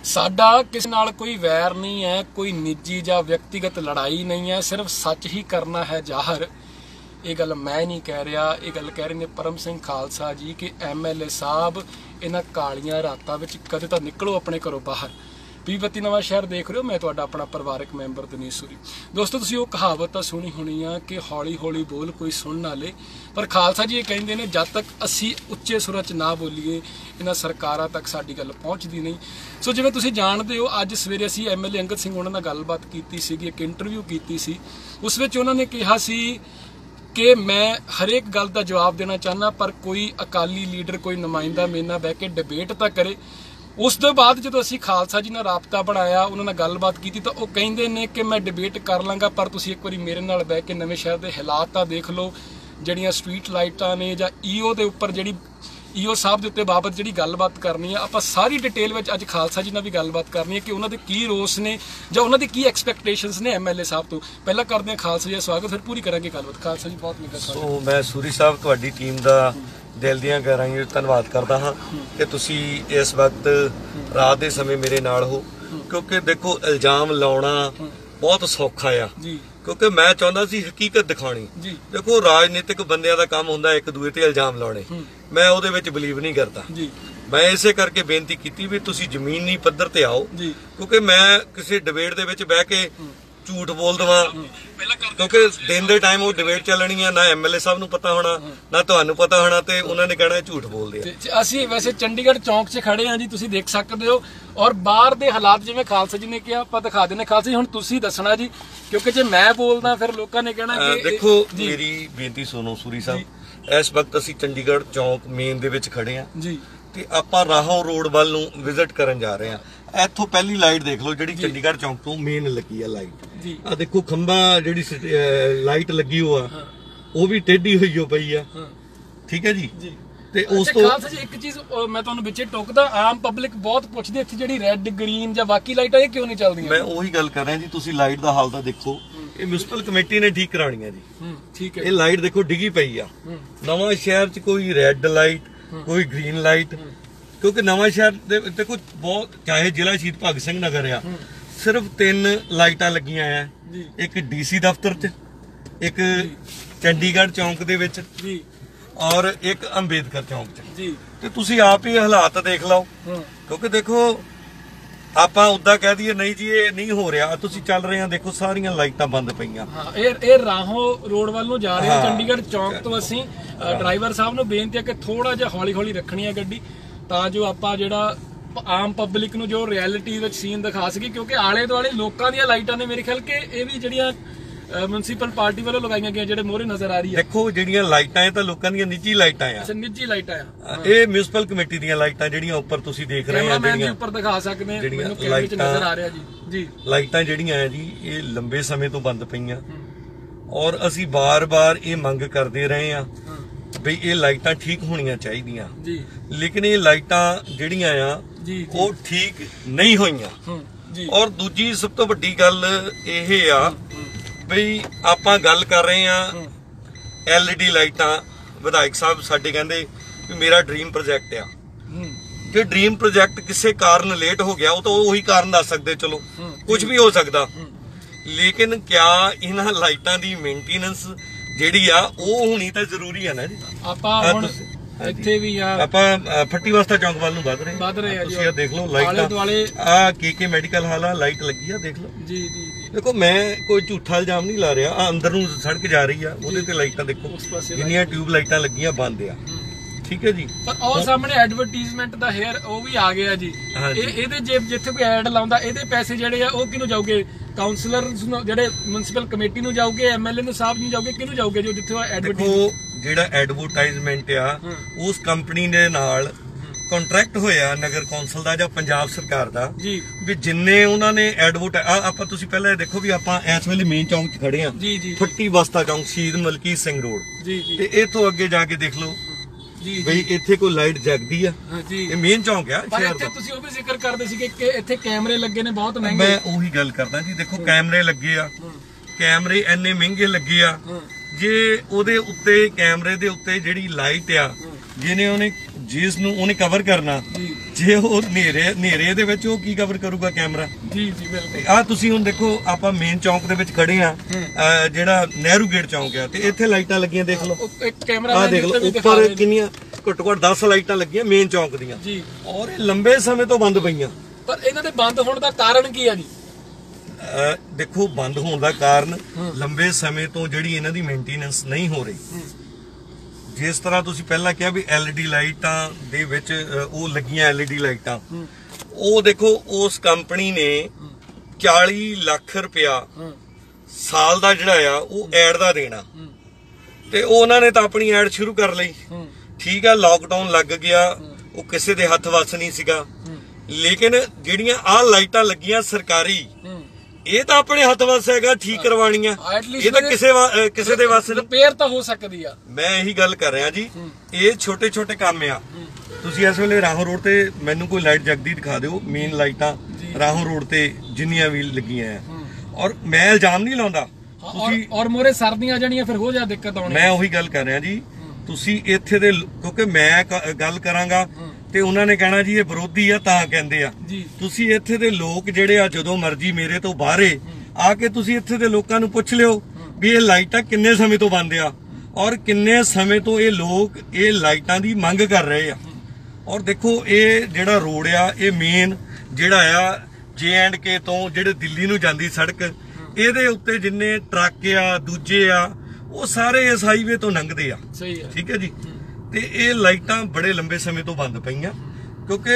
साडा किसी नाल कोई वैर नहीं है, कोई निजी या व्यक्तिगत लड़ाई नहीं है, सिर्फ सच ही करना है जाहिर। ये गल मैं नहीं कह रहा, ये गल कह रहे ने परम सिंह खालसा जी कि MLA साहब इन्हां कालियां रातां विच कदे तां निकलो अपने घरों बाहर। पीपती नवां शहर देख रहे हो, मैं तुहाडा अपना परिवारक मैंबर दनीश सूरी। दोस्तों तुसीं वो कहावत तां सुनी होनी आ कि हौली हौली बोल कोई सुन ना ले, पर खालसा जी ये कहिंदे ने जद तक असीं उच्चे सुरां च ना बोलीए इन्हां सरकारां तक साडी गल पहुँचदी नहीं। सो जिवें तुसीं जाणदे हो, अज सवेरे असीं MLA अंगद सिंह उन्हां नाल गलबात कीती सीगी, एक इंटरव्यू कीती सी। उस विच उन्हां ने कहा सी कि मैं हरेक गल का जवाब देना चाहना, पर कोई अकाली लीडर कोई नुमाइंदा मेरे नाल बह के डिबेट तो करे। उस तो बाद जो असीं खालसा जी नाल राबता बनाया, उन्होंने गलबात की तो वो कहिंदे ने कि मैं डिबेट कर लांगा, पर तुसीं एक बारी मेरे नाल बह के नवें शहर के हालात तां देख लो, जिहड़ियां स्ट्रीट लाइटां ने जां EO दे उपर जिहड़ी EO साहब के उत्ते बाबत जिहड़ी गलबात करनी है, आपां सारी डिटेल विच अज खालसा जी नाल भी गलबात करनी है कि उन्हां दे की रोस ने जां उन्हां दी की एक्सपैक्टेशनस ने MLA साहब तो। पहला करते हैं खालसा जी का स्वागत, फिर पूरी करांगे गलबात। खालसा जी बहुत मिलत सो मैं सूरी साहब तुहाडी टीम का दिल दियां गहराइयां धन्नवाद करदा हाँ कि तुसी इस वक्त रात के समय मेरे नाल हो, क्योंकि देखो इल्जाम लाउणा बहुत सौखा आ, क्योंकि मैं चाहता सी हकीकत दिखानी। देखो राजनीतिक बंदियां दा काम हुंदा एक दूए ते इल्जाम लाउणे, मैं उहदे विच बिलीव नहीं करता। मैं इसे करके बेनती की भी तुसी जमीनी पद्धर ते आओ, क्योंकि मैं किसी डिबेट दे विच बह के झूठ बोल दवा, क्योंकि दिन दे टाइम वो डिबेट चलनी है, ना MLA साहब नूं पता होना ना तुहानूं पता होना, ते उन्हां ने कहना झूठ बोलदे आ। असीं वैसे चंडीगढ़ चौंक 'च खड़े हैं जी, तुसीं देख सकते हो, और बाहर दे हालात जिवें खालसा जी ने कहा आपां दिखा देने। खालसा जी हुण तुसीं दसना जी, क्योंकि जे मैं बोलदा फिर लोकां ने कहना कि देखो मेरी बेनती सुनो सूरी साहब, इस वक्त असीं चंडीगढ़ चौंक मेन दे विच खड़े आ जी, ते आपां राहों रोड ਵੱਲ ਨੂੰ ਵਿਜ਼ਿਟ ਕਰਨ ਜਾ ਰਹੇ ਆ। ਇੱਥੋਂ ਪਹਿਲੀ ਲਾਈਟ ਦੇਖ ਲਓ ਜਿਹੜੀ ਚੰਡੀਗੜ੍ਹ ਚੌਂਕ ਤੋਂ ਮੇਨ ਲੱਗੀ ਆ ਲਾਈਟ। ਆ ਦੇਖੋ ਖੰਭਾ ਜਿਹੜੀ ਲਾਈਟ ਲੱਗੀ ਹੋ ਆ ਉਹ ਵੀ ਟੇਢੀ ਹੋਈ ਹੋ ਪਈ ਆ, ਠੀਕ ਹੈ ਜੀ। ਤੇ ਉਸ ਤੋਂ ਖਾਲਸਾ ਜੀ ਇੱਕ ਚੀਜ਼ ਮੈਂ ਤੁਹਾਨੂੰ ਵਿੱਚੇ ਟੋਕਦਾ, ਆਮ ਪਬਲਿਕ ਬਹੁਤ ਪੁੱਛਦੀ ਇੱਥੇ ਜਿਹੜੀ ਰੈੱਡ ਗ੍ਰੀਨ ਜਾਂ ਬਾਕੀ ਲਾਈਟਾਂ ਇਹ ਕਿਉਂ ਨਹੀਂ ਚੱਲਦੀਆਂ। ਮੈਂ ਉਹੀ ਗੱਲ ਕਰ ਰਿਹਾ ਜੀ, ਤੁਸੀਂ ਲਾਈਟ ਦਾ ਹਾਲ ਤਾਂ ਦੇਖੋ, ਇਹ ਮਿਊਨਿਸਪਲ ਕਮੇਟੀ ਨੇ ਠੀਕ ਕਰਾਣੀ ਹੈ ਜੀ। ਠੀਕ ਹੈ, ਇਹ ਲਾਈਟ ਦੇਖੋ ਡਿੱਗੀ ਪਈ ਆ। ਨਵਾਂ ਸ਼ਹਿਰ 'ਚ ਕੋਈ ਰੈੱਡ ਲਾਈਟ ਕੋਈ ग्रीन लाइट, क्योंकि नवां शहर देखो बहुत चाहे जिला शहीद भगत सिंह नगर आ, सिर्फ 3 लाइटां लगियां आ, एक DC दफ्तर च, एक चंडीगढ़ चौंक दे विच और एक अंबेडकर चौंक च। ते तुसीं आप ही हालात देख लो, क्योंकि देखो ਆਪਾਂ ਉਦਾਂ ਕਹਿ ਦਈਏ ਨਹੀਂ ਜੀ ਇਹ ਨਹੀਂ ਹੋ ਰਿਹਾ, ਤੁਸੀਂ ਚੱਲ ਰਹੇ ਆ ਦੇਖੋ ਸਾਰੀਆਂ ਲਾਈਟਾਂ ਬੰਦ ਪਈਆਂ। ਇਹ ਰਾਹੋਂ ਰੋਡ ਵੱਲ ਨੂੰ ਜਾ ਰਹੇ ਆ ਚੰਡੀਗੜ੍ਹ ਚੌਂਕ ਤੋਂ। ਅਸੀਂ ਡਰਾਈਵਰ ਸਾਹਿਬ ਨੂੰ ਬੇਨਤੀ ਹੈ ਕਿ ਥੋੜਾ ਜਿਹਾ ਹੌਲੀ ਹੌਲੀ ਰੱਖਣੀ ਹੈ ਗੱਡੀ, ਤਾਂ ਜੋ ਆਪਾਂ ਜਿਹੜਾ ਆਮ ਪਬਲਿਕ ਨੂੰ ਜੋ ਰਿਐਲਿਟੀ ਵਿੱਚ ਸੀਨ ਦਿਖਾ ਸਕੀਏ, ਕਿਉਂਕਿ ਆਲੇ ਦੁਆਲੇ ਲੋਕਾਂ ਦੀਆਂ ਲਾਈਟਾਂ ਨੇ ਮੇਰੇ ਖਿਆਲ ਕਿ ਇਹ ਵੀ ਜਿਹੜੀਆਂ म्यूनसिपल पार्टी वालों लगाई गई जेडे मोहरे नजर आ रही है। देखो ਜਿਹੜੀਆਂ ਲਾਈਟਾਂ ਇਹ ਤਾਂ ਲੋਕਾਂ ਦੀਆਂ ਨਿੱਜੀ ਲਾਈਟਾਂ ਆ। ਅੱਛਾ ਨਿੱਜੀ ਲਾਈਟਾਂ ਆ, ਇਹ ਮਿਊਨਿਸਪਲ ਕਮੇਟੀ ਦੀਆਂ ਲਾਈਟਾਂ ਜਿਹੜੀਆਂ ਉੱਪਰ ਤੁਸੀਂ ਦੇਖ ਰਹੇ ਆ, ਜਿਹੜੀਆਂ ਉੱਪਰ ਦਿਖਾ ਸਕਦੇ ਆ, ਮੈਨੂੰ ਕੈਮਰੇ ਵਿੱਚ ਨਜ਼ਰ ਆ ਰਿਹਾ ਜੀ। ਜੀ ਲਾਈਟਾਂ ਜਿਹੜੀਆਂ ਆ ਜੀ ਇਹ ਲੰਬੇ ਸਮੇਂ ਤੋਂ ਬੰਦ ਪਈਆਂ, ਔਰ ਅਸੀਂ ਬਾਰ-ਬਾਰ ਇਹ ਮੰਗ ਕਰਦੇ ਰਹੇ ਆ ਵੀ ਇਹ ਲਾਈਟਾਂ ਠੀਕ ਹੋਣੀਆਂ ਚਾਹੀਦੀਆਂ ਜੀ, ਲੇਕਿਨ ਇਹ ਲਾਈਟਾਂ ਜਿਹੜੀਆਂ ਆ ਉਹ ਠੀਕ ਨਹੀਂ ਹੋਈਆਂ। ਔਰ ਦੂਜੀ ਸਭ ਤੋਂ ਵੱਡੀ ਗੱਲ ਇਹ ਆ ਬਈ ਆਪਾਂ ਗੱਲ ਕਰ ਰਹੇ ਆ LED ਲਾਈਟਾਂ। ਵਿਧਾਇਕ ਸਾਹਿਬ ਸਾਡੇ ਕਹਿੰਦੇ ਵੀ ਮੇਰਾ ਡ੍ਰੀਮ ਪ੍ਰੋਜੈਕਟ ਆ, ਜੇ ਡ੍ਰੀਮ ਪ੍ਰੋਜੈਕਟ ਕਿਸੇ ਕਾਰਨ ਲੇਟ ਹੋ ਗਿਆ ਉਹ ਤਾਂ ਉਹੀ ਕਾਰਨ ਦੱਸ ਸਕਦੇ, ਚਲੋ ਕੁਝ ਵੀ ਹੋ ਸਕਦਾ, ਲੇਕਿਨ ਕਿਆ ਇਹਨਾਂ ਲਾਈਟਾਂ ਦੀ ਮੇਨਟੇਨੈਂਸ ਜਿਹੜੀ ਆ ਉਹ ਹੋਣੀ ਤਾਂ ਜ਼ਰੂਰੀ ਆ ਨਾ ਜੀ। ਆਪਾਂ ਹੁਣ ਇੱਥੇ ਵੀ ਆ ਆਪਾਂ ਫੱਟੀ ਵਸਤਾ ਚੌਂਕ ਵੱਲ ਨੂੰ ਵਧ ਰਹੇ ਆ, ਤੁਸੀਂ ਆ ਦੇਖ ਲਓ ਲਾਈਟਾਂ, ਆ KK ਮੈਡੀਕਲ ਹਾਲ ਆ, ਲਾਈਟ ਲੱਗੀ ਆ ਦੇਖ ਲਓ ਜੀ। ਜੀ देखो मैं कोई झूठा इल्जाम नहीं ला रहा, अंदर नूं सड़क जा रही है ਉਹਦੇ ਤੇ ਲਾਈਟਾਂ ਦੇਖੋ ਜਿੰਨੀਆਂ ਟਿਊਬ ਲਾਈਟਾਂ ਲੱਗੀਆਂ ਬੰਦ ਆ, ਠੀਕ ਹੈ ਜੀ। ਪਰ ਉਹ ਸਾਹਮਣੇ ਐਡਵਰਟਾਈਜ਼ਮੈਂਟ ਦਾ ਹੇਅਰ ਉਹ ਵੀ ਆ ਗਿਆ ਜੀ। ਇਹਦੇ ਜਿੱਥੇ ਕੋਈ ਐਡ ਲਾਉਂਦਾ ਇਹਦੇ ਪੈਸੇ ਜਿਹੜੇ ਆ ਉਹ ਕਿਹਨੂੰ ਜਾਊਗੇ? ਕਾਉਂਸਲਰ ਜਿਹੜੇ ਮਿਊਨਿਸਪਲ ਕਮੇਟੀ ਨੂੰ ਜਾਊਗੇ, MLA ਨੂੰ ਸਾਹਿਬ ਨੂੰ ਜਾਊਗੇ, ਕਿਹਨੂੰ ਜਾਊਗੇ ਜੋ ਜਿੱਥੇ ਐਡਵਰਟਾਈਜ਼ ਜਿਹੜਾ ਐਡਵਰਟਾਈਜ਼ਮੈਂਟ ਆ ਉਸ ਕੰਪਨੀ ਦੇ ਨਾਲ ਕੰਟਰੈਕਟ ਹੋਇਆ ਨਗਰ ਕੌਂਸਲ ਦਾ ਜਾਂ ਪੰਜਾਬ ਸਰਕਾਰ ਦਾ ਵੀ ਜਿੰਨੇ ਉਹਨਾਂ ਨੇ ਆਪਾਂ ਤੁਸੀਂ ਪਹਿਲਾਂ ਦੇਖੋ ਵੀ ਆਪਾਂ ਇਸ ਵੇਲੇ ਮੇਨ ਚੌਂਕ 'ਚ ਖੜੇ ਆ, ਫੱਟੀ ਬਸਤਾ ਚੌਂਕ ਸ਼ਹੀਦ ਮਲਕੀਤ ਸਿੰਘ ਰੋਡ, ਤੇ ਇੱਥੋਂ ਅੱਗੇ ਜਾ ਕੇ ਦੇਖ ਲਓ ਬਈ ਇੱਥੇ ਕੋਈ ਲਾਈਟ ਜਗਦੀ ਆ। ਇਹ ਮੇਨ ਚੌਂਕ ਆ ਸ਼ਹਿਰ ਦਾ। ਤੁਸੀਂ ਉਹ ਵੀ ਜ਼ਿਕਰ ਕਰਦੇ ਸੀ ਕਿ ਇੱਥੇ ਕੈਮਰੇ ਲੱਗੇ ਨੇ ਬਹੁਤ ਮਹਿੰਗੇ। ਮੈਂ ਉਹੀ ਗੱਲ ਕਰਦਾ ਜੀ, ਦੇਖੋ ਕੈਮਰੇ ਲੱਗੇ ਆ, ਕੈਮਰੇ ਇੰਨੇ ਮਹਿੰਗੇ ਲੱਗੇ ਆ, ਜੇ ਉਹਦੇ ਉੱਤੇ ਕੈਮਰੇ ਦੇ ਉੱਤੇ ਜਿਹੜੀ ਲਾਈਟ ਆ ਜਿਹਨੇ ਉਹਨੇ ਜਿਸ ਨੂੰ ਉਹਨੇ ਕਵਰ ਕਰਨਾ, ਜੇ ਉਹ ਹਨੇਰੇ ਦੇ ਵਿੱਚ ਉਹ ਕੀ ਕਵਰ ਕਰੂਗਾ ਕੈਮਰਾ। ਜੀ ਜੀ ਬਿਲਕੁਲ। ਆ ਤੁਸੀਂ ਹੁਣ ਦੇਖੋ ਆਪਾਂ ਮੇਨ ਚੌਂਕ ਦੇ ਵਿੱਚ ਖੜੇ ਆ, ਜਿਹੜਾ ਨਹਿਰੂ ਗੇਟ ਚੌਂਕ ਆ, ਤੇ ਇੱਥੇ ਲਾਈਟਾਂ ਲੱਗੀਆਂ ਦੇਖ ਲਓ, ਇੱਕ ਕੈਮਰਾ ਆ ਦੇਖ ਲਓ ਉੱਪਰ ਕਿੰਨੀਆਂ ਘੱਟੋ ਘੱਟ 10 ਲਾਈਟਾਂ ਲੱਗੀਆਂ ਮੇਨ ਚੌਂਕ ਦੀਆਂ ਜੀ, ਔਰ ਇਹ ਲੰਬੇ ਸਮੇਂ ਤੋਂ ਬੰਦ ਪਈਆਂ। ਪਰ ਇਹਨਾਂ ਦੇ ਬੰਦ ਹੋਣ ਦਾ ਕਾਰਨ ਕੀ ਆ ਜੀ? ਦੇਖੋ ਬੰਦ ਹੋਣ ਦਾ ਕਾਰਨ ਲੰਬੇ ਸਮੇਂ ਤੋਂ ਜਿਹੜੀ ਇਹਨਾਂ ਦੀ ਮੇਨਟੇਨੈਂਸ ਨਹੀਂ ਹੋ ਰਹੀ। ਜਿਸ ਤਰ੍ਹਾਂ ਤੁਸੀਂ ਪਹਿਲਾਂ ਕਿਹਾ ਵੀ LED ਲਾਈਟਾਂ ਦੇ ਵਿੱਚ ਉਹ ਲੱਗੀਆਂ LED ਲਾਈਟਾਂ, ਉਹ ਦੇਖੋ ਉਸ ਕੰਪਨੀ ਨੇ 40 ਲੱਖ ਰੁਪਇਆ ਸਾਲ ਦਾ ਜਿਹੜਾ ਆ ਉਹ ਐਡ ਦਾ ਦੇਣਾ, ਤੇ ਉਹਨਾਂ ਨੇ ਤਾਂ ਆਪਣੀ ਐਡ ਸ਼ੁਰੂ ਕਰ ਲਈ। ਠੀਕ ਆ, ਲਾਕਡਾਊਨ ਲੱਗ ਗਿਆ, ਉਹ ਕਿਸੇ ਦੇ ਹੱਥ ਵੱਸ ਨਹੀਂ ਸੀਗਾ, ਲੇਕਿਨ ਜਿਹੜੀਆਂ ਆਹ ਲਾਈਟਾਂ ਲੱਗੀਆਂ ਸਰਕਾਰੀ, ਇਹ ਤਾਂ ਆਪਣੇ ਹੱਥ ਵੱਸ ਹੈਗਾ ਠੀਕ ਕਰਵਾਉਣੀਆਂ, ਇਹ ਤਾਂ ਕਿਸੇ ਦੇ ਵੱਸ ਰਿਪੇਅਰ ਤਾਂ ਹੋ ਸਕਦੀ ਆ। ਮੈਂ ਇਹੀ ਗੱਲ ਕਰ ਰਿਹਾ ਜੀ, ਇਹ ਛੋਟੇ ਛੋਟੇ ਕੰਮ ਆ। ਤੁਸੀਂ ਇਸ ਵੇਲੇ ਰਾਹੋਂ ਰੋਡ ਤੇ ਮੈਨੂੰ ਕੋਈ ਲਾਈਟ ਜਗਦੀ ਦਿਖਾ ਦਿਓ, ਮੇਨ ਲਾਈਟਾਂ ਰਾਹੋਂ ਰੋਡ ਤੇ ਜਿੰਨੀਆਂ ਵੀ ਲੱਗੀਆਂ ਆ, ਔਰ ਮੈਂ ਇਲਜ਼ਾਮ ਨਹੀਂ ਲਾਉਂਦਾ ਤੁਸੀਂ, ਔਰ ਮੋਰੇ ਸਰਦੀਆਂ ਜਾਣੀਆਂ ਫਿਰ ਹੋ ਜਾ ਦਿੱਕਤ ਆਉਣੀ। ਮੈਂ ਉਹੀ ਗੱਲ ਕਰ ਰਿਹਾ ਜੀ, ਤੁਸੀਂ ਇੱਥੇ ਦੇ, ਕਿਉਂਕਿ ਮੈਂ ਗੱਲ ਕਰਾਂਗਾ ਤੇ ਉਹਨਾਂ ਨੇ ਕਹਿਣਾ ਜੀ ਇਹ ਵਿਰੋਧੀ ਆ ਤਾਂ ਕਹਿੰਦੇ ਆ। ਤੁਸੀਂ ਇੱਥੇ ਦੇ ਲੋਕ ਜਿਹੜੇ ਆ, ਜਦੋਂ ਮਰਜ਼ੀ ਮੇਰੇ ਤੋਂ ਬਾਹਰੇ ਆ ਕੇ ਤੁਸੀਂ ਇੱਥੇ ਦੇ ਲੋਕਾਂ ਨੂੰ ਪੁੱਛ ਲਿਓ ਵੀ ਇਹ ਲਾਈਟਾਂ ਕਿੰਨੇ ਸਮੇਂ ਤੋਂ ਬੰਦ ਆ, ਔਰ ਕਿੰਨੇ ਸਮੇਂ ਤੋਂ ਇਹ ਲੋਕ ਇਹ ਲਾਈਟਾਂ ਦੀ ਮੰਗ ਕਰ ਰਹੇ ਆ। ਔਰ ਦੇਖੋ ਇਹ ਜਿਹੜਾ ਰੋਡ ਆ, ਇਹ ਮੇਨ ਜਿਹੜਾ ਆ J&K ਤੋਂ ਜਿਹੜੇ ਦਿੱਲੀ ਨੂੰ ਜਾਂਦੀ ਸੜਕ, ਇਹਦੇ ਉੱਤੇ ਜਿੰਨੇ ਟਰੱਕ ਆ ਦੂਜੇ ਆ ਉਹ ਸਾਰੇ ਇਸ ਹਾਈਵੇ ਤੋਂ ਲੰਘਦੇ ਆ। ਸਹੀ ਹੈ, ਠੀਕ ਹੈ ਜੀ। ਤੇ ਇਹ ਲਾਈਟਾਂ ਬੜੇ ਲੰਬੇ ਸਮੇਂ ਤੋਂ ਬੰਦ ਪਈਆਂ, ਕਿਉਂਕਿ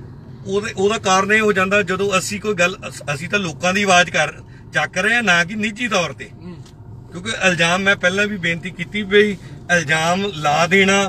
ਉਹਦਾ ਕਾਰਨ ਇਹ ਹੋ ਜਾਂਦਾ, ਜਦੋਂ ਅਸੀਂ ਕੋਈ ਗੱਲ, ਅਸੀਂ ਤਾਂ ਲੋਕਾਂ ਦੀ ਆਵਾਜ਼ ਚੱਕ ਰਹੇ ਆ, ਨਾ ਕਿ ਨਿੱਜੀ ਤੌਰ ਤੇ, ਕਿਉਂਕਿ ਇਲਜ਼ਾਮ ਮੈਂ ਪਹਿਲਾਂ ਵੀ ਬੇਨਤੀ ਕੀਤੀ ਵੀ ਇਲਜ਼ਾਮ ਲਾ ਦੇਣਾ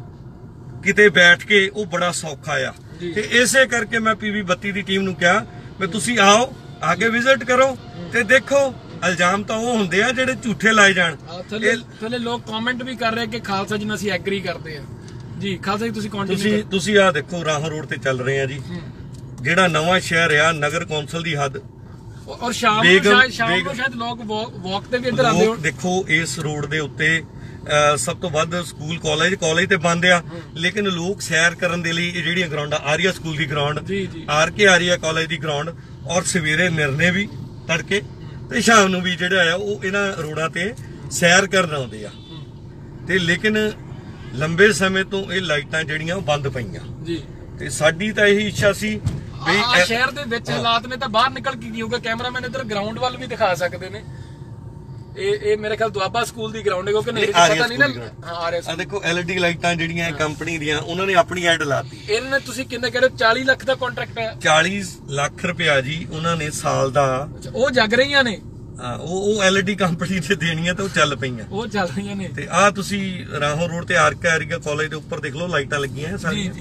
ਕਿਤੇ ਬੈਠ ਕੇ ਉਹ ਬੜਾ ਸੌਖਾ ਆ, ਤੇ ਇਸੇ ਕਰਕੇ ਮੈਂ PB 32 ਦੀ ਟੀਮ ਨੂੰ ਕਿਹਾ ਵੀ ਤੁਸੀਂ ਆਓ, ਆ ਕੇ ਵਿਜ਼ਿਟ ਕਰੋ ਤੇ ਦੇਖੋ। ਇਲਜ਼ਾਮ ਤਾਂ ਉਹ ਹੁੰਦੇ ਆ ਜਿਹੜੇ ਝੂਠੇ ਲਾਏ ਜਾਣ। ਥੱਲੇ ਲੋਕ ਕਮੈਂਟ ਵੀ ਕਰ ਰਹੇ ਕਿ ਖਾਲਸਾ ਜੀ ਨਾਲ ਅਸੀਂ ਐਗਰੀ ਕਰਦੇ ਆ ਜੀ। ਖਾਲਸਾ ਜੀ ਤੁਸੀਂ ਕੰਟੀਨਿਊ ਤੁਸੀਂ ਆ ਦੇਖੋ ਰਾਹੋਂ ਰੋਡ ਤੇ ਚੱਲ ਰਹੇ ਆ ਜੀ, ਜਿਹੜਾ ਨਵਾਂ ਸ਼ਹਿਰ ਆ ਨਗਰ ਕੌਂਸਲ ਦੀ ਹੱਦ, ਔਰ ਸ਼ਾਮ ਨੂੰ ਸ਼ਾਇਦ ਲੋਕ ਵਾਕ ਤੇ ਵੀ ਇੱਧਰ ਆਉਂਦੇ ਹੋ। ਦੇਖੋ ਇਸ ਰੋਡ ਦੇ ਉੱਤੇ ਸਭ ਤੋਂ ਵੱਧ ਸਕੂਲ ਕਾਲਜ ਤੇ ਬੰਦ ਆ, ਲੇਕਿਨ ਲੋਕ ਸੈਰ ਕਰਨ ਦੇ ਲਈ ਇਹ ਜਿਹੜੀਆਂ ਗਰਾਊਂਡਾਂ, ਆਰੀਆ ਸਕੂਲ ਦੀ ਗਰਾਊਂਡ, RK ਆਰੀਆ ਕਾਲਜ ਦੀ ਗਰਾਊਂਡ, ਔਰ ਸਵੇਰੇ ਨਿਰਣੇ ਵੀ ਤੜਕੇ ਤੇ ਸ਼ਾਮ ਨੂੰ ਵੀ ਜਿਹੜਾ ਆ ਉਹ ਇਹਨਾਂ ਰੋਡਾਂ ਤੇ ਸੈਰ ਕਰਨ ਆਉਂਦੇ ਆ। ਤੇ ਲੇਕਿਨ ਲੰਬੇ ਸਮੇਂ ਤੋਂ ਇਹ ਲਾਈਟਾਂ ਜਿਹੜੀਆਂ ਉਹ ਬੰਦ ਪਈਆਂ ਜੀ, ਤੇ ਸਾਡੀ ਤਾਂ ਇਹੀ ਇੱਛਾ ਸੀ ਵੀ ਸ਼ਹਿਰ ਦੇ ਵਿੱਚ ਹਾਲਾਤ ਨੇ ਤਾਂ ਬਾਹਰ ਨਿਕਲ ਕੇ ਕੀ ਹੋਊਗਾ। ਕੈਮਰਾਮੈਨ ਇੱਧਰ ਗਰਾਊਂਡ ਵੱਲ ਵੀ ਦਿਖਾ ਸਕਦੇ ਨੇ। ਇਹ ਮੇਰੇ ਖਿਆਲ ਦੁਆਬਾ ਸਕੂਲ ਦੀ ਗਰਾਊਂਡ ਹੈ, ਕਿਉਂਕਿ ਨੇੜੇ ਪਤਾ ਨਹੀਂ ਨਾ। ਹਾਂ ਆ ਰਿਹਾ। ਦੇਖੋ LED ਲਾਈਟਾਂ ਜਿਹੜੀਆਂ ਕੰਪਨੀ ਦੀਆਂ, ਉਹਨਾਂ ਨੇ ਆਪਣੀ ਐਡ ਲਾਤੀ। ਇਹਨਾਂ ਨੇ ਤੁਸੀਂ ਕਿੰਨੇ ਕਹਿੰਦੇ 40 ਲੱਖ ਦਾ ਕੰਟਰੈਕਟ ਹੈ? 40 ਲੱਖ ਰੁਪਇਆ ਜੀ ਉਹਨਾਂ ਨੇ ਸਾਲ ਦਾ। ਉਹ ਜਗ ਰਹੀਆਂ ਨੇ, ਉਹ LED ਕੰਪਨੀ ਤੇ ਦੇਣੀਆਂ ਤੇ ਉਹ ਚੱਲ ਪਈਆਂ, ਉਹ ਚੱਲ ਰਹੀਆਂ ਨੇ। ਤੇ ਆ ਤੁਸੀਂ ਰਾਹੋਂ ਰੋਡ ਤੇ RK ਆਰੀਆ ਕਾਲਜ ਦੇ ਉੱਪਰ ਦੇਖ ਲਓ, ਲਾਈਟਾਂ ਲੱਗੀਆਂ ਸਾਰੀਆਂ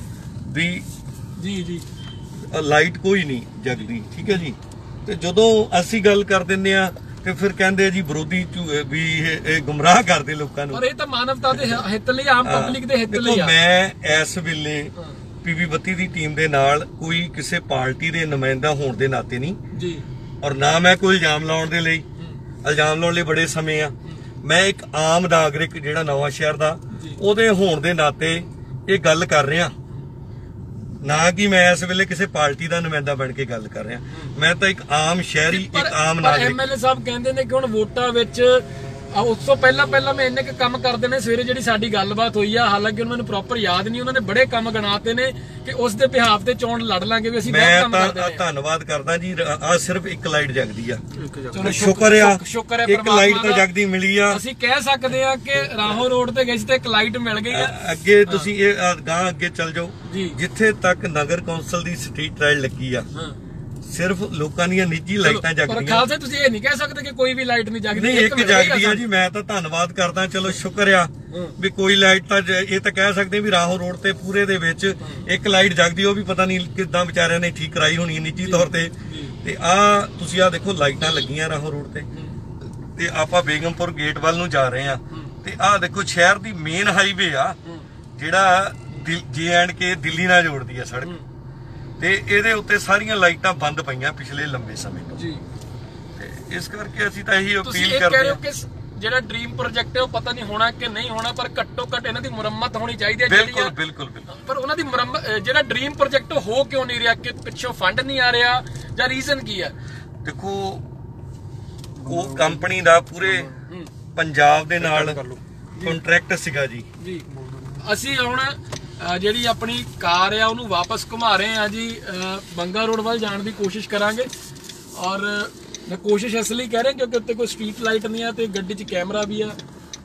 ਜੀ। ਲਾਈਟ ਕੋਈ ਨਹੀਂ ਜਗਦੀ। ਠੀਕ ਹੈ ਜੀ। ਤੇ ਜਦੋਂ ਅਸੀਂ ਗੱਲ ਕਰ ਦਿੰਦੇ ਆ ਤੇ ਫਿਰ ਕਹਿੰਦੇ ਜੀ ਵਿਰੋਧੀ ਵੀ ਇਹ ਗੁੰਮਰਾਹ ਕਰਦੇ ਲੋਕਾਂ ਨੂੰ। ਪਰ ਇਹ ਤਾਂ ਮਾਨਵਤਾ ਦੇ ਹਿੱਤ ਲਈ, ਆਮ ਪਬਲਿਕ ਦੇ ਹਿੱਤ ਲਈ ਆ। ਮੈਂ ਇਸ ਵੇਲੇ PB 32 ਦੀ ਟੀਮ ਦੇ ਨਾਲ ਕੋਈ ਕਿਸੇ ਪਾਰਟੀ ਦੇ ਨੁਮਾਇੰਦਾ ਹੋਣ ਦੇ ਨਾਤੇ ਨਹੀਂ ਜੀ, ਔਰ ਨਾ ਮੈਂ ਕੋਈ ਇਲਜ਼ਾਮ ਲਾਉਣ ਦੇ ਲਈ, ਇਲਜ਼ਾਮ ਲਾਉਣ ਲਈ ਬੜੇ ਸਮੇਂ ਆ। ਮੈਂ ਇੱਕ ਆਮ ਨਾਗਰਿਕ ਜਿਹੜਾ ਨਵਾਂ ਸ਼ਹਿਰ ਦਾ, ਉਹਦੇ ਹੋਣ ਦੇ ਨਾਤੇ ਇਹ ਗੱਲ ਕਰ ਰਿਹਾ, ਨਾ ਕਿ ਮੈਂ ਇਸ ਵੇਲੇ ਕਿਸੇ ਪਾਰਟੀ ਦਾ ਨੁਮਾਇੰਦਾ ਬਣ ਕੇ ਗੱਲ ਕਰ ਰਿਹਾ। ਮੈਂ ਤਾਂ ਇੱਕ ਆਮ ਸ਼ਹਿਰੀ, ਇੱਕ ਆਮ ਨਾਗਰਿਕ। MLA ਸਾਹਿਬ ਕਹਿੰਦੇ ਨੇ ਕਿ ਹੁਣ ਵੋਟਾਂ ਵਿੱਚ ਉਸ ਤੋਂ ਪਹਿਲਾਂ ਮੈਂ ਇੰਨੇ ਕੁ ਕੰਮ ਕਰਦੇ ਨੇ। ਸਵੇਰੇ ਜਿਹੜੀ ਸਾਡੀ ਗੱਲਬਾਤ ਹੋਈ ਆ, ਹਾਲਾਂਕਿ ਉਹਨਾਂ ਨੂੰ ਪ੍ਰੋਪਰ ਯਾਦ ਨਹੀਂ, ਉਹਨਾਂ ਨੇ ਬੜੇ ਕੰਮ ਗਣਾਤੇ ਨੇ ਕਿ ਉਸ ਦੇ ਬਿਹਾਫ ਤੇ ਚੋਣ ਲੜ ਲਾਂਗੇ ਵੀ ਅਸੀਂ ਬਹੁਤ ਕੰਮ ਕਰਦੇ ਨੇ। ਮੈਂ ਧੰਨਵਾਦ ਕਰਦਾ ਜੀ। ਆ ਸਿਰਫ ਇੱਕ ਲਾਈਟ ਜਗਦੀ ਆ, ਸ਼ੁਕਰ ਆ, ਇੱਕ ਲਾਈਟ ਤਾਂ ਜਗਦੀ ਮਿਲੀ ਆ। ਅਸੀਂ ਕਹਿ ਸਕਦੇ ਆ ਕਿ ਰਾਹੋਂ ਰੋਡ ਤੇ ਗਏ ਸੀ ਤੇ ਇੱਕ ਲਾਈਟ ਮਿਲ ਗਈ ਆ। ਅੱਗੇ ਤੁਸੀਂ ਇਹ ਗਾਂ ਅੱਗੇ ਚੱਲ ਜਾਓ, ਜਿੱਥੇ ਤੱਕ ਨਗਰ ਕੌਂਸਲ ਦੀ ਸਟਰੀਟ ਲਾਈਟ ਲੱਗੀ ਆ, ਸਿਰਫ ਲੋਕਾਂ ਦੀਆਂ ਨਿੱਜੀ ਲਾਈਟਾਂ ਜਗਦੀਆਂ। ਪਰ ਖਾਲਸਾ ਤੁਸੀਂ ਇਹ ਨਹੀਂ ਕਹਿ ਸਕਦੇ ਕਿ ਕੋਈ ਵੀ ਲਾਈਟ ਨਹੀਂ ਜਗਦੀ। ਨਹੀਂ, ਇੱਕ ਜਗਦੀ ਆ ਜੀ। ਮੈਂ ਤਾਂ ਧੰਨਵਾਦ ਕਰਦਾ, ਚਲੋ ਸ਼ੁਕਰ ਆ ਵੀ ਕੋਈ ਲਾਈਟ ਤਾਂ, ਇਹ ਤਾਂ ਕਹਿ ਸਕਦੇ ਵੀ ਰਾਹੋਂ ਰੋਡ ਤੇ ਪੂਰੇ ਦੇ ਵਿੱਚ ਇੱਕ ਲਾਈਟ ਜਗਦੀ, ਉਹ ਵੀ ਪਤਾ ਨਹੀਂ ਕਿੱਦਾਂ ਵਿਚਾਰਿਆਂ ਨੇ ਠੀਕ ਕਰਾਈ ਹੋਣੀ ਨਿੱਜੀ ਤੌਰ ਤੇ। ਤੇ ਆ ਤੁਸੀਂ ਆ ਦੇਖੋ ਲਾਈਟਾਂ ਲੱਗੀਆਂ ਰਾਹੋਂ ਰੋਡ ਤੇ ਆਪਾਂ ਬੇਗਮਪੁਰ ਗੇਟ ਵੱਲ ਨੂੰ ਜਾ ਰਹੇ ਆ। ਤੇ ਆ ਦੇਖੋ ਸ਼ਹਿਰ ਦੀ ਮੇਨ ਹਾਈਵੇ ਆ, ਜਿਹੜਾ J&K ਦਿੱਲੀ ਨਾਲ ਜੋੜਦੀ ਆ ਸੜਕ, ਤੇ ਇਹਦੇ ਉੱਤੇ ਸਾਰੀਆਂ ਲਾਈਟਾਂ ਬੰਦ ਪਈਆਂ ਪਿਛਲੇ ਲੰਬੇ ਸਮੇਂ ਤੋਂ ਜੀ। ਤੇ ਇਸ ਕਰਕੇ ਅਸੀਂ ਤਾਂ ਇਹੀ ਅਪੀਲ ਕਰਦੇ ਹਾਂ। ਜਿਹੜਾ ਡ੍ਰੀਮ ਪ੍ਰੋਜੈਕਟ ਹੈ ਉਹ ਪਤਾ ਨਹੀਂ ਹੋਣਾ ਕਿ ਨਹੀਂ ਹੋਣਾ, ਪਰ ਘੱਟੋ ਘੱਟ ਇਹਨਾਂ ਦੀ ਮੁਰੰਮਤ ਹੋਣੀ ਚਾਹੀਦੀ ਹੈ। ਬਿਲਕੁਲ ਬਿਲਕੁਲ ਬਿਲਕੁਲ। ਪਰ ਉਹਨਾਂ ਦੀ ਮੁਰੰਮਤ, ਜਿਹੜਾ ਡ੍ਰੀਮ ਪ੍ਰੋਜੈਕਟ ਹੋ ਕਿਉਂ ਨਹੀਂ ਰਿਹਾ? ਕਿ ਪਿੱਛੋਂ ਫੰਡ ਨਹੀਂ ਆ ਰਿਹਾ ਜਾਂ ਰੀਜ਼ਨ ਕੀ ਹੈ? ਦੇਖੋ, ਉਹ ਕੰਪਨੀ ਦਾ ਪੂਰੇ ਪੰਜਾਬ ਦੇ ਨਾਲ ਕੰਟਰੈਕਟ ਸੀਗਾ ਜੀ। ਅਸੀਂ ਹੁਣ ਜਿਹੜੀ ਆਪਣੀ ਕਾਰ ਆ ਉਹਨੂੰ ਵਾਪਸ ਘੁਮਾ ਰਹੇ ਆ ਜੀ, ਬੰਗਾ ਰੋਡ ਵੱਲ ਜਾਣ ਦੀ ਕੋਸ਼ਿਸ਼ ਕਰਾਂਗੇ। ਔਰ ਮੈਂ ਕੋਸ਼ਿਸ਼ ਇਸ ਲਈ ਕਹਿ ਰਿਹਾ ਕਿਉਂਕਿ ਉੱਤੇ ਕੋਈ ਸਟਰੀਟ ਲਾਈਟ ਨਹੀਂ ਆ ਤੇ ਗੱਡੀ 'ਚ ਕੈਮਰਾ ਵੀ ਆ।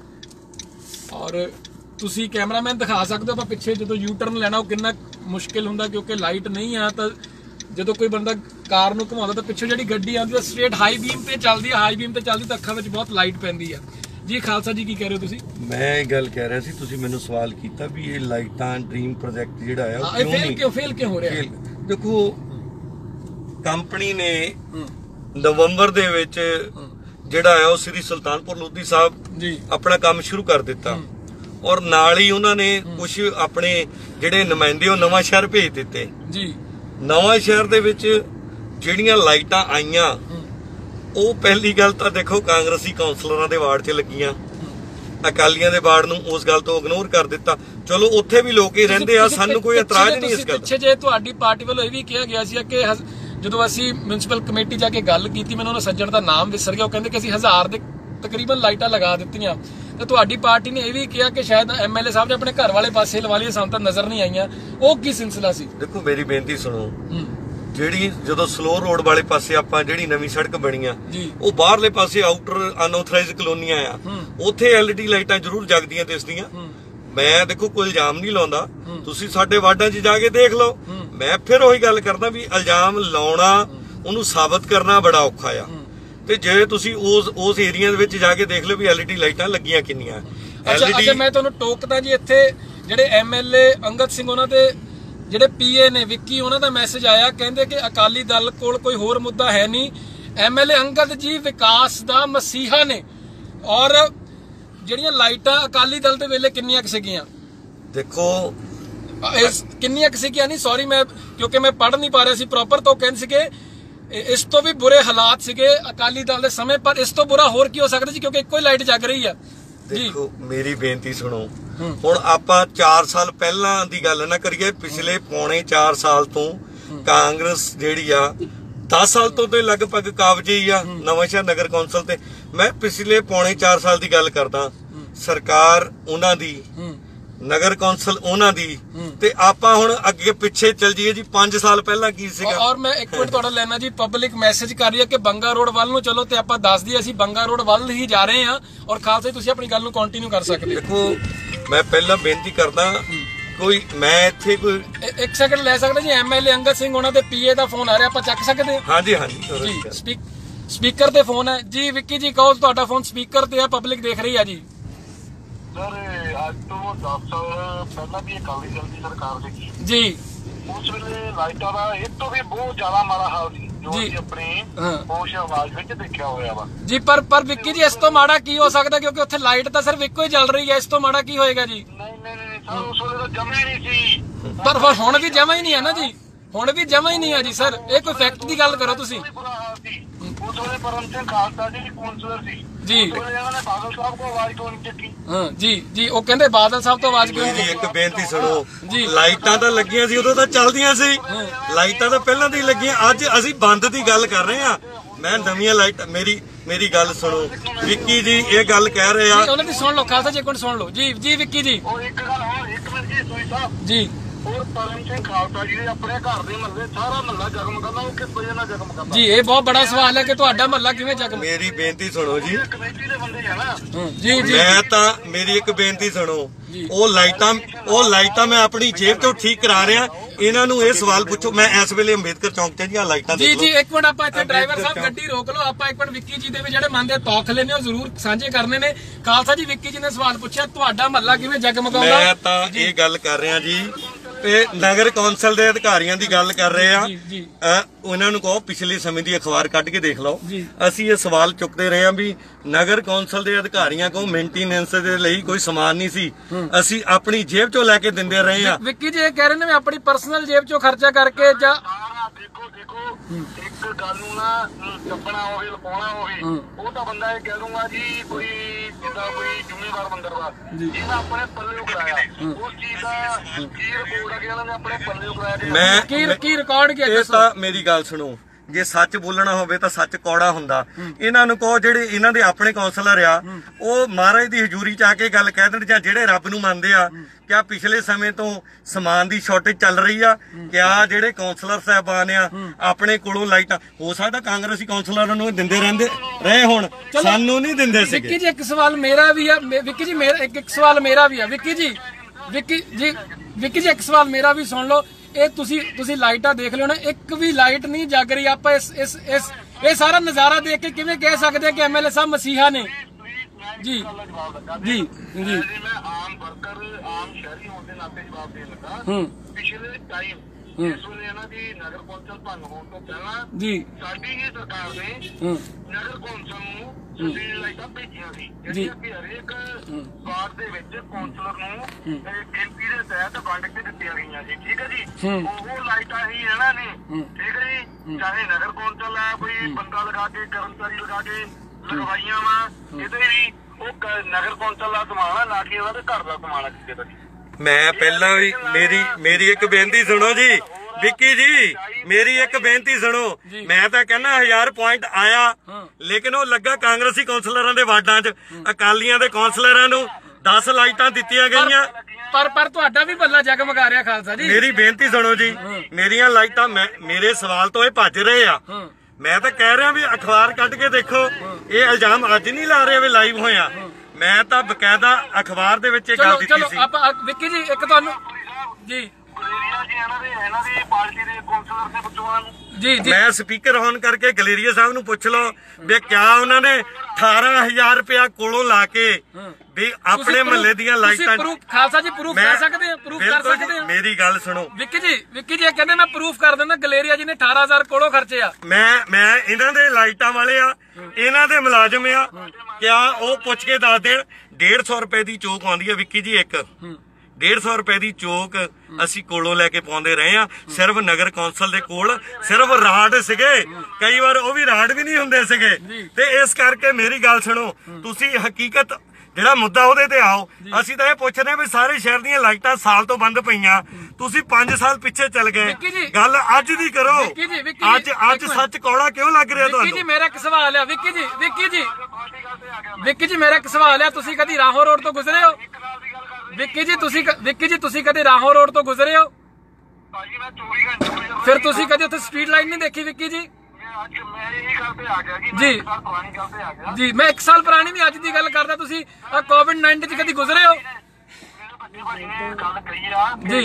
ਔਰ ਤੁਸੀਂ ਕੈਮਰਾਮੈਨ ਦਿਖਾ ਸਕਦੇ ਹੋ ਆਪਾਂ ਪਿੱਛੇ ਜਦੋਂ ਯੂ ਟਰਨ ਲੈਣਾ ਉਹ ਕਿੰਨਾ ਮੁਸ਼ਕਿਲ ਹੁੰਦਾ, ਕਿਉਂਕਿ ਲਾਈਟ ਨਹੀਂ ਆ। ਤਾਂ ਜਦੋਂ ਕੋਈ ਬੰਦਾ ਕਾਰ ਨੂੰ ਘੁਮਾਉਂਦਾ ਤਾਂ ਪਿੱਛੋਂ ਜਿਹੜੀ ਗੱਡੀ ਆਉਂਦੀ ਉਹ ਸਟ੍ਰੇਟ ਹਾਈ ਬੀਮ ਤੇ ਚੱਲਦੀ ਆ। ਹਾਈ ਬੀਮ ਤੇ ਚੱਲਦੀ ਤਾਂ ਅੱਖਾਂ ਵਿੱਚ ਬਹੁਤ ਲਾਈਟ ਪੈਂਦੀ ਆ। ਜੀ ਖਾਲਸਾ ਜੀ, ਕੀ ਕਹਿ ਰਹੇ ਹੋ ਤੁਸੀਂ? ਮੈਂ ਇਹ ਗੱਲ ਕਹਿ ਰਿਹਾ ਸੀ, ਤੁਸੀਂ ਮੈਨੂੰ ਸਵਾਲ ਕੀਤਾ ਵੀ ਇਹ ਲਾਈਟਾਂ ਡ੍ਰੀਮ ਪ੍ਰੋਜੈਕਟ ਜਿਹੜਾ ਆ ਉਹ ਫੇਲ ਕਿਉਂ ਹੋ ਰਿਹਾ? ਦੇਖੋ, ਕੰਪਨੀ ਨੇ ਨਵੰਬਰ ਦੇ ਵਿੱਚ ਜਿਹੜਾ ਆ ਉਹ ਸ੍ਰੀ ਸੁਲਤਾਨਪੁਰ ਲੋਧੀ ਸਾਹਿਬ ਜੀ ਆਪਣਾ ਕੰਮ ਸ਼ੁਰੂ ਕਰ ਦਿੱਤਾ। ਔਰ ਨਾਲ ਹੀ ਉਹਨਾਂ ਨੇ ਕੁਝ ਆਪਣੇ ਜਿਹੜੇ ਨੁਮਾਇੰਦੇ ਉਹ ਨਵਾਂ ਸ਼ਹਿਰ ਭੇਜ ਦਿੱਤੇ ਜੀ। ਨਵਾਂ ਸ਼ਹਿਰ ਦੇ ਵਿੱਚ ਜਿਹੜੀਆਂ ਲਾਈਟਾਂ ਆਈਆਂ ਉਹ ਪਹਿਲੀ ਗੱਲ ਤਾਂ ਦੇਖੋ ਕਾਂਗਰਸੀ ਕਾਉਂਸਲਰਾਂ ਦੇ ਵਾਰਡ 'ਚ ਲੱਗੀਆਂ, ਅਕਾਲੀਆਂ ਦੇ ਵਾਰਡ ਨੂੰ ਉਸ ਗੱਲ ਤੋਂ ਇਗਨੋਰ ਕਰ ਦਿੱਤਾ। ਚਲੋ ਉੱਥੇ ਵੀ ਲੋਕ ਹੀ ਰਹਿੰਦੇ ਆ, ਸਾਨੂੰ ਕੋਈ ਇਤਰਾਜ਼ ਨਹੀਂ ਇਸ ਗੱਲ ਦਾ। ਪਿੱਛੇ ਜੇ ਤੁਹਾਡੀ ਪਾਰਟੀ ਵੱਲੋਂ ਇਹ ਵੀ ਕਿਹਾ ਗਿਆ ਸੀ ਕਿ ਜਦੋਂ ਅਸੀਂ ਮਿਊਨਿਸਪਲ ਕਮੇਟੀ ਜਾ ਕੇ ਗੱਲ ਕੀਤੀ, ਮੈਨੂੰ ਉਹਨਾਂ ਸੱਜਣ ਦਾ ਨਾਮ ਵਿਸਰ ਗਿਆ, ਉਹ ਕਹਿੰਦੇ ਕਿ ਅਸੀਂ 1000 ਦੇ ਤਕਰੀਬਨ ਲਾਈਟਾਂ ਲਗਾ ਦਿੱਤੀਆਂ। ਤੇ ਤੁਹਾਡੀ ਪਾਰਟੀ ਨੇ ਇਹ ਵੀ ਕਿਹਾ ਕਿ ਸ਼ਾਇਦ ਐਮਐਲਏ ਸਾਹਿਬ ਨੇ ਆਪਣੇ ਘਰ ਵਾਲੇ ਪਾਸੇ ਲਵਾ ਲਈਏ, ਸਾਨੂੰ ਤਾਂ ਨਜ਼ਰ ਨਹੀਂ ਆਈਆਂ। ਉਹ ਕੀ ਸਿਲਸਿਲਾ ਸੀ? ਦੇਖੋ, ਮੇਰੀ ਬੇਨਤੀ ਸੁਣੋ। ਜਿਹੜੀ ਜਦੋਂ ਸਲੋ ਰੋਡ ਵਾਲੇ ਪਾਸੇ ਆਪਾਂ ਜਿਹੜੀ ਨਵੀਂ ਸੜਕ ਬਣੀ ਆ, ਉਹ ਬਾਹਰਲੇ ਪਾਸੇ ਆਊਟਰ ਅਨਆਥੋਰਾਈਜ਼ਡ ਕਲੋਨੀਆਂ ਆ, ਉੱਥੇ ਐਲਈਡੀ ਲਾਈਟਾਂ ਜ਼ਰੂਰ ਜਗਦੀਆਂ ਦਿਸਦੀਆਂ। ਮੈਂ ਦੇਖੋ ਕੋਈ ਇਲਜ਼ਾਮ ਨਹੀਂ ਲਾਉਂਦਾ, ਤੁਸੀਂ ਸਾਡੇ ਵਾਰਡਾਂ 'ਚ ਜਾ ਕੇ ਦੇਖ ਲਓ। ਮੈਂ ਫਿਰ ਉਹੀ ਗੱਲ ਕਰਦਾ ਵੀ ਇਲਜ਼ਾਮ ਲਾਉਣਾ, ਉਹਨੂੰ ਸਾਬਤ ਕਰਨਾ ਬੜਾ ਔਖਾ ਆ। ਤੇ ਜੇ ਤੁਸੀਂ ਉਸ ਏਰੀਆ ਦੇ ਵਿੱਚ ਜਾ ਕੇ ਦੇਖ ਲਓ ਵੀ ਐਲਈਡੀ ਲਾਈਟਾਂ ਲੱਗੀਆਂ ਕਿੰਨੀਆਂ। ਅੱਛਾ, ਮੈਂ ਤੁਹਾਨੂੰ ਟੋਕਦਾ ਜੀ, ਇੱਥੇ ਜਿਹੜੇ ਐਮਐਲਏ ਅੰਗਦ ਸਿੰਘ ਉਹਨਾਂ ਦੇ ਜਿਹੜੇ ਪੀਏ ਨੇ ਵਿੱਕੀ, ਉਹਨਾਂ ਦਾ ਮੈਸੇਜ ਆਇਆ, ਕਹਿੰਦੇ ਕਿ ਅਕਾਲੀ ਦਲ ਕੋਲ ਕੋਈ ਹੋਰ ਮੁੱਦਾ ਹੈ ਨਹੀਂ, ਐਮਐਲਏ ਅੰਗਦ ਜੀ ਵਿਕਾਸ ਦਾ ਮਸੀਹਾ ਨੇ। ਔਰ ਜਿਹੜੀਆਂ ਲਾਈਟਾਂ ਅਕਾਲੀ ਦਲ ਦੇ ਵੇਲੇ ਕਿੰਨੀਆਂ ਕੁ ਸੀਗੀਆਂ? ਦੇਖੋ, ਕਿੰਨੀਆਂ ਕੁ ਸੀਗੀਆਂ ਨਹੀਂ, ਸੌਰੀ ਮੈਂ ਕਿਉਂਕਿ ਮੈਂ ਪੜ੍ਹ ਨਹੀਂ ਪਾ ਰਿਹਾ ਸੀ ਪ੍ਰੋਪਰ, ਤੋਂ ਕਹਿੰਦੇ ਸੀਗੇ ਇਸ ਤੋਂ ਵੀ ਬੁਰੇ ਹਾਲਾਤ ਸੀਗੇ ਅਕਾਲੀ ਦਲ ਦੇ ਸਮੇਂ। ਪਰ ਇਸ ਤੋਂ ਬੁਰਾ ਹੋਰ ਕੀ ਹੋ ਸਕਦਾ ਜੀ, ਕਿਉਂਕਿ ਇੱਕੋ ਹੀ ਲਾਈਟ ਜਗ ਰਹੀ ਆ। ਦੇਖੋ, ਮੇਰੀ ਬੇਨਤੀ ਸੁਣੋ। ਹੁਣ ਆਪਾਂ 4 ਸਾਲ ਪਹਿਲਾਂ ਦੀ ਗੱਲ ਨਾ ਕਰੀਏ, ਪਿਛਲੇ ਪੌਣੇ 4 ਸਾਲ ਤੋਂ ਕਾਂਗਰਸ ਜਿਹੜੀ ਆ 10 ਸਾਲ ਤੋਂ ਤੇ ਲਗਭਗ ਕਾਬਜੇ ਹੀ ਆ ਨਵਾਂਸ਼ਹਿਰ ਨਗਰ ਕੌਂਸਲ ਤੇ। ਮੈਂ ਪਿਛਲੇ ਪੌਣੇ 4 ਸਾਲ ਦੀ ਗੱਲ ਕਰਦਾ। ਸਰਕਾਰ ਉਹਨਾਂ ਦੀ, ਨਗਰ ਕੌਂਸਲ ਉਹਨਾਂ ਦੀ, ਤੇ ਆਪਾਂ ਹੁਣ ਅੱਗੇ ਪਿੱਛੇ ਚੱਲ ਜਾਈਏ ਜੀ 5 ਸਾਲ ਪਹਿਲਾਂ ਕੀ ਸੀਗਾ। ਔਰ ਮੈਂ ਇੱਕ ਮਿੰਟ ਤੁਹਾਡਾ ਲੈਣਾ ਜੀ, ਪਬਲਿਕ ਮੈਸੇਜ ਕਰ ਰਹੀ ਹੈ ਕਿ ਬੰਗਾ ਰੋਡ ਵੱਲ ਨੂੰ ਚਲੋ, ਤੇ ਆਪਾਂ ਦੱਸ ਦਈਏ ਅਸੀਂ ਬੰਗਾ ਰੋਡ ਵੱਲ ਹੀ ਜਾ ਰਹੇ ਹਾਂ। ਔਰ ਖਾਲਸਾ ਤੁਸੀਂ ਆਪਣੀ ਗੱਲ ਨੂੰ ਕੰਟੀਨਿਊ ਕਰ ਸਕਦੇ। ਦੇਖੋ, ਮੈਂ ਪਹਿਲਾਂ ਬੇਨਤੀ ਕਰਦਾ, ਕੋਈ ਮੈਂ ਇੱਥੇ ਕੋਈ 1 ਸੈਕਿੰਡ ਲੈ ਸਕਦਾ ਜੀ? ਐਮਐਲਏ ਅੰਗਦ ਸਿੰਘ ਉਹਨਾਂ ਦੇ ਪੀਏ ਦਾ ਫੋਨ ਆ ਰਿਹਾ, ਆਪਾਂ ਚੱਕ ਸਕਦੇ ਹਾਂ? ਹਾਂਜੀ ਹਾਂਜੀ, ਸਪੀਕਰ ਤੇ ਫੋਨ ਹੈ ਜੀ। ਵਿੱਕੀ ਜੀ ਕਹੋ, ਤੁਹਾਡਾ ਫੋਨ ਸਪੀਕਰ ਤੇ ਆ, ਪਬਲਿਕ ਦੇਖ ਰਹੀ ਆ ਜੀ। ਸਰ, ਅੱਜ ਤੋਂ 10 ਸਾਲ ਪਹਿਲਾਂ ਵੀ ਅਕਾਲੀ ਦਲ ਦੀ ਸਰਕਾਰ ਸੀਗੀ ਜੀ, ਉਸ ਵੇਲੇ ਲਾਈਟਾਂ ਦਾ ਇਹ ਤੋਂ ਵੀ ਬਹੁਤ ਜ਼ਿਆਦਾ ਮਾੜਾ ਹਾਲ ਸੀ ਜੋ ਅਸੀਂ ਆਪਣੀ ਹੋਸ਼ ਆਵਾਜ਼ ਵਿੱਚ ਦੇਖਿਆ ਹੋਇਆ ਵਾ ਜੀ। ਪਰ ਵਿੱਕੀ ਜੀ, ਇਸ ਤੋਂ ਮਾੜਾ ਕੀ ਹੋ ਸਕਦਾ? ਕਿਉਂਕਿ ਉੱਥੇ ਲਾਈਟ ਤਾਂ ਸਿਰਫ ਇੱਕੋ ਹੀ ਚੱਲ ਰਹੀ ਹੈ, ਇਸ ਤੋਂ ਮਾੜਾ ਕੀ ਹੋਏਗਾ ਜੀ? ਨਹੀਂ ਸਰ, ਉਸ ਵੇਲੇ ਤਾਂ ਜਮਾ ਹੀ ਨਹੀਂ ਸੀ। ਪਰ ਹੁਣ ਵੀ ਜਮਾ ਹੀ ਨਹੀਂ ਹੈ ਨਾ ਜੀ, ਹੁਣ ਵੀ ਜਮਾ ਹੀ ਨਹੀਂ ਹੈ ਜੀ। ਸਰ, ਇਹ ਕੋਈ ਫੈਕਟ ਦੀ ਗੱਲ ਕਰੋ ਤੁਸੀਂ। ਉਸ ਵੇਲੇ ਪਰਮ ਸਿੰਘ ਖਾਲਸਾ ਜੀ ਕਾਉਂਸਲਰ ਸੀ ਜੀ, ਉਸ ਵੇਲੇ ਉਹਨਾਂ ਨੇ ਬਾਦਲ ਸਾਹਿਬ ਕੋਲ ਆਵਾਜ਼ ਕਿਉਂ ਨਹੀਂ ਚੱਕੀ? ਜੀ, ਉਹ ਕਹਿੰਦੇ ਬਾਦਲ ਸਾਹਿਬ ਤੋਂ ਆਵਾਜ਼ ਕਿਉਂ? ਜੀ ਇੱਕ ਬੇਨਤੀ ਸੁਣੋ ਜੀ, ਲਾਈਟਾਂ ਤਾਂ ਲੱਗੀਆਂ ਸੀ ਉਦੋਂ, ਤਾਂ ਚੱਲਦੀਆਂ ਸੀ ਲਾਈਟਾਂ ਤਾਂ ਪਹਿਲਾਂ ਦੀ ਲੱਗੀਆਂ। ਅੱਜ ਅਸੀਂ ਬੰਦ ਦੀ ਗੱਲ ਕਰ ਰਹੇ ਆ। ਮੈਂ ਨਵੀਆਂ ਲਾਈਟ, ਮੇਰੀ ਗੱਲ ਸੁਣੋ। ਵਿੱਕੀ ਜੀ ਇਹ ਗੱਲ ਕਹਿ ਰਹੇ ਆ, ਉਹਨਾਂ ਦੀ ਸੁਣ ਲਓ ਖਾਲਸਾ ਜੀ, ਇੱਕ ਮਿੰਟ ਸੁਣ ਲਓ ਜੀ। ਜੀ ਵਿੱਕੀ ਜੀ, ਉਹ ਇੱਕ ਗੱਲ ਹੋਰ, 1 ਮਿੰਟ ਜੀ ਸੋਈ ਸਾਹਿਬ ਜੀ। और परम सिंह खालसा जी ने अपने घर ਦੇ ਮਹੱਲੇ ਸਾਰਾ ਮਹੱਲਾ ਜਗਮਗਾਉਂਦਾ, ਉਹ ਕਿਸ ਵਜ੍ਹਾ ਨਾਲ ਜਗਮਗਾਉਂਦਾ? ਜੀ, ਇਹ ਬਹੁਤ ਬੜਾ ਸਵਾਲ ਹੈ ਕਿ ਤੁਹਾਡਾ ਮਹੱਲਾ ਕਿਵੇਂ ਜਗਮਗਾ? ਮੇਰੀ ਬੇਨਤੀ ਸੁਣੋ ਜੀ, ਕਮੇਟੀ ਦੇ ਬੰਦੇ ਆ ਨਾ ਜੀ। ਮੈਂ ਤਾਂ, ਮੇਰੀ ਇੱਕ ਬੇਨਤੀ ਸੁਣੋ। ਉਹ ਲਾਈਟਾਂ ਮੈਂ ਆਪਣੀ ਜੇਬ ਤੋਂ ਠੀਕ ਕਰਾ ਰਿਹਾ। ਇਹਨਾਂ ਨੂੰ ਇਹ ਸਵਾਲ ਪੁੱਛੋ। ਮੈਂ ਇਸ ਵੇਲੇ ਅੰਬੇਦਕਰ ਚੌਂਕ 'ਚ ਜੀ ਲਾਈਟਾਂ ਜੀ। ਇੱਕ ਮਿੰਟ, ਆਪਾਂ ਇੱਥੇ ਡਰਾਈਵਰ ਸਾਹਿਬ ਗੱਡੀ ਰੋਕ ਲਓ। ਆਪਾਂ ਇੱਕ ਮਿੰਟ ਵਿੱਕੀ ਜੀ ਦੇ ਵੀ ਜਿਹੜੇ ਮਨ ਦੇ ਤੌਖਲੇ ਨੇ ਉਹ ਜ਼ਰੂਰ ਸਾਂਝੇ ਕਰਨੇ ਨੇ। ਖਾਲਸਾ ਜੀ, ਵਿੱਕੀ ਜੀ ਨੇ ਸਵਾਲ ਪੁੱਛਿਆ ਤੁਹਾਡਾ ਮਹੱਲਾ ਕਿਵੇਂ ਜਗਮਗਾਉਂਦਾ? ਮੈਂ ਤਾਂ ਇਹ ਗੱਲ ਕਰ ਰਿਹਾ ਜੀ, ਇਹ ਨਗਰ ਕੌਂਸਲ ਦੇ ਅਧਿਕਾਰੀਆਂ ਦੀ ਗੱਲ ਕਰ ਰਹੇ ਆ। ਉਹਨਾਂ ਨੂੰ ਕਹੋ ਪਿਛਲੇ ਸਮੇਂ ਦੀ ਅਖਬਾਰ ਕੱਢ ਕੇ ਦੇਖ ਲਓ। ਅਸੀਂ ਇਹ ਸਵਾਲ ਚੁੱਕਦੇ ਰਹੇ ਆ ਵੀ ਨਗਰ ਕੌਂਸਲ ਦੇ ਅਧਿਕਾਰੀਆਂ ਕੋਲ ਮੇਨਟੇਨੈਂਸ ਦੇ ਲਈ ਕੋਈ ਸਮਾਨ ਨਹੀਂ ਸੀ, ਅਸੀਂ ਆਪਣੀ ਜੇਬ ਚੋਂ ਲੈ ਕੇ ਦਿੰਦੇ ਰਹੇ ਆ। ਵਿੱਕੀ ਜੀ ਇਹ ਕਹਿ ਰਹੇ ਨੇ ਮੈਂ ਆਪਣੀ ਪਰਸਨਲ ਜੇਬ ਚੋਂ ਖਰਚਾ ਕਰਕੇ ਜਾਂ ਦੇਖੋ ਇੱਕ ਗੱਲ ਨੂੰ ਨਾ ਚੱਪਣਾ ਹੋਵੇ ਲਪਾਉਣਾ ਹੋਵੇ ਉਹ ਤਾਂ ਬੰਦਾ ਇਹ ਕਹਿ ਦੂੰਗਾ ਜੀ ਕੋਈ ਜਿੱਦਾਂ ਕੋਈ ਜ਼ਿੰਮੇਵਾਰ ਬੰਦਰ ਵਾ ਜਿਹਨੇ ਆਪਣੇ ਪੱਲੇ ਕਰਾਇਆ ਉਸ ਚੀਜ਼ ਦਾ ਕੀ ਰਿਪੋਰਟ ਆ ਕਿ ਉਹਨਾਂ ਨੇ ਆਪਣੇ ਪੱਲੇ ਕਰਾਇਆ ਮੈਂ ਕੀ ਰਿਕਾਰਡ ਕੀ ਇਹ ਤਾਂ ਮੇਰੀ ਗੱਲ ਸੁਣੋ ਜੇ ਸੱਚ ਬੋਲਣਾ ਹੋਵੇ ਤਾਂ ਸੱਚ ਕੌੜਾ ਹੁੰਦਾ ਇਹਨਾਂ ਨੂੰ ਕਹੋ ਜਿਹੜੇ ਇਹਨਾਂ ਦੇ ਆਪਣੇ ਕਾਉਂਸਲਰ ਆ ਉਹ ਮਹਾਰਾਜ ਦੀ ਹਜ਼ੂਰੀ ਚ ਆ ਕੇ ਗੱਲ ਕਹਿ ਦੇਣ ਜਾਂ ਜਿਹੜੇ ਰੱਬ ਨੂੰ ਮੰਨਦੇ ਆ ਕਿਆ ਪਿਛਲੇ ਸਮੇਂ ਤੋਂ ਸਮਾਨ ਦੀ ਸ਼ਾਰਟੇਜ ਚੱਲ ਰਹੀ ਆ ਕਿਆ ਜਿਹੜੇ ਕਾਉਂਸਲਰ ਸਾਹਿਬਾਨ ਆ ਆਪਣੇ ਕੋਲੋਂ ਲਾਈਟਾਂ ਹੋ ਸਕਦਾ ਕਾਂਗਰਸੀ ਕਾਉਂਸਲਰਾਂ ਨੂੰ ਦਿੰਦੇ ਰਹਿੰਦੇ ਰਹੇ ਹੁਣ ਸਾਨੂੰ ਨਹੀਂ ਦਿੰਦੇ ਸੀ ਵਿੱਕੀ ਜੀ ਇੱਕ ਸਵਾਲ ਮੇਰਾ ਵੀ ਆ ਵਿੱਕੀ ਜੀ ਮੇਰਾ ਇੱਕ ਸਵਾਲ ਮੇਰਾ ਵੀ ਆ ਵਿੱਕੀ ਜੀ ਇੱਕ ਸਵਾਲ ਮੇਰਾ ਵੀ ਸੁਣ ਲਓ ਇਹ ਤੁਸੀਂ ਲਾਈਟਾਂ ਦੇਖ ਲਿਓ ਨਾ ਇੱਕ ਵੀ ਲਾਈਟ ਨਹੀਂ ਜਗ ਰਹੀ ਆਪਾਂ ਇਸ ਇਹ ਸਾਰਾ ਨਜ਼ਾਰਾ ਦੇਖ ਕੇ ਕਿਵੇਂ ਕਹਿ ਸਕਦੇ ਆ ਕਿ ਐਮਐਲਏ ਸਾਹਿਬ ਮਸੀਹਾ ਨੇ ਜੀ ਜੀ ਜੀ ਮੈਂ ਆਮ ਵਰਕਰ ਆਮ ਸ਼ਹਿਰੀ ਹੋਣ ਦੇ ਨਾਤੇ ਜਵਾਬ ਦੇਣ ਲੱਗਾ ਪਿਛਲੇ ਟਾਈਮ ਇਸ ਵੇਲੇ ਇਹਨਾਂ ਦੀ ਨਗਰ ਕੌਂਸਲ ਭੰਗ ਹੋਣ ਤੋਂ ਪਹਿਲਾਂ ਜੀ ਸਾਡੀ ਹੀ ਸਰਕਾਰ ਨੇ ਨਗਰ ਕੌਂਸਲ ਨੂੰ ਜਿਹੜੀ ਲਾਈਟਾਂ ਭੇਜੀਆਂ ਸੀ ਜਿਹੜੀਆਂ ਕਿ ਹਰੇਕ ਵਾਰਡ ਦੇ ਵਿੱਚ ਕੌਂਸਲਰ ਨੂੰ ਗਿਣਤੀ ਦੇ ਤਹਿਤ ਵੰਡ ਕੇ ਦਿੱਤੀਆਂ ਗਈਆਂ ਸੀ ਠੀਕ ਹੈ ਜੀ ਉਹ ਲਾਈਟਾਂ ਹੀ ਇਹਨਾਂ ਨੇ ਠੀਕ ਹੈ ਜੀ ਚਾਹੇ ਨਗਰ ਕੌਂਸਲ ਆ ਕੋਈ ਬੰਦਾ ਲਗਾ ਕੇ ਕਰਮਚਾਰੀ ਲਗਾ ਕੇ ਲਗਵਾਈਆਂ ਵਾ ਇਹਦੇ ਵੀ ਉਹ ਨਗਰ ਕੌਂਸਲ ਦਾ ਸਮਾਨ ਆ ਨਾ ਕਿ ਉਹਨਾਂ ਦੇ ਘਰ ਦਾ ਸਮਾਨ ਆ ਕਿਸੇ ਦਾ। ਮੈਂ ਪਹਿਲਾਂ ਵੀ ਮੇਰੀ ਇੱਕ ਬੇਨਤੀ ਸੁਣੋ ਜੀ ਵਿੱਕੀ ਜੀ ਮੇਰੀ ਇੱਕ ਬੇਨਤੀ ਸੁਣੋ ਮੈਂ ਤਾਂ ਕਹਿੰਦਾ 1000 ਪੁਆਇੰਟ ਆਇਆ ਲੇਕਿਨ ਉਹ ਲੱਗਾ ਕਾਂਗਰਸੀ ਕਾਉਂਸਲਰਾਂ ਦੇ ਵਾਰਡਾਂ 'ਚ ਅਕਾਲੀਆਂ ਦੇ ਕਾਉਂਸਲਰਾਂ ਨੂੰ 10 ਲਾਈਟਾਂ ਦਿੱਤੀਆਂ ਗਈਆਂ ਪਰ ਤੁਹਾਡਾ ਵੀ ਬੱਲਾ ਜਗਮਗਾ ਰਿਹਾ ਖਾਲਸਾ ਜੀ ਮੇਰੀ ਬੇਨਤੀ ਸੁਣੋ ਜੀ ਮੇਰੀਆਂ ਲਾਈਟਾਂ ਮੇਰੇ ਸਵਾਲ ਤੋਂ ਇਹ ਭੱਜ ਰਹੇ ਆ ਮੈਂ ਤਾਂ ਕਹਿ ਰਿਹਾ ਵੀ ਅਖਬਾਰ ਕੱਢ ਕੇ ਦੇਖੋ ਇਹ ਇਲਜ਼ਾਮ ਅੱਜ ਨਹੀਂ ਲਾ ਰਹੇ ਵੀ ਲਾਈਵ ਹੋਇਆ ਮੈਂ ਤਾਂ ਬਕਾਇਦਾ ਅਖਬਾਰ ਦੇ ਵਿੱਚ ਇਹ ਗੱਲ ਦਿੱਤੀ ਸੀ। ਚਲੋ ਆਪਾਂ ਵਿੱਕੀ ਜੀ ਇੱਕ ਤੁਹਾਨੂੰ ਜੀ ਇਹਨਾਂ ਦੀ ਪਾਰਟੀ ਦੇ ਕਾਉਂਸਲਰ ਨੇ ਪੁੱਛਣਾ ਜੀ ਮੈਂ ਸਪੀਕਰ ਔਨ ਕਰਕੇ ਗਲੇਰੀਆ ਸਾਹਿਬ ਨੂੰ ਪੁੱਛ ਲਓ ਵੀ ਕਿਆ ਉਹਨਾਂ ਨੇ 18000 ਰੁਪਇਆ ਕੋਲੋਂ ਲਾ ਕੇ ਵੀ ਆਪਣੇ ਮਹੱਲੇ ਦੀਆਂ ਲਾਈਟਾਂ ਖਾਲਸਾ ਜੀ ਪ੍ਰੂਫ ਕਰ ਸਕਦੇ ਆ ਪ੍ਰੂਫ ਕਰ ਸਕਦੇ ਆ ਮੇਰੀ ਗੱਲ ਸੁਣੋ ਵਿੱਕੀ ਜੀ ਇਹ ਕਹਿੰਦੇ ਮੈਂ ਪ੍ਰੂਫ ਕਰ ਦਿੰਦਾ ਗਲੇਰੀਆ ਜੀ ਨੇ 18000 ਕੋਲੋਂ ਖਰਚੇ ਆ ਮੈਂ ਇਹਨਾਂ ਦੇ ਲਾਈਟਾਂ ਵਾਲੇ ਆ ਇਹਨਾਂ ਦੇ ਮੁਲਾਜ਼ਮ ਆ ਕਿਆ ਉਹ ਪੁੱਛ ਕੇ ਦੱਸ ਦੇਣ 150 ਰੁਪਏ ਦੀ ਚੋਕ ਆਉਂਦੀ ਆ ਵਿੱਕੀ ਜੀ ਇੱਕ 150 ਰੁਪਏ ਦੀ ਚੋਕ ਅਸੀਂ ਕੋਲੋਂ ਲੈ ਕੇ ਪਾਉਂਦੇ ਰਹੇ ਆ ਸਿਰਫ ਨਗਰ ਕੌਂਸਲ ਦੇ ਕੋਲ ਸਿਰਫ ਰਾਡ ਸੀਗੇ ਕਈ ਵਾਰ ਉਹ ਵੀ ਰਾਡ ਵੀ ਨਹੀਂ ਹੁੰਦੇ ਸੀਗੇ ਤੇ ਇਸ ਕਰਕੇ ਮੇਰੀ ਗੱਲ ਸੁਣੋ ਤੁਸੀਂ ਹਕੀਕਤ ਜਿਹੜਾ ਮੁੱਦਾ ਉਹਦੇ ਤੇ ਆਓ ਅਸੀਂ ਤਾਂ ਇਹ ਪੁੱਛਦੇ ਵੀ ਸਾਰੇ ਸ਼ਹਿਰ ਦੀਆਂ ਲਾਈਟਾਂ ਸਾਲ ਤੋਂ ਬੰਦ ਪਈਆਂ ਤੁਸੀਂ 5 ਸਾਲ ਪਿੱਛੇ ਚੱਲ ਗਏ ਗੱਲ ਅੱਜ ਦੀ ਕਰੋ ਅੱਜ ਸੱਚ ਕੌੜਾ ਕਿਉਂ ਲੱਗ ਰਿਹਾ ਤੁਹਾਨੂੰ ਵਿੱਕੀ ਜੀ ਮੇਰਾ ਇੱਕ ਸਵਾਲ ਆ ਵਿੱਕੀ ਜੀ ਮੇਰਾ ਇੱਕ ਸਵਾਲ ਆ ਤੁਸੀਂ ਕਦੀ ਰਾਹੋਂ ਰੋਡ ਤੋਂ ਗੁਜ਼ਰੇ ਹੋ ਵਿੱਕੀ ਜੀ ਤੁਸੀਂ ਕਦੇ ਰਾਹੋਂ ਰੋਡ ਤੋਂ ਗੁਜ਼ਰੇ ਹੋ ਫਿਰ ਤੁਸੀਂ ਕਦੇ ਉੱਥੇ ਸਟਰੀਟ ਲਾਈਟ ਨਹੀਂ ਦੇਖੀ ਵਿੱਕੀ ਜੀ ਜੀ ਮੈਂ 1 ਸਾਲ ਪੁਰਾਣੀ ਵੀ ਅੱਜ ਦੀ ਗੱਲ ਕਰਦਾ ਤੁਸੀਂ ਕੋਵਿਡ-19 ਚ ਕਦੀ ਗੁਜ਼ਰੇ ਹੋ ਜੀ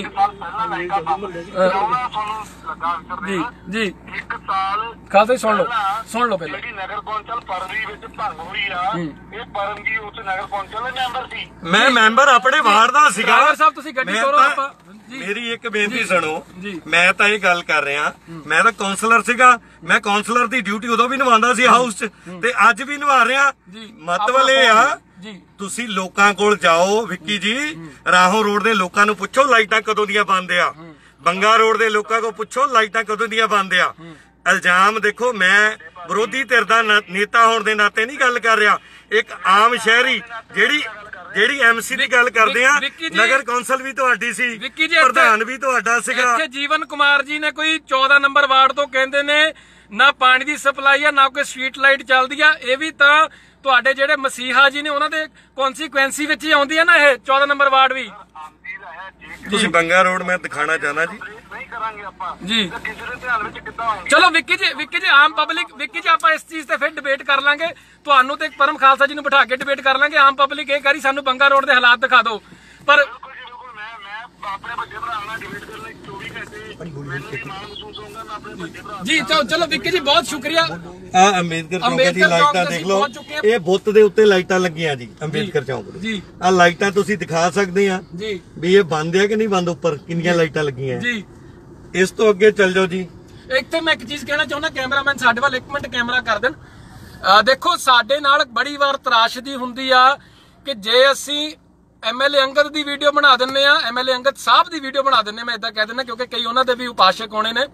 ਜੀ ਖਾਲਸਾ ਸੁਣ ਲਓ ਪਹਿਲਾਂ ਨਗਰ ਕੌਂਸਲ ਫਰਵਰੀ ਵਿੱਚ ਭੰਗ ਹੋਈ ਆ ਇਹ ਪਰਮਜੀਤ ਉਸ ਨਗਰ ਕੌਂਸਲ ਦਾ ਮੈਂਬਰ ਸੀ ਮੈਂ ਮੈਂਬਰ ਆਪਣੇ ਵਾਰਡ ਦਾ ਸੀਗਾ ਸਾਹਿਬ ਤੁਸੀਂ ਗੱਡੀ ਤੋਰੋ ਆਪਾਂ ਮੇਰੀ ਇੱਕ ਬੇਨਤੀ ਸੁਣੋ ਮੈਂ ਤਾਂ ਇਹ ਗੱਲ ਕਰ ਰਿਹਾ ਮੈਂ ਤਾਂ ਕਾਉਂਸਲਰ ਸੀਗਾ ਮੈਂ ਕਾਉਂਸਲਰ ਦੀ ਡਿਊਟੀ ਉਦੋਂ ਵੀ ਨਿਭਾਉਂਦਾ ਸੀ ਹਾਊਸ 'ਚ ਤੇ ਅੱਜ ਵੀ ਨਿਭਾ ਰਿਹਾ ਮਤਲਬ ਇਹ ਆ ਤੁਸੀਂ ਲੋਕਾਂ ਕੋਲ ਜਾਓ ਵਿੱਕੀ ਜੀ ਰਾਹੋਂ ਰੋਡ ਦੇ ਲੋਕਾਂ ਨੂੰ ਪੁੱਛੋ ਲਾਈਟਾਂ ਕਦੋਂ ਦੀਆਂ ਬੰਦ ਆ ਬੰਗਾ ਰੋਡ ਦੇ ਲੋਕਾਂ ਕੋਲ ਪੁੱਛੋ ਲਾਈਟਾਂ ਕਦੋਂ ਦੀਆਂ ਬੰਦ ਆ ਇਲਜ਼ਾਮ ਦੇਖੋ ਮੈਂ ਵਿਰੋਧੀ ਧਿਰ ਦਾ ਨੇਤਾ ਹੋਣ ਦੇ ਨਾਤੇ ਨਹੀਂ ਗੱਲ ਕਰ ਰਿਹਾ ਇੱਕ ਆਮ ਸ਼ਹਿਰੀ ਜਿਹੜੀ ਐਮਸੀ ਦੀ ਗੱਲ ਕਰਦੇ ਆ ਨਗਰ ਕੌਂਸਲ ਵੀ ਤੁਹਾਡੀ ਸੀ ਪ੍ਰਧਾਨ ਵੀ ਤੁਹਾਡਾ ਸੀਗਾ ਇੱਥੇ ਜੀਵਨ ਕੁਮਾਰ ਜੀ ਨੇ ਕੋਈ 14 ਨੰਬਰ ਵਾਰਡ ਤੋਂ ਕਹਿੰਦੇ ਨੇ ਨਾ ਪਾਣੀ ਦੀ ਸਪਲਾਈ ਆ ਨਾ ਕੋਈ ਸਟਰੀਟ ਲਾਈਟ ਚੱਲਦੀ ਆ ਇਹ ਵੀ ਤਾਂ ਤੁਹਾਡੇ ਜਿਹੜੇ ਮਸੀਹਾ ਜੀ ਨੇ ਉਹਨਾਂ ਦੇ ਕੌਨਸੀਕੁਐਂਸੀ ਵਿੱਚ ਹੀ ਆਉਂਦੀ ਆ ਨਾ ਇਹ 14 ਨੰਬਰ ਵਾਰਡ ਵੀ ਤੁਸੀਂ ਬੰਗਾ ਰੋਡ ਮੈਂ ਦਿਖਾਣਾ ਚਾਹਨਾ ਜੀ ਨਹੀਂ ਕਰਾਂਗੇ ਆਪਾਂ ਜੀ ਕਿਸੇ ਦੇ ਧਿਆਨ ਵਿੱਚ ਕਿੱਦਾਂ ਆਉਂਗੇ ਚਲੋ ਵਿੱਕੀ ਜੀ ਆਮ ਪਬਲਿਕ ਵਿੱਕੀ ਜੀ ਆਪਾਂ ਇਸ ਚੀਜ਼ ਤੇ ਫਿਰ ਡਿਬੇਟ ਕਰ ਲਾਂਗੇ ਤੁਹਾਨੂੰ ਤੇ ਪਰਮ ਖਾਲਸਾ ਜੀ ਨੂੰ ਬਿਠਾ ਕੇ ਡਿਬੇਟ ਕਰ ਲਾਂਗੇ ਆਮ ਪਬਲਿਕ ਇਹ ਕਰੀ ਸਾਨੂੰ ਬੰਗਾ ਰੋਡ ਦੇ ਹਾਲਾਤ ਦਿਖਾ ਦਿਓ ਪਰ ਮੈਂ ਆਪਣੇ ਵੱਡੇ ਭਰਾ ਨਾਲ ਡਿਬੇਟ ਕਰਨ ਲਈ 24 ਘੰਟੇ ਮੈਨੂੰ ਵੀ ਮਾਣ ਮਹਿਸੂਸ ਹੋਊਗਾ ਮੈਂ ਆਪਣੇ ਵੱਡੇ ਭਰਾ ਜੀ ਚਲੋ ਵਿੱਕੀ ਜੀ ਬਹੁਤ ਸ਼ੁਕਰੀਆ ਆ ਅੰਬੇਦਕਰ ਚੌਂਕ ਦੀ ਲਾਈਟਾਂ ਦੇਖ ਲਓ ਇਹ ਬੁੱਤ ਦੇ ਉੱਤੇ ਲਾਈਟਾਂ ਲੱਗੀਆਂ ਜੀ ਅੰਬੇਦਕਰ ਚੌਂਕ ਦੇ ਜੀ ਆ ਲਾਈਟਾਂ ਤੁਸੀਂ ਦਿਖਾ ਸਕਦੇ ਆ ਜੀ ਵੀ ਇਹ ਬੰਦ ਆ ਕਿ ਨਹੀਂ ਬੰਦ ਉੱਪਰ ਕਿੰਨੀਆਂ ਲਾਈਟਾਂ ਲੱਗੀਆਂ ਜੀ ਇਸ ਤੋਂ ਅੱਗੇ ਚੱਲ ਜਾਓ ਜੀ ਇੱਥੇ ਮੈਂ ਇੱਕ ਚੀਜ਼ ਕਹਿਣਾ ਚਾਹੁੰਦਾ ਕੈਮਰਾਮੈਨ ਸਾਡੇ ਵੱਲ 1 ਮਿੰਟ ਕੈਮਰਾ ਕਰ ਦੇਣ ਦੇਖੋ ਸਾਡੇ ਨਾਲ ਬੜੀ ਵਾਰ ਤਰਾਸ਼ਦੀ ਹੁੰਦੀ ਆ ਕਿ ਜੇ ਅਸੀਂ ਐਮਐਲਏ ਅੰਗਦ ਦੀ ਵੀਡੀਓ ਬਣਾ ਦਿੰਨੇ ਆ ਐਮਐਲਏ ਅੰਗਦ ਸਾਹਿਬ ਦੀ ਵੀਡੀਓ ਬਣਾ ਦਿੰਨੇ ਮੈਂ ਇਦਾਂ ਕਹਿ ਦਿੰਦਾ ਕਿਉਂਕਿ ਕਈ ਉਹਨਾਂ ਦੇ ਵੀ ਉਪਾਸ਼ਕ ਹੋਣੇ ਨੇ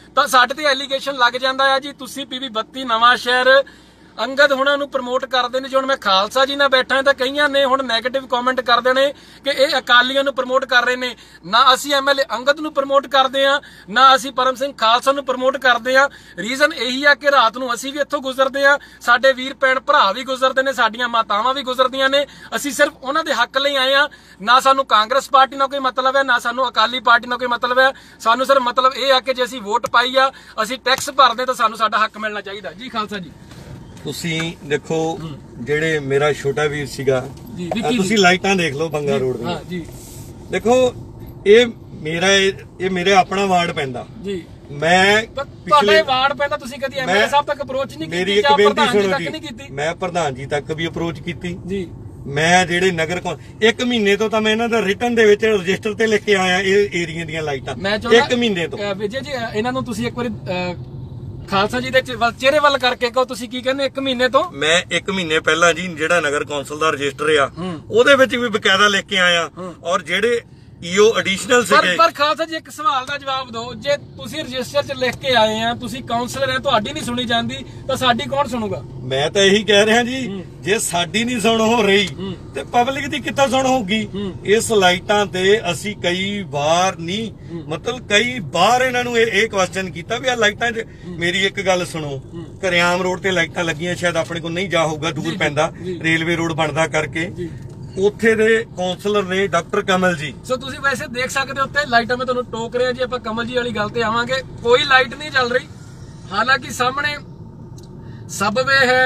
ਤਾਂ ਸਾਡੇ ਤੇ ਐਲੀਗੇਸ਼ਨ ਲੱਗ ਜਾਂਦਾ ਆ ਜੀ ਤੁਸੀਂ PB 32 ਨਵਾਂ ਸ਼ਹਿਰ ਅੰਗਦ ਹੁਣਾਂ ਨੂੰ ਪ੍ਰਮੋਟ ਕਰਦੇ ਨੇ ਜੀ। ਹੁਣ ਮੈਂ ਖਾਲਸਾ ਜੀ ਨਾਲ ਬੈਠਾ ਤਾਂ ਕਈਆਂ ਨੇ ਹੁਣ ਨੈਗੇਟਿਵ ਕਮੈਂਟ ਕਰਦੇ ਨੇ ਕਿ ਇਹ ਅਕਾਲੀਆਂ ਨੂੰ ਪ੍ਰਮੋਟ ਕਰ ਰਹੇ ਨੇ। ਨਾ ਅਸੀਂ MLA ਅੰਗਦ ਨੂੰ ਪ੍ਰਮੋਟ ਕਰਦੇ ਆ, ਨਾ ਅਸੀਂ ਪਰਮ ਸਿੰਘ ਖਾਲਸਾ ਨੂੰ ਪ੍ਰਮੋਟ ਕਰਦੇ ਆ। ਰੀਜ਼ਨ ਇਹੀ ਆ ਕਿ ਰਾਤ ਨੂੰ ਅਸੀਂ ਵੀ ਇੱਥੋਂ ਗੁਜ਼ਰਦੇ ਆ, ਸਾਡੇ ਵੀਰ ਭੈਣ ਭਰਾ ਵੀ ਗੁਜ਼ਰਦੇ ਨੇ, ਸਾਡੀਆਂ ਮਾਤਾਵਾਂ ਵੀ ਗੁਜ਼ਰਦੀਆਂ ਨੇ। ਅਸੀਂ ਸਿਰਫ ਉਹਨਾਂ ਦੇ ਹੱਕ ਲਈ ਆਏ ਆ। ਨਾ ਸਾਨੂੰ ਕਾਂਗਰਸ ਪਾਰਟੀ ਨਾਲ ਕੋਈ ਮਤਲਬ ਹੈ, ਨਾ ਸਾਨੂੰ ਅਕਾਲੀ ਪਾਰਟੀ ਨਾਲ ਕੋਈ ਮਤਲਬ ਹੈ। ਸਾਨੂੰ ਸਿਰਫ ਮਤਲਬ ਇਹ ਆ ਕਿ ਜੇ ਅਸੀਂ ਵੋਟ ਪਾਈ ਆ, ਅਸੀਂ ਟੈਕਸ ਭਰਦੇ ਤਾਂ ਸਾਨੂੰ ਸਾਡਾ ਹੱਕ ਮਿਲਣਾ ਚਾਹੀਦਾ ਜੀ। ਖਾਲਸਾ ਜੀ ਤੁਸੀਂ ਦੇਖੋ ਜਿਹੜੇ ਮੇਰਾ ਛੋਟਾ ਵੀਰ ਸੀਗਾ, ਤੁਸੀਂ ਲਾਈਟਾਂ ਦੇਖ ਲਓ ਬੰਗਾ ਰੋਡ ਦੀਆਂ ਜੀ। ਦੇਖੋ ਇਹ ਮੇਰੇ ਆਪਣਾ ਵਾਰਡ ਪੈਂਦਾ ਜੀ। ਮੈਂ ਤੁਹਾਡੇ ਵਾਰਡ ਪੈਂਦਾ, ਤੁਸੀਂ ਕਦੀ MLA ਸਾਹਿਬ ਤੱਕ ਅਪਰੋਚ ਨਹੀਂ ਕੀਤੀ? ਮੇਰੀ ਇੱਕ ਬੇਨਤੀ ਸੁਣੋ ਜੀ, ਮੈਂ ਪ੍ਰਧਾਨ ਜੀ ਤੱਕ ਵੀ ਅਪਰੋਚ ਕੀਤੀ ਜੀ। ਮੈਂ ਜਿਹੜੇ ਨਗਰ 1 ਮਹੀਨੇ ਤੋਂ ਤਾਂ ਮੈਂ ਇਹਨਾਂ ਦਾ ਰਿਟਨ ਦੇ ਵਿੱਚ ਰਜਿਸਟਰ ਤੇ ਲਿਖ ਕੇ ਆਇਆ ਇਹ ਏਰੀਆ ਦੀਆਂ ਲਾਈਟਾਂ 1 ਮਹੀਨੇ ਤੋਂ। ਵਿਜੇ ਜੀ ਇਹਨਾਂ ਨੂੰ ਤੁਸੀਂ ਇੱਕ ਵਾਰੀ ਖਾਲਸਾ ਜੀ ਦੇ ਚਿਹਰੇ ਵੱਲ ਕਰਕੇ ਕਹੋ, ਤੁਸੀਂ ਕੀ ਕਹਿੰਦੇ 1 ਮਹੀਨੇ ਤੋਂ? ਮੈਂ 1 ਮਹੀਨੇ ਪਹਿਲਾਂ ਜੀ ਜਿਹੜਾ ਨਗਰ ਕੌਂਸਲ ਦਾ ਰਜਿਸਟਰ ਆ ਉਹਦੇ ਵਿੱਚ ਵੀ ਬਕਾਇਦਾ ਲਿਖ ਕੇ ਆਇਆ। ਔਰ ਜਿਹੜੇ ਈਓ ਐਡੀਸ਼ਨਲ ਸੀਗੇ। ਪਰ ਖਾਲਸਾ ਜੀ ਇੱਕ ਸਵਾਲ ਦਾ ਜਵਾਬ ਦਿਓ, ਜੇ ਤੁਸੀਂ ਰਜਿਸਟਰ 'ਚ ਲਿਖ ਕੇ ਆਏ ਆ, ਤੁਸੀਂ ਕਾਉਂਸਲਰ ਹੈ, ਤੁਹਾਡੀ ਨਹੀਂ ਸੁਣੀ ਜਾਂਦੀ ਤਾਂ ਸਾਡੀ ਕੌਣ ਸੁਣੂਗਾ? ਮੈਂ ਤਾਂ ਇਹੀ ਕਹਿ ਰਿਹਾ ਜੀ, ਜੇ ਸਾਡੀ ਨਹੀਂ ਸੁਣ ਹੋ ਰਹੀ ਤੇ ਪਬਲਿਕ ਦੀ ਕਿੱਥੋਂ ਸੁਣ ਹੋਊਗੀ? ਇਸ ਲਾਈਟਾਂ ਤੇ ਅਸੀਂ ਕਈ ਵਾਰ ਇਹਨਾਂ ਨੂੰ ਇਹ ਕੁਐਸਚਨ ਕੀਤਾ ਵੀ ਆ ਲਾਈਟਾਂ 'ਚ ਮੇਰੀ ਇੱਕ ਗੱਲ ਸੁਣੋ, ਕਰਿਆਮ ਰੋਡ ਤੇ ਲਾਈਟਾਂ ਲੱਗੀਆਂ, ਸ਼ਾਇਦ ਆਪਣੇ ਕੋਲ ਨਹੀਂ ਜਾ ਹੋਊਗਾ, ਦੂਰ ਪੈਂਦਾ, ਰੇਲਵੇ ਰੋਡ ਬਣਦਾ ਕਰਕੇ। ਉੱਥੇ ਦੇ ਕਾਉਂਸਲਰ ਨੇ ਡਾਕਟਰ ਕਮਲ ਜੀ। ਸੋ ਤੁਸੀਂ ਵੈਸੇ ਦੇਖ ਸਕਦੇ ਹੋ ਉੱਤੇ ਲਾਈਟਾਂ, ਮੈਂ ਤੁਹਾਨੂੰ ਟੋਕ ਰਿਹਾ ਜੀ। ਆਪਾਂ ਕਮਲ ਜੀ ਵਾਲੀ ਗੱਲ ਤੇ ਆਵਾਂਗੇ। ਕੋਈ ਲਾਈਟ ਨਹੀਂ ਚੱਲ ਰਹੀ, ਹਾਲਾਂਕਿ ਸਾਹਮਣੇ ਸਬਵੇ ਹੈ,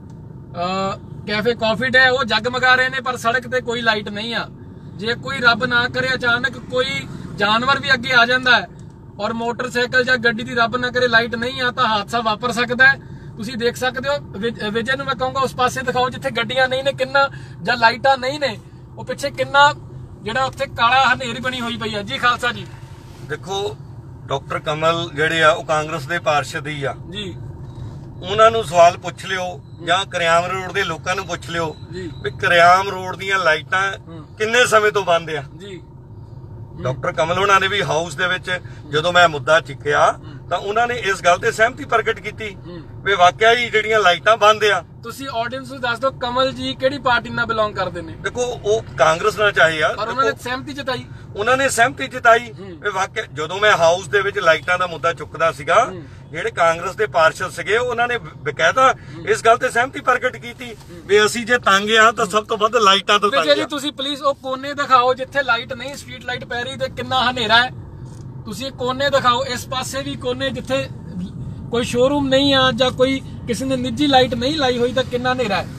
ਕੈਫੇ ਕਾਫੀ ਡੇ ਉਹ ਜਗਮਗਾ ਰਹੇ ਨੇ, ਪਰ ਸੜਕ ਤੇ ਕੋਈ ਲਾਈਟ ਨਹੀਂ ਆ। ਜੇ ਕੋਈ ਰੱਬ ਨਾ ਕਰੇ ਅਚਾਨਕ ਕੋਈ ਜਾਨਵਰ ਵੀ ਅੱਗੇ ਆ ਜਾਂਦਾ ਹੈ ਔਰ ਮੋਟਰਸਾਈਕਲ ਜਾਂ ਗੱਡੀ ਦੀ ਰੱਬ ਨਾ ਕਰੇ ਲਾਈਟ ਨਹੀਂ ਆ, ਤਾਂ ਹਾਦਸਾ ਵਾਪਰ ਸਕਦਾ ਹੈ। ਤੁਸੀਂ ਦੇਖ ਸਕਦੇ ਹੋ। ਵਿਜੇ ਨੂੰ ਮੈਂ ਕਹੂੰਗਾ ਉਸ ਪਾਸੇ ਦਿਖਾਓ ਜਿੱਥੇ ਗੱਡੀਆਂ ਨਹੀਂ ਨੇ, ਕਿੰਨਾ ਜਾਂ ਲਾਈਟਾਂ ਨਹੀਂ ਨੇ, ਉਹ ਪਿੱਛੇ ਕਿੰਨਾ ਜਿਹੜਾ ਉੱਥੇ ਕਾਲਾ ਹਨੇਰੀ ਬਣੀ ਹੋਈ ਪਈ ਆ ਜੀ। ਖਾਲਸਾ ਜੀ ਦੇਖੋ ਡਾਕਟਰ ਕਮਲ ਜਿਹੜੇ ਆ ਉਹ ਕਾਂਗਰਸ ਦੇ ਪਾਰਸ਼ਦ ਹੀ ਆ ਜੀ। ਉਹਨਾਂ ਨੂੰ ਸਵਾਲ ਪੁੱਛ ਲਿਓ ਜਾਂ ਕਰਿਆਮ ਰੋਡ ਦੇ ਲੋਕਾਂ ਨੂੰ ਪੁੱਛ ਲਿਓ ਵੀ ਕਰਿਆਮ ਰੋਡ ਦੀਆਂ ਲਾਈਟਾਂ ਕਿੰਨੇ ਸਮੇਂ ਤੋਂ ਬੰਦ ਆ ਜੀ। ਡਾਕਟਰ ਕਮਲ ਉਹਨਾਂ ਨੇ ਵੀ ਹਾਊਸ ਦੇ ਵਿੱਚ ਜਦੋਂ ਮੈਂ ਮੁੱਦਾ ਚੁੱਕਿਆ ਤਾਂ ਉਹਨਾਂ ਨੇ ਇਸ ਗੱਲ ਤੇ ਸਹਿਮਤੀ ਪ੍ਰਗਟ ਕੀਤੀ ਵੀ ਵਾਕਿਆ ਹੀ ਜਿਹੜੀਆਂ ਲਾਈਟਾਂ ਬੰਦ ਆ। ਤੁਸੀਂ ਆਡੀਅנס ਨੂੰ ਦੱਸ ਦਿਓ ਕਮਲ ਜੀ ਕਿਹੜੀ ਪਾਰਟੀ ਨਾਲ ਬਿਲੋਂਗ ਕਰਦੇ ਨੇ? ਦੇਖੋ ਉਹ ਕਾਂਗਰਸ ਨਾਲ ਚਾਹੇ ਆ, ਪਰ ਉਹਨਾਂ ਨੇ ਸਹਿਮਤੀ ਜਤਾਈ। ਉਹਨਾਂ ਨੇ ਸਹਿਮਤੀ ਜਤਾਈ ਵੀ ਵਾਕਿਆ ਜਦੋਂ ਮੈਂ ਹਾਊਸ ਦੇ ਵਿੱਚ ਲਾਈਟਾਂ ਦਾ ਮੁੱਦਾ ਚੁੱਕਦਾ ਸੀਗਾ, ਜਿਹੜੇ ਕਾਂਗਰਸ ਦੇ ਪਾਰਸ਼ਦ ਸੀਗੇ ਉਹਨਾਂ ਨੇ ਬਕਾਇਦਾ ਇਸ ਗੱਲ ਤੇ ਸਹਿਮਤੀ ਪ੍ਰਗਟ ਕੀਤੀ ਵੀ ਅਸੀਂ ਜੇ ਤੰਗ ਆ ਤਾਂ ਸਭ ਤੋਂ ਵੱਧ ਲਾਈਟਾਂ ਤੋਂ ਤੰਗ ਆ। ਜੀ ਤੁਸੀਂ ਪਲੀਜ਼ ਉਹ ਕੋਨੇ ਦਿਖਾਓ ਜਿੱਥੇ ਲਾਈਟ ਨਹੀਂ, ਸਟਰੀਟ ਲਾਈਟ ਪੈ ਰਹੀ ਤੇ ਕਿੰਨਾ ਹਨੇਰਾ ਹੈ। ਤੁਸੀਂ ਕੋਨੇ ਦਿਖਾਓ, ਇਸ ਪਾਸੇ ਵੀ ਕੋਨੇ ਜਿੱਥੇ ਕੋਈ ਸ਼ੋਰੂਮ ਨਹੀਂ ਆ ਜਾਂ ਕੋਈ ਕਿਸੇ ਨੇ ਨਿੱਜੀ ਲਾਈਟ ਨਹੀਂ ਲਾਈ ਹੋਈ ਤਾਂ ਕਿੰਨਾ ਹਨੇਰਾ ਹੈ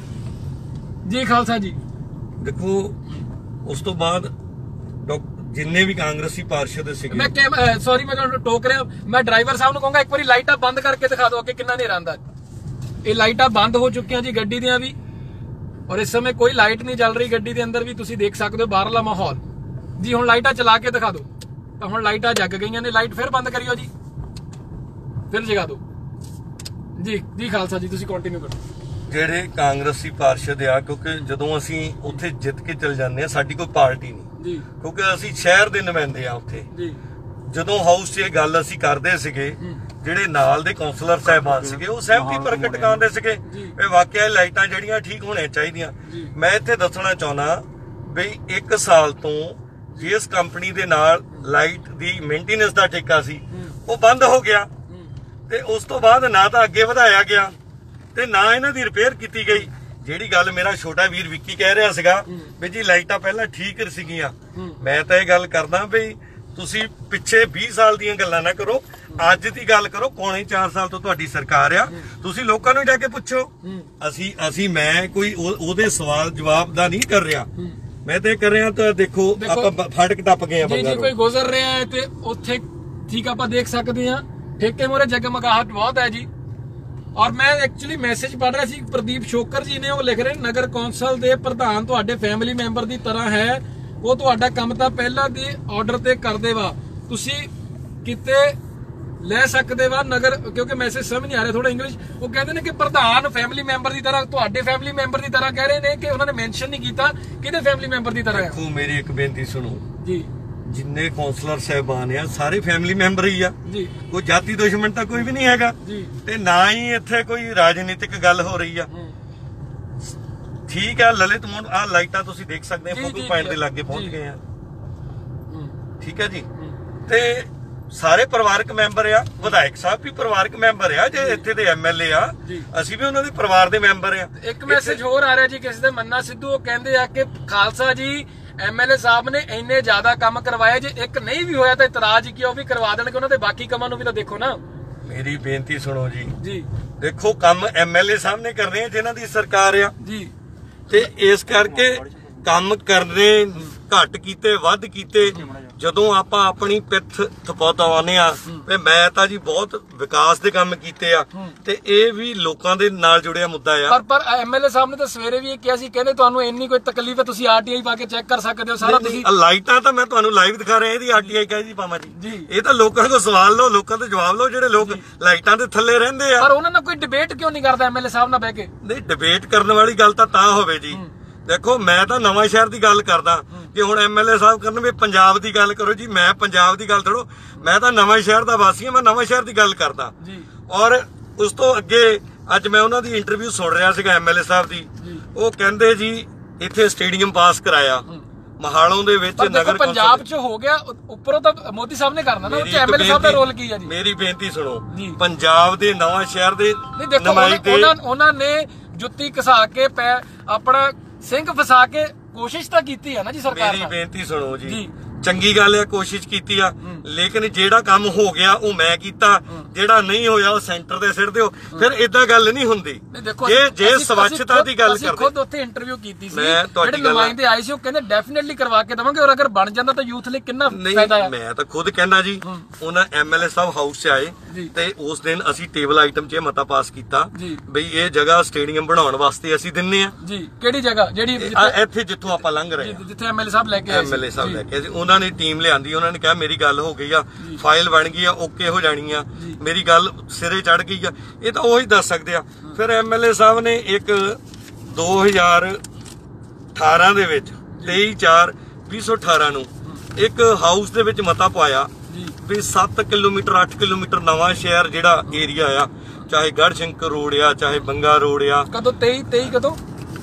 ਜੀ। ਖਾਲਸਾ ਜੀ ਦੇਖੋ ਉਸ ਤੋਂ ਬਾਅਦ ਜਿੰਨੇ ਵੀ ਕਾਂਗਰਸੀ ਪਾਰਸ਼ਦ ਸੀਗੇ, ਮੈਂ ਸੌਰੀ ਮੈਂ ਤੁਹਾਨੂੰ ਟੋਕ ਰਿਹਾ, ਮੈਂ ਡਰਾਈਵਰ ਸਾਹਿਬ ਨੂੰ ਕਹੂੰਗਾ ਇੱਕ ਵਾਰੀ ਲਾਈਟਾਂ ਬੰਦ ਕਰਕੇ ਦਿਖਾ ਦਿਓ ਅੱਗੇ ਕਿੰਨਾ ਹਨੇਰਾ ਆਂਦਾ। ਇਹ ਲਾਈਟਾਂ ਬੰਦ ਹੋ ਚੁੱਕੀਆਂ ਜੀ ਗੱਡੀ ਦੀਆਂ ਵੀ, ਔਰ ਇਸ ਸਮੇਂ ਕੋਈ ਲਾਈਟ ਨਹੀਂ ਚੱਲ ਰਹੀ ਗੱਡੀ ਦੇ ਅੰਦਰ ਵੀ। ਤੁਸੀਂ ਦੇਖ ਸਕਦੇ ਹੋ ਬਾਹਰਲਾ ਮਾਹੌਲ ਜੀ। ਹੁਣ ਲਾਈਟਾਂ ਚਲਾ ਕੇ ਦਿਖਾ ਦਿਓ, ਤਾਂ ਹੁਣ ਲਾਈਟਾਂ ਜਗ ਗਈਆਂ ਨੇ। ਲਾਈਟ ਫਿਰ ਬੰਦ ਕਰਿਓ ਜੀ, ਫਿਰ ਜਗਾ ਦਿਓ ਜੀ। ਜੀ ਖਾਲਸਾ ਜੀ ਤੁਸੀਂ ਕੰਟੀਨਿਊ ਕਰੋ। ਜਿਹੜੇ ਕਾਂਗਰਸੀ ਪਾਰਸ਼ਦ ਆ, ਕਿਉਂਕਿ ਜਦੋਂ ਅਸੀਂ ਉੱਥੇ ਜਿੱਤ ਕੇ ਚਲ ਜਾਂਦੇ ਆ, ਸਾਡੀ ਕੋਈ ਪਾਰਟੀ ਨਹੀਂ ਜੀ, ਕਿਉਂਕਿ ਅਸੀਂ ਸ਼ਹਿਰ ਦੇ ਨੁਮਾਇੰਦੇ ਆ ਉੱਥੇ ਜੀ। ਜਦੋਂ ਹਾਊਸ 'ਚ ਇਹ ਗੱਲ ਅਸੀਂ ਕਰਦੇ ਸੀਗੇ, ਜਿਹੜੇ ਨਾਲ ਦੇ ਕਾਉਂਸਲਰ ਸਾਹਿਬਾਨ ਸੀਗੇ ਉਹ ਸਹਿਮਤੀ ਪ੍ਰਗਟ ਕਰਦੇ ਸੀਗੇ ਵੀ ਵਾਕਿਆ ਲਾਈਟਾਂ ਜਿਹੜੀਆਂ ਠੀਕ ਹੋਣੀਆਂ ਚਾਹੀਦੀਆਂ। ਮੈਂ ਇੱਥੇ ਦੱਸਣਾ ਚਾਹੁੰਦਾ ਵੀ 1 ਸਾਲ ਤੋਂ ਜਿਸ ਕੰਪਨੀ ਦੇ ਨਾਲ ਲਾਈਟ ਦੀ ਮੇਨਟੇਨੈਂਸ ਦਾ ਠੇਕਾ ਸੀ ਉਹ ਬੰਦ ਹੋ ਗਿਆ, ਤੇ ਉਸ ਤੋਂ ਬਾਅਦ ਨਾ ਤਾਂ ਅੱਗੇ ਵਧਾਇਆ ਗਿਆ ਤੇ ਨਾ ਇਹਨਾਂ ਦੀ ਰਿਪੇਅਰ ਕੀਤੀ ਗਈ। ਜਿਹੜੀ ਗੱਲ ਮੇਰਾ ਛੋਟਾ ਵੀਰ ਵਿੱਕੀ ਕਹਿ ਰਿਹਾ ਸੀਗਾ ਵੀ ਜੀ ਲਾਈਟਾਂ ਪਹਿਲਾਂ ਠੀਕ ਸੀਗੀਆਂ, ਮੈਂ ਤਾਂ ਇਹ ਗੱਲ ਕਰਦਾ ਵੀ ਤੁਸੀਂ ਪਿੱਛੇ 20 ਸਾਲ ਦੀਆਂ ਗੱਲਾਂ ਨਾ ਕਰੋ, ਅੱਜ ਦੀ ਗੱਲ ਕਰੋ। ਪੌਣੇ 4 ਸਾਲ ਤੋਂ ਤੁਹਾਡੀ ਸਰਕਾਰ ਆ, ਤੁਸੀਂ ਲੋਕਾਂ ਨੂੰ ਜਾ ਕੇ ਪੁੱਛੋ। ਮੈਂ ਕੋਈ ਉਹਦੇ ਸਵਾਲ ਜਵਾਬ ਦਾ ਨਹੀਂ ਕਰ ਰਿਹਾ, ਮੈਂ ਤੇ ਕਰ ਰਿਹਾ। ਤਾਂ ਦੇਖੋ ਆਪਾਂ ਫਾਟਕ ਟੱਪ ਗਏ ਆ, ਜੀ ਕੋਈ ਗੁਜ਼ਰ ਰਿਹਾ ਹੈ ਤੇ ਉੱਥੇ ਠੀਕ ਆਪਾਂ ਦੇਖ ਸਕਦੇ ਆ ਠੇਕੇ ਮੋਰੇ ਜਗਮਗਾਹਟ ਬਹੁਤ ਹੈ ਜੀ। ਔਰ ਮੈਂ ਐਕਚੁਅਲੀ ਮੈਸੇਜ ਪੜ੍ਹ ਰਿਹਾ ਸੀ, ਪ੍ਰਦੀਪ ਸ਼ੋਕਰ ਜੀ ਨੇ ਉਹ ਲਿਖ ਰਹੇ ਨਗਰ ਕੌਂਸਲ ਦੇ ਪ੍ਰਧਾਨ ਤੁਹਾਡੇ ਫੈਮਿਲੀ ਮੈਂਬਰ ਦੀ ਤਰ੍ਹਾਂ ਹੈ, ਉਹ ਤੁਹਾਡਾ ਕੰਮ ਤਾਂ ਪਹਿਲਾਂ ਦੀ ਆਰਡਰ ਤੇ ਕਰਦੇ ਵਾ, ਤੁਸੀਂ ਕਿਤੇ ਲੈ ਸਕਦੇ ਵਾ ਨਗਰ। ਕਿਉਂਕਿ ਮੈਸੇਜ ਸਮਝ ਨਹੀਂ ਆ ਰਿਹਾ ਥੋੜਾ ਇੰਗਲਿਸ਼। ਉਹ ਕਹਿੰਦੇ ਨੇ ਕਿ ਪ੍ਰਧਾਨ ਫੈਮਿਲੀ ਮੈਂਬਰ ਦੀ ਤਰ੍ਹਾਂ, ਤੁਹਾਡੇ ਫੈਮਿਲੀ ਮੈਂਬਰ ਦੀ ਤਰ੍ਹਾਂ ਕਹਿ ਰਹੇ ਨੇ ਕਿ ਉਹਨਾਂ ਨੇ ਮੈਂਸ਼ਨ ਨਹੀਂ ਕੀਤਾ ਕਿਹਦੇ ਫੈਮਿਲੀ ਮੈਂਬਰ ਦੀ ਤਰ੍ਹਾਂ ਹੈ। ਦੇਖੋ ਮੇਰੀ ਇੱਕ ਬੇਨਤੀ ਸੁਣੋ ਜੀ, ਜਿੰਨੇ ਕੌਂਸਲਰ ਸਾਹਿਬਾਨ ਆ ਸਾਰੇ ਫੈਮਿਲੀ ਮੈਂਬਰ ਹੀ ਆ ਜੀ, ਕੋਈ ਜਾਤੀ ਦੁਸ਼ਮਣ ਤਾਂ ਕੋਈ ਵੀ ਨਹੀਂ ਹੈਗਾ ਜੀ, ਤੇ ਨਾ ਹੀ ਇੱਥੇ ਕੋਈ ਰਾਜਨੀਤਿਕ ਗੱਲ ਹੋ ਰਹੀ ਆ। ਠੀਕ ਆ ਲਲਿਤ ਮੋਹਨ, ਆ ਲਾਈਟਾਂ ਤੁਸੀਂ ਦੇਖ ਸਕਦੇ ਆ ਫੋਕਲ ਪੁਆਇੰਟ ਦੇ ਲਾਗੇ ਪਹੁੰਚ ਗਏ ਆ। ਠੀਕ ਹੈ ਜੀ, ਤੇ ਸਾਰੇ ਪਰਿਵਾਰਕ ਮੈਂਬਰ ਆ, ਵਿਧਾਇਕ ਸਾਹਿਬ ਵੀ ਪਰਿਵਾਰਕ ਮੈਂਬਰ ਆ, ਜੇ ਇੱਥੇ ਦੇ ਐਮਐਲਏ ਆ ਅਸੀਂ ਵੀ ਉਹਨਾਂ ਦੇ ਪਰਿਵਾਰ ਦੇ ਮੈਂਬਰ ਆ। ਇੱਕ ਮੈਸੇਜ ਹੋਰ ਆ ਰਿਹਾ ਜੀ ਕਿਸੇ ਦੇ, ਮੰਨਾ ਸਿੱਧੂ, ਉਹ ਕਹਿੰਦੇ ਆ ਕਿ ਖਾਲਸਾ ਜੀ ਐਮਐਲਏ ਸਾਹਿਬ ਨੇ ਇੰਨੇ ਜ਼ਿਆਦਾ ਕੰਮ ਕਰਵਾਏ, ਜੇ ਇੱਕ ਨਹੀਂ ਵੀ ਹੋਇਆ ਤਾਂ ਇਤਰਾਜ਼ ਕੀ ਉਹ ਵੀ ਕਰਵਾ ਦੇਣਗੇ, ਉਹਨਾਂ ਦੇ ਬਾਕੀ ਕੰਮਾਂ ਨੂੰ ਵੀ ਤਾਂ ਦੇਖੋ ਨਾ। ਮੇਰੀ ਬੇਨਤੀ ਸੁਣੋ ਜੀ, ਜੀ ਦੇਖੋ ਕੰਮ ਐਮਐਲਏ ਸਾਹਿਬ ਨੇ ਕਰਨੇ ਆ ਜਿਨ੍ਹਾਂ ਦੀ ਸਰਕਾਰ ਆ ਜੀ, ਤੇ ਇਸ ਕਰਕੇ ਕੰਮ ਕਰਨੇ ਘੱਟ ਕੀਤੇ ਵੱਧ ਕੀਤੇ, ਜਦੋਂ ਆਪਾਂ ਆਪਣੀ ਪਿੱਠ ਥਪਾਉਂਦੇ ਆ ਤੇ ਮੈਂ ਤਾਂ ਜੀ ਬਹੁਤ ਵਿਕਾਸ ਦੇ ਕੰਮ ਕੀਤੇ ਆ, ਤੇ ਇਹ ਵੀ ਲੋਕਾਂ ਦੇ ਨਾਲ ਜੁੜਿਆ ਮੁੱਦਾ ਆ। ਪਰ ਐਮਐਲਏ ਸਾਹਿਬ ਨੇ ਤਾਂ ਸਵੇਰੇ ਵੀ ਇਹ ਕਿਹਾ ਸੀ, ਕਹਿੰਦੇ ਤੁਹਾਨੂੰ ਇੰਨੀ ਕੋਈ ਤਕਲੀਫ ਹੈ ਤੁਸੀਂ ਆਰਟੀਆਈ ਪਾ ਕੇ ਚੈੱਕ ਕਰ ਸਕਦੇ ਹੋ ਸਾਰਾ। ਤੁਸੀਂ ਲਾਈਟਾਂ ਤਾਂ ਮੈਂ ਤੁਹਾਨੂੰ ਲਾਈਵ ਦਿਖਾ ਰਿਹਾ, ਇਹਦੀ ਆਰਟੀਆਈ ਕਹੇ ਜੀ ਪਾਵਾਂ ਜੀ, ਇਹ ਤਾਂ ਲੋਕਾਂ ਕੋਲ ਸਵਾਲ ਲਓ, ਲੋਕਾਂ ਤੋਂ ਜਵਾਬ ਲਓ, ਜਿਹੜੇ ਲੋਕ ਲਾਈਟਾਂ ਦੇ ਥੱਲੇ ਰਹਿੰਦੇ ਆ। ਪਰ ਉਹਨਾਂ ਨਾਲ ਕੋਈ ਡਿਬੇਟ ਕਿਉਂ ਨਹੀਂ ਕਰਦਾ ਐਮਐਲਏ ਸਾਹਿਬ ਨਾਲ ਬਹਿ ਕੇ? ਨਹੀਂ, ਡਿਬੇਟ ਕਰਨ ਵਾਲੀ ਗੱਲ ਤਾਂ ਹੋਵੇ ਜੀ। ਦੇਖੋ ਮੈਂ ਤਾਂ ਨਵਾਂ ਸ਼ਹਿਰ ਦੀ ਗੱਲ ਕਰਦਾ, ਜੇ ਹੁਣ ਐਮਐਲਏ ਸਾਹਿਬ ਕਰਨ ਵੀ ਪੰਜਾਬ ਦੀ ਗੱਲ ਕਰੋ ਜੀ, ਮੈਂ ਪੰਜਾਬ ਦੀ ਗੱਲ ਥੋੜੋ, ਮੈਂ ਤਾਂ ਨਵਾਂ ਸ਼ਹਿਰ ਦਾ ਵਾਸੀ ਹਾਂ, ਮੈਂ ਨਵਾਂ ਸ਼ਹਿਰ ਦੀ ਗੱਲ ਕਰਦਾ। ਔਰ ਉਸ ਤੋਂ ਅੱਗੇ ਅੱਜ ਮੈਂ ਉਹਨਾਂ ਦੀ ਇੰਟਰਵਿਊ ਸੁਣ ਰਿਹਾ ਸੀਗਾ ਐਮਐਲਏ ਸਾਹਿਬ ਦੀ, ਉਹ ਕਹਿੰਦੇ ਜੀ ਇੱਥੇ ਸਟੇਡੀਅਮ ਪਾਸ ਕਰਾਇਆ ਮਹਾਲੋਂ ਦੇ ਵਿੱਚ ਨਗਰ ਪੰਜਾਬ ਚ ਹੋ ਗਿਆ, ਉੱਪਰੋਂ ਤਾਂ ਮੋਦੀ ਸਾਹਿਬ ਨੇ ਕਰਨਾ ਨਾ, ਉੱਚ ਐਮਐਲਏ ਸਾਹਿਬ ਦਾ ਰੋਲ ਕੀ ਹੈ ਜੀ? ਮੇਰੀ ਬੇਨਤੀ ਸੁਣੋ, ਪੰਜਾਬ ਦੇ ਨਵਾਂ ਸ਼ਹਿਰ ਦੇ ਨੁਮਾਇੰਦੇ ਉਹਨਾਂ ਨੇ ਜੁੱਤੀ ਘਸਾ ਕੇ ਆਪਣਾ ਸਿੰਘ ਫਸਾ ਕੇ ਕੋਸ਼ਿਸ਼ ਤਾਂ ਕੀਤੀ ਹੈ ਨਾ ਜੀ ਸਰਕਾਰ ਨੇ। ਮੇਰੀ ਬੇਨਤੀ ਸੁਣੋ ਜੀ, ਚੰਗੀ ਗੱਲ ਹੈ, ਕੋਸ਼ਿਸ਼ ਕੀਤੀ ਆ, ਲੇਕਿਨ ਜਿਹੜਾ ਕੰਮ ਹੋ ਗਿਆ ਉਹ ਮੈਂ ਕੀਤਾ, ਜਿਹੜਾ ਨਹੀਂ ਹੋਇਆ ਉਹ ਸੈਂਟਰ ਦੇ ਸਿਰ ਦਿਓ, ਫਿਰ ਇਦਾਂ ਗੱਲ ਨਹੀਂ ਹੁੰਦੀ। ਜੇ ਸਵੱਛਤਾ ਦੀ ਗੱਲ ਕਰਦੇ, ਖੁਦ ਉੱਥੇ ਇੰਟਰਵਿਊ ਕੀਤੀ ਸੀ, ਜਿਹੜੇ ਨੁਮਾਇੰਦੇ ਆਏ ਸੀ ਉਹ ਕਹਿੰਦੇ ਡੈਫੀਨਿਟਲੀ ਕਰਵਾ ਕੇ ਦੇਵਾਂਗੇ, ਔਰ ਅਗਰ ਬਣ ਜਾਂਦਾ ਤਾਂ ਯੂਥ ਲਈ ਕਿੰਨਾ ਫਾਇਦਾ ਹੈ। ਮੈਂ ਤਾਂ ਖੁਦ ਕਹਿੰਦਾ ਜੀ, ਉਹਨਾਂ ਐਮਐਲਏ ਸਾਹਿਬ ਹਾਊਸ 'ਚ ਆਏ ਤੇ ਉਸ ਦਿਨ ਅਸੀਂ ਟੇਬਲ ਆਈਟਮ 'ਚ ਮਤਾ ਪਾਸ ਕੀਤਾ ਬਈ ਇਹ ਜਗ੍ਹਾ ਸਟੇਡੀਅਮ ਬਣਾਉਣ ਵਾਸਤੇ ਅਸੀਂ ਦਿੰਨੇ ਆ ਜੀ। ਕਿਹੜੀ ਜਗ੍ਹਾ? ਜਿਹੜੀ ਇੱਥੇ ਜਿੱਥੋਂ ਆਪਾਂ ਲੰਘ ਰਹੇ ਆ, ਜਿੱਥੇ ਐਮਐਲਏ ਸਾਹਿਬ ਲੈ ਕੇ ਆਏ ਸੀ। ਐਮਐਲਏ ਸਾਹਿਬ ਲੈ ਕੇ ਆਏ ਸੀ, ਉਹਨਾਂ ਨੇ ਟੀਮ ਲਿਆਂਦੀ, ਉਹਨਾਂ ਨੇ ਕਿਹਾ ਮੇਰੀ ਗੱਲ ਹੋ ਗਈ ਆ, ਫਾਈਲ ਬਣ ਗਈ ਆ, ਓਕੇ ਹੋ ਜਾਣੀ ਆ, ਮੇਰੀ ਗੱਲ ਸਿਰੇ ਚੜ ਗਈ ਆ। ਇਹ ਤਾਂ ਉਹੀ ਦੱਸ ਸਕਦੇ ਆ। ਫਿਰ ਐਮਐਲਏ ਸਾਹਿਬ ਨੇ ਇੱਕ 2018 ਦੇ ਵਿੱਚ 23/4/2018 ਨੂੰ ਇੱਕ ਹਾਊਸ ਦੇ ਵਿੱਚ ਮਤਾ ਪਾਇਆ ਵੀ 7 ਕਿਲੋਮੀਟਰ 8 ਕਿਲੋਮੀਟਰ ਨਵਾਂ ਸ਼ਹਿਰ ਜਿਹੜਾ ਏਰੀਆ ਆ, ਚਾਹੇ ਗੜਸ਼ੰਕਰ ਰੋਡ ਆ, ਚਾਹੇ ਬੰਗਾ ਰੋਡ ਆ। ਕਦੋਂ 23 ਕਦੋਂ?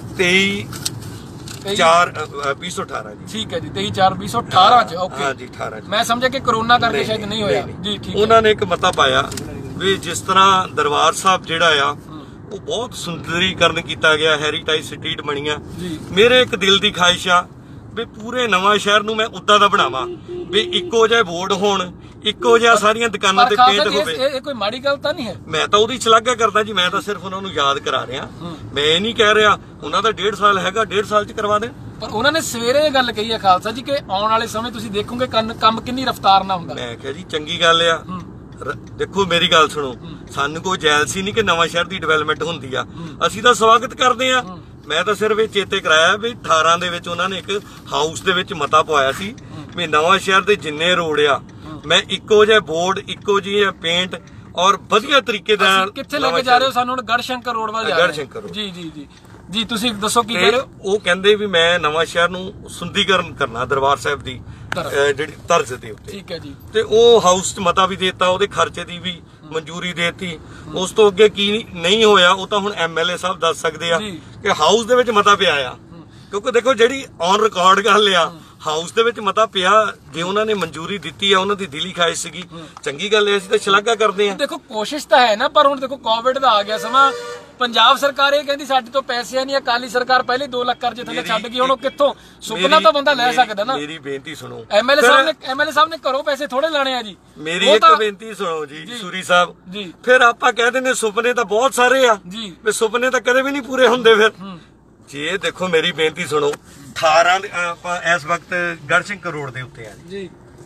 23/4/2018 ਜੀ। ਠੀਕ ਹੈ ਜੀ, 23/4/2018 ਚ। ਓਕੇ, ਹਾਂ ਜੀ, 18 ਚ। ਮੈਂ ਸਮਝਿਆ ਕਿ ਕਰੋਨਾ ਕਰਕੇ ਸ਼ਾਇਦ ਨਹੀਂ ਹੋਇਆ ਜੀ। ਠੀਕ ਹੈ, ਉਹਨਾਂ ਨੇ ਇੱਕ ਮਤਾ ਪਾਇਆ ਵੀ ਜਿਸ ਤਰ੍ਹਾਂ ਦਰਬਾਰ ਸਾਹਿਬ ਜਿਹੜਾ ਆ ਉਹ ਬਹੁਤ ਸੁੰਦਰੀਕਰਨ ਕੀਤਾ ਗਿਆ, ਹੈਰੀਟੇਜ ਸਟਰੀਟ ਬਣੀਆਂ। ਮੇਰੇ ਇੱਕ ਦਿਲ ਦੀ ਖਾਹਿਸ਼ ਆ ਵੀ ਪੂਰੇ ਨਵਾਂ ਸ਼ਹਿਰ ਨੂੰ ਮੈਂ ਉਦਾਂ ਦਾ ਬਣਾਵਾਂ ਵੀ ਇੱਕੋ ਜਿਹੇ ਬੋਰਡ ਹੋਣ, ਇੱਕੋ ਜਿਹਾ ਸਾਰੀਆਂ ਦੁਕਾਨਾਂ ਤੇ ਪੇਂਟ ਹੋਵੇ। ਇਹ ਕੋਈ ਮਾੜੀ ਗੱਲ ਤਾਂ ਨਹੀਂ ਹੈ? ਮੈਂ ਤਾਂ ਉਹਦੀ ਸ਼ਲਾਘਾ ਕਰਦਾ ਜੀ, ਮੈਂ ਤਾਂ ਸਿਰਫ ਉਹਨਾਂ ਨੂੰ ਯਾਦ ਕਰਾ ਰਿਹਾ, ਮੈਂ ਇਹ ਨਹੀਂ ਕਹਿ ਰਿਹਾ ਉਹਨਾਂ ਦਾ 1.5 ਸਾਲ ਹੈਗਾ, 1.5 ਸਾਲ ਚ ਕਰਵਾ ਦੇਣ। ਪਰ ਉਹਨਾਂ ਨੇ ਸਵੇਰੇ ਇਹ ਗੱਲ ਕਹੀ ਹੈ ਖਾਲਸਾ ਜੀ ਕਿ ਆਉਣ ਵਾਲੇ ਸਮੇਂ ਤੁਸੀਂ ਦੇਖੋਗੇ ਕੰਮ ਕਿੰਨੀ ਰਫ਼ਤਾਰ ਨਾਲ ਹੁੰਦਾ। ਮੈਂ ਕਿਹਾ ਜੀ ਚੰਗੀ ਗੱਲ ਆ। ਦੇਖੋ ਮੇਰੀ ਗੱਲ ਸੁਣੋ, ਸਾਨੂੰ ਕੋਈ ਜੈਲਸੀ ਨਹੀਂ ਕਿ ਨਵਾਂ ਸ਼ਹਿਰ ਦੀ ਡਿਵੈਲਪਮੈਂਟ ਹੁੰਦੀ ਆ, ਅਸੀਂ ਤਾਂ ਸਵਾਗਤ ਕਰਦੇ ਆ। ਮੈਂ ਤਾਂ ਸਿਰਫ ਇਹ ਚੇਤੇ ਕਰਾਇਆ ਵੀ 18 ਦੇ ਵਿੱਚ ਉਹਨਾਂ ਨੇ ਇੱਕ ਹਾਊਸ ਦੇ ਵਿੱਚ ਮਤਾ ਪਵਾਇਆ ਸੀ ਵੀ ਨਵਾਂ ਸ਼ਹਿਰ ਦੇ ਜਿੰਨੇ ਰੋਡ ਆ ਮੈਂ ਇੱਕੋ ਜਿਹੇ ਬੋਰਡ, ਇੱਕੋ ਜਿਹੇ ਪੇਂਟ ਔਰ ਵਧੀਆ ਤਰੀਕੇ ਨਾਲ। ਕਿੱਥੇ ਲੈ ਕੇ ਜਾ ਰਹੇ ਹੋ ਸਾਨੂੰ? ਹੁਣ ਗੜਸ਼ੰਕਰ ਰੋਡ ਵੱਲ ਜਾ ਰਹੇ ਹਾਂ। ਗੜਸ਼ੰਕਰ ਜੀ ਜੀ ਜੀ ਜੀ, ਤੁਸੀਂ ਦੱਸੋ ਕੀ ਕਹਿ ਰਹੇ ਹੋ? ਉਹ ਕਹਿੰਦੇ ਵੀ ਮੈਂ ਨਵਾਂ ਸ਼ਹਿਰ ਨੂੰ ਸੁੰਦੀਕਰਨ ਕਰਨਾ ਦਰਬਾਰ ਸਾਹਿਬ ਦੀ ਜਿਹੜੀ ਤਰਜ਼ ਦੇ ਉੱਤੇ। ਠੀਕ ਹੈ ਜੀ। ਤੇ ਉਹ ਹਾਊਸ 'ਚ ਮਤਾ ਵੀ ਦੇਤਾ, ਉਹਦੇ ਖਰਚੇ ਦੀ ਵੀ ਮਨਜ਼ੂਰੀ ਦੇਤੀ। ਉਸ ਤੋਂ ਅੱਗੇ ਕੀ ਨਹੀਂ ਹੋਇਆ ਉਹ ਤਾਂ ਹੁਣ ਐਮਐਲਏ ਸਾਹਿਬ ਦੱਸ ਸਕਦੇ ਆ ਕਿ ਹਾਊਸ ਦੇ ਵਿੱਚ ਮਤਾ ਪਿਆ ਆ, ਕਿਉਂਕਿ ਦੇਖੋ ਜਿਹੜੀ ਔਨ ਰਿਕਾਰਡ ਗੱਲ ਆ, ਹਾਊਸ ਦੇ ਵਿੱਚ ਮਤਾ ਪਿਆ, ਜੇ ਉਹਨਾਂ ਨੇ ਮਨਜ਼ੂਰੀ ਦਿੱਤੀ ਆ, ਉਹਨਾਂ ਦੀ ਦਿਲੀ ਖਾਹਿਸ਼ ਸੀਗੀ, ਚੰਗੀ ਗੱਲ ਹੈ, ਅਸੀਂ ਤਾਂ ਸ਼ਲਾਘਾ ਕਰਦੇ ਆ। ਦੇਖੋ ਕੋਸ਼ਿਸ਼ ਤਾਂ ਹੈ ਨਾ, ਪਰ ਹੁਣ ਦੇਖੋ ਕੋਵਿਡ ਦਾ ਆ ਗਿਆ ਸਮਾਂ, ਪੰਜਾਬ ਸਰਕਾਰ ਇਹ ਕਹਿੰਦੀ ਸਾਡੇ ਤੋਂ ਪੈਸੇ ਨਹੀਂ, ਅਕਾਲੀ ਸਰਕਾਰ ਪਹਿਲੇ 2 ਲੱਖ ਕਰਜ਼ੇ ਥੱਲੇ ਛੱਡ ਗਈ, ਹੁਣ ਉਹ ਕਿੱਥੋਂ? ਸੁਪਨਾ ਤਾਂ ਬੰਦਾ ਲੈ ਸਕਦਾ ਨਾ। ਮੇਰੀ ਬੇਨਤੀ ਸੁਣੋ, ਐਮਐਲਏ ਸਾਹਿਬ ਨੇ ਘਰੋਂ ਪੈਸੇ ਥੋੜੇ ਲਾਣੇ ਆ ਜੀ। ਮੇਰੀ ਇੱਕ ਬੇਨਤੀ ਸੁਣੋ ਜੀ ਸੂਰੀ ਸਾਹਿਬ, ਫਿਰ ਆਪਾਂ ਕਹਿ ਦਿੰਦੇ ਸੁਪਨੇ ਤਾਂ ਬਹੁਤ ਸਾਰੇ ਆ ਜੀ, ਵੀ ਸੁਪਨੇ ਤਾਂ ਕਦੇ ਵੀ ਨਹੀਂ ਪੂਰੇ ਹੁੰਦੇ। ਫਿਰ ਜੇ ਦੇਖੋ ਮੇਰੀ ਬੇਨਤੀ ਸੁਣੋ, 18 ਆਪਾਂ ਇਸ ਵਕਤ ਗੜਸ਼ੰਕਰ ਰੋਡ ਦੇ ਉੱਤੇ ਆ ਜੀ।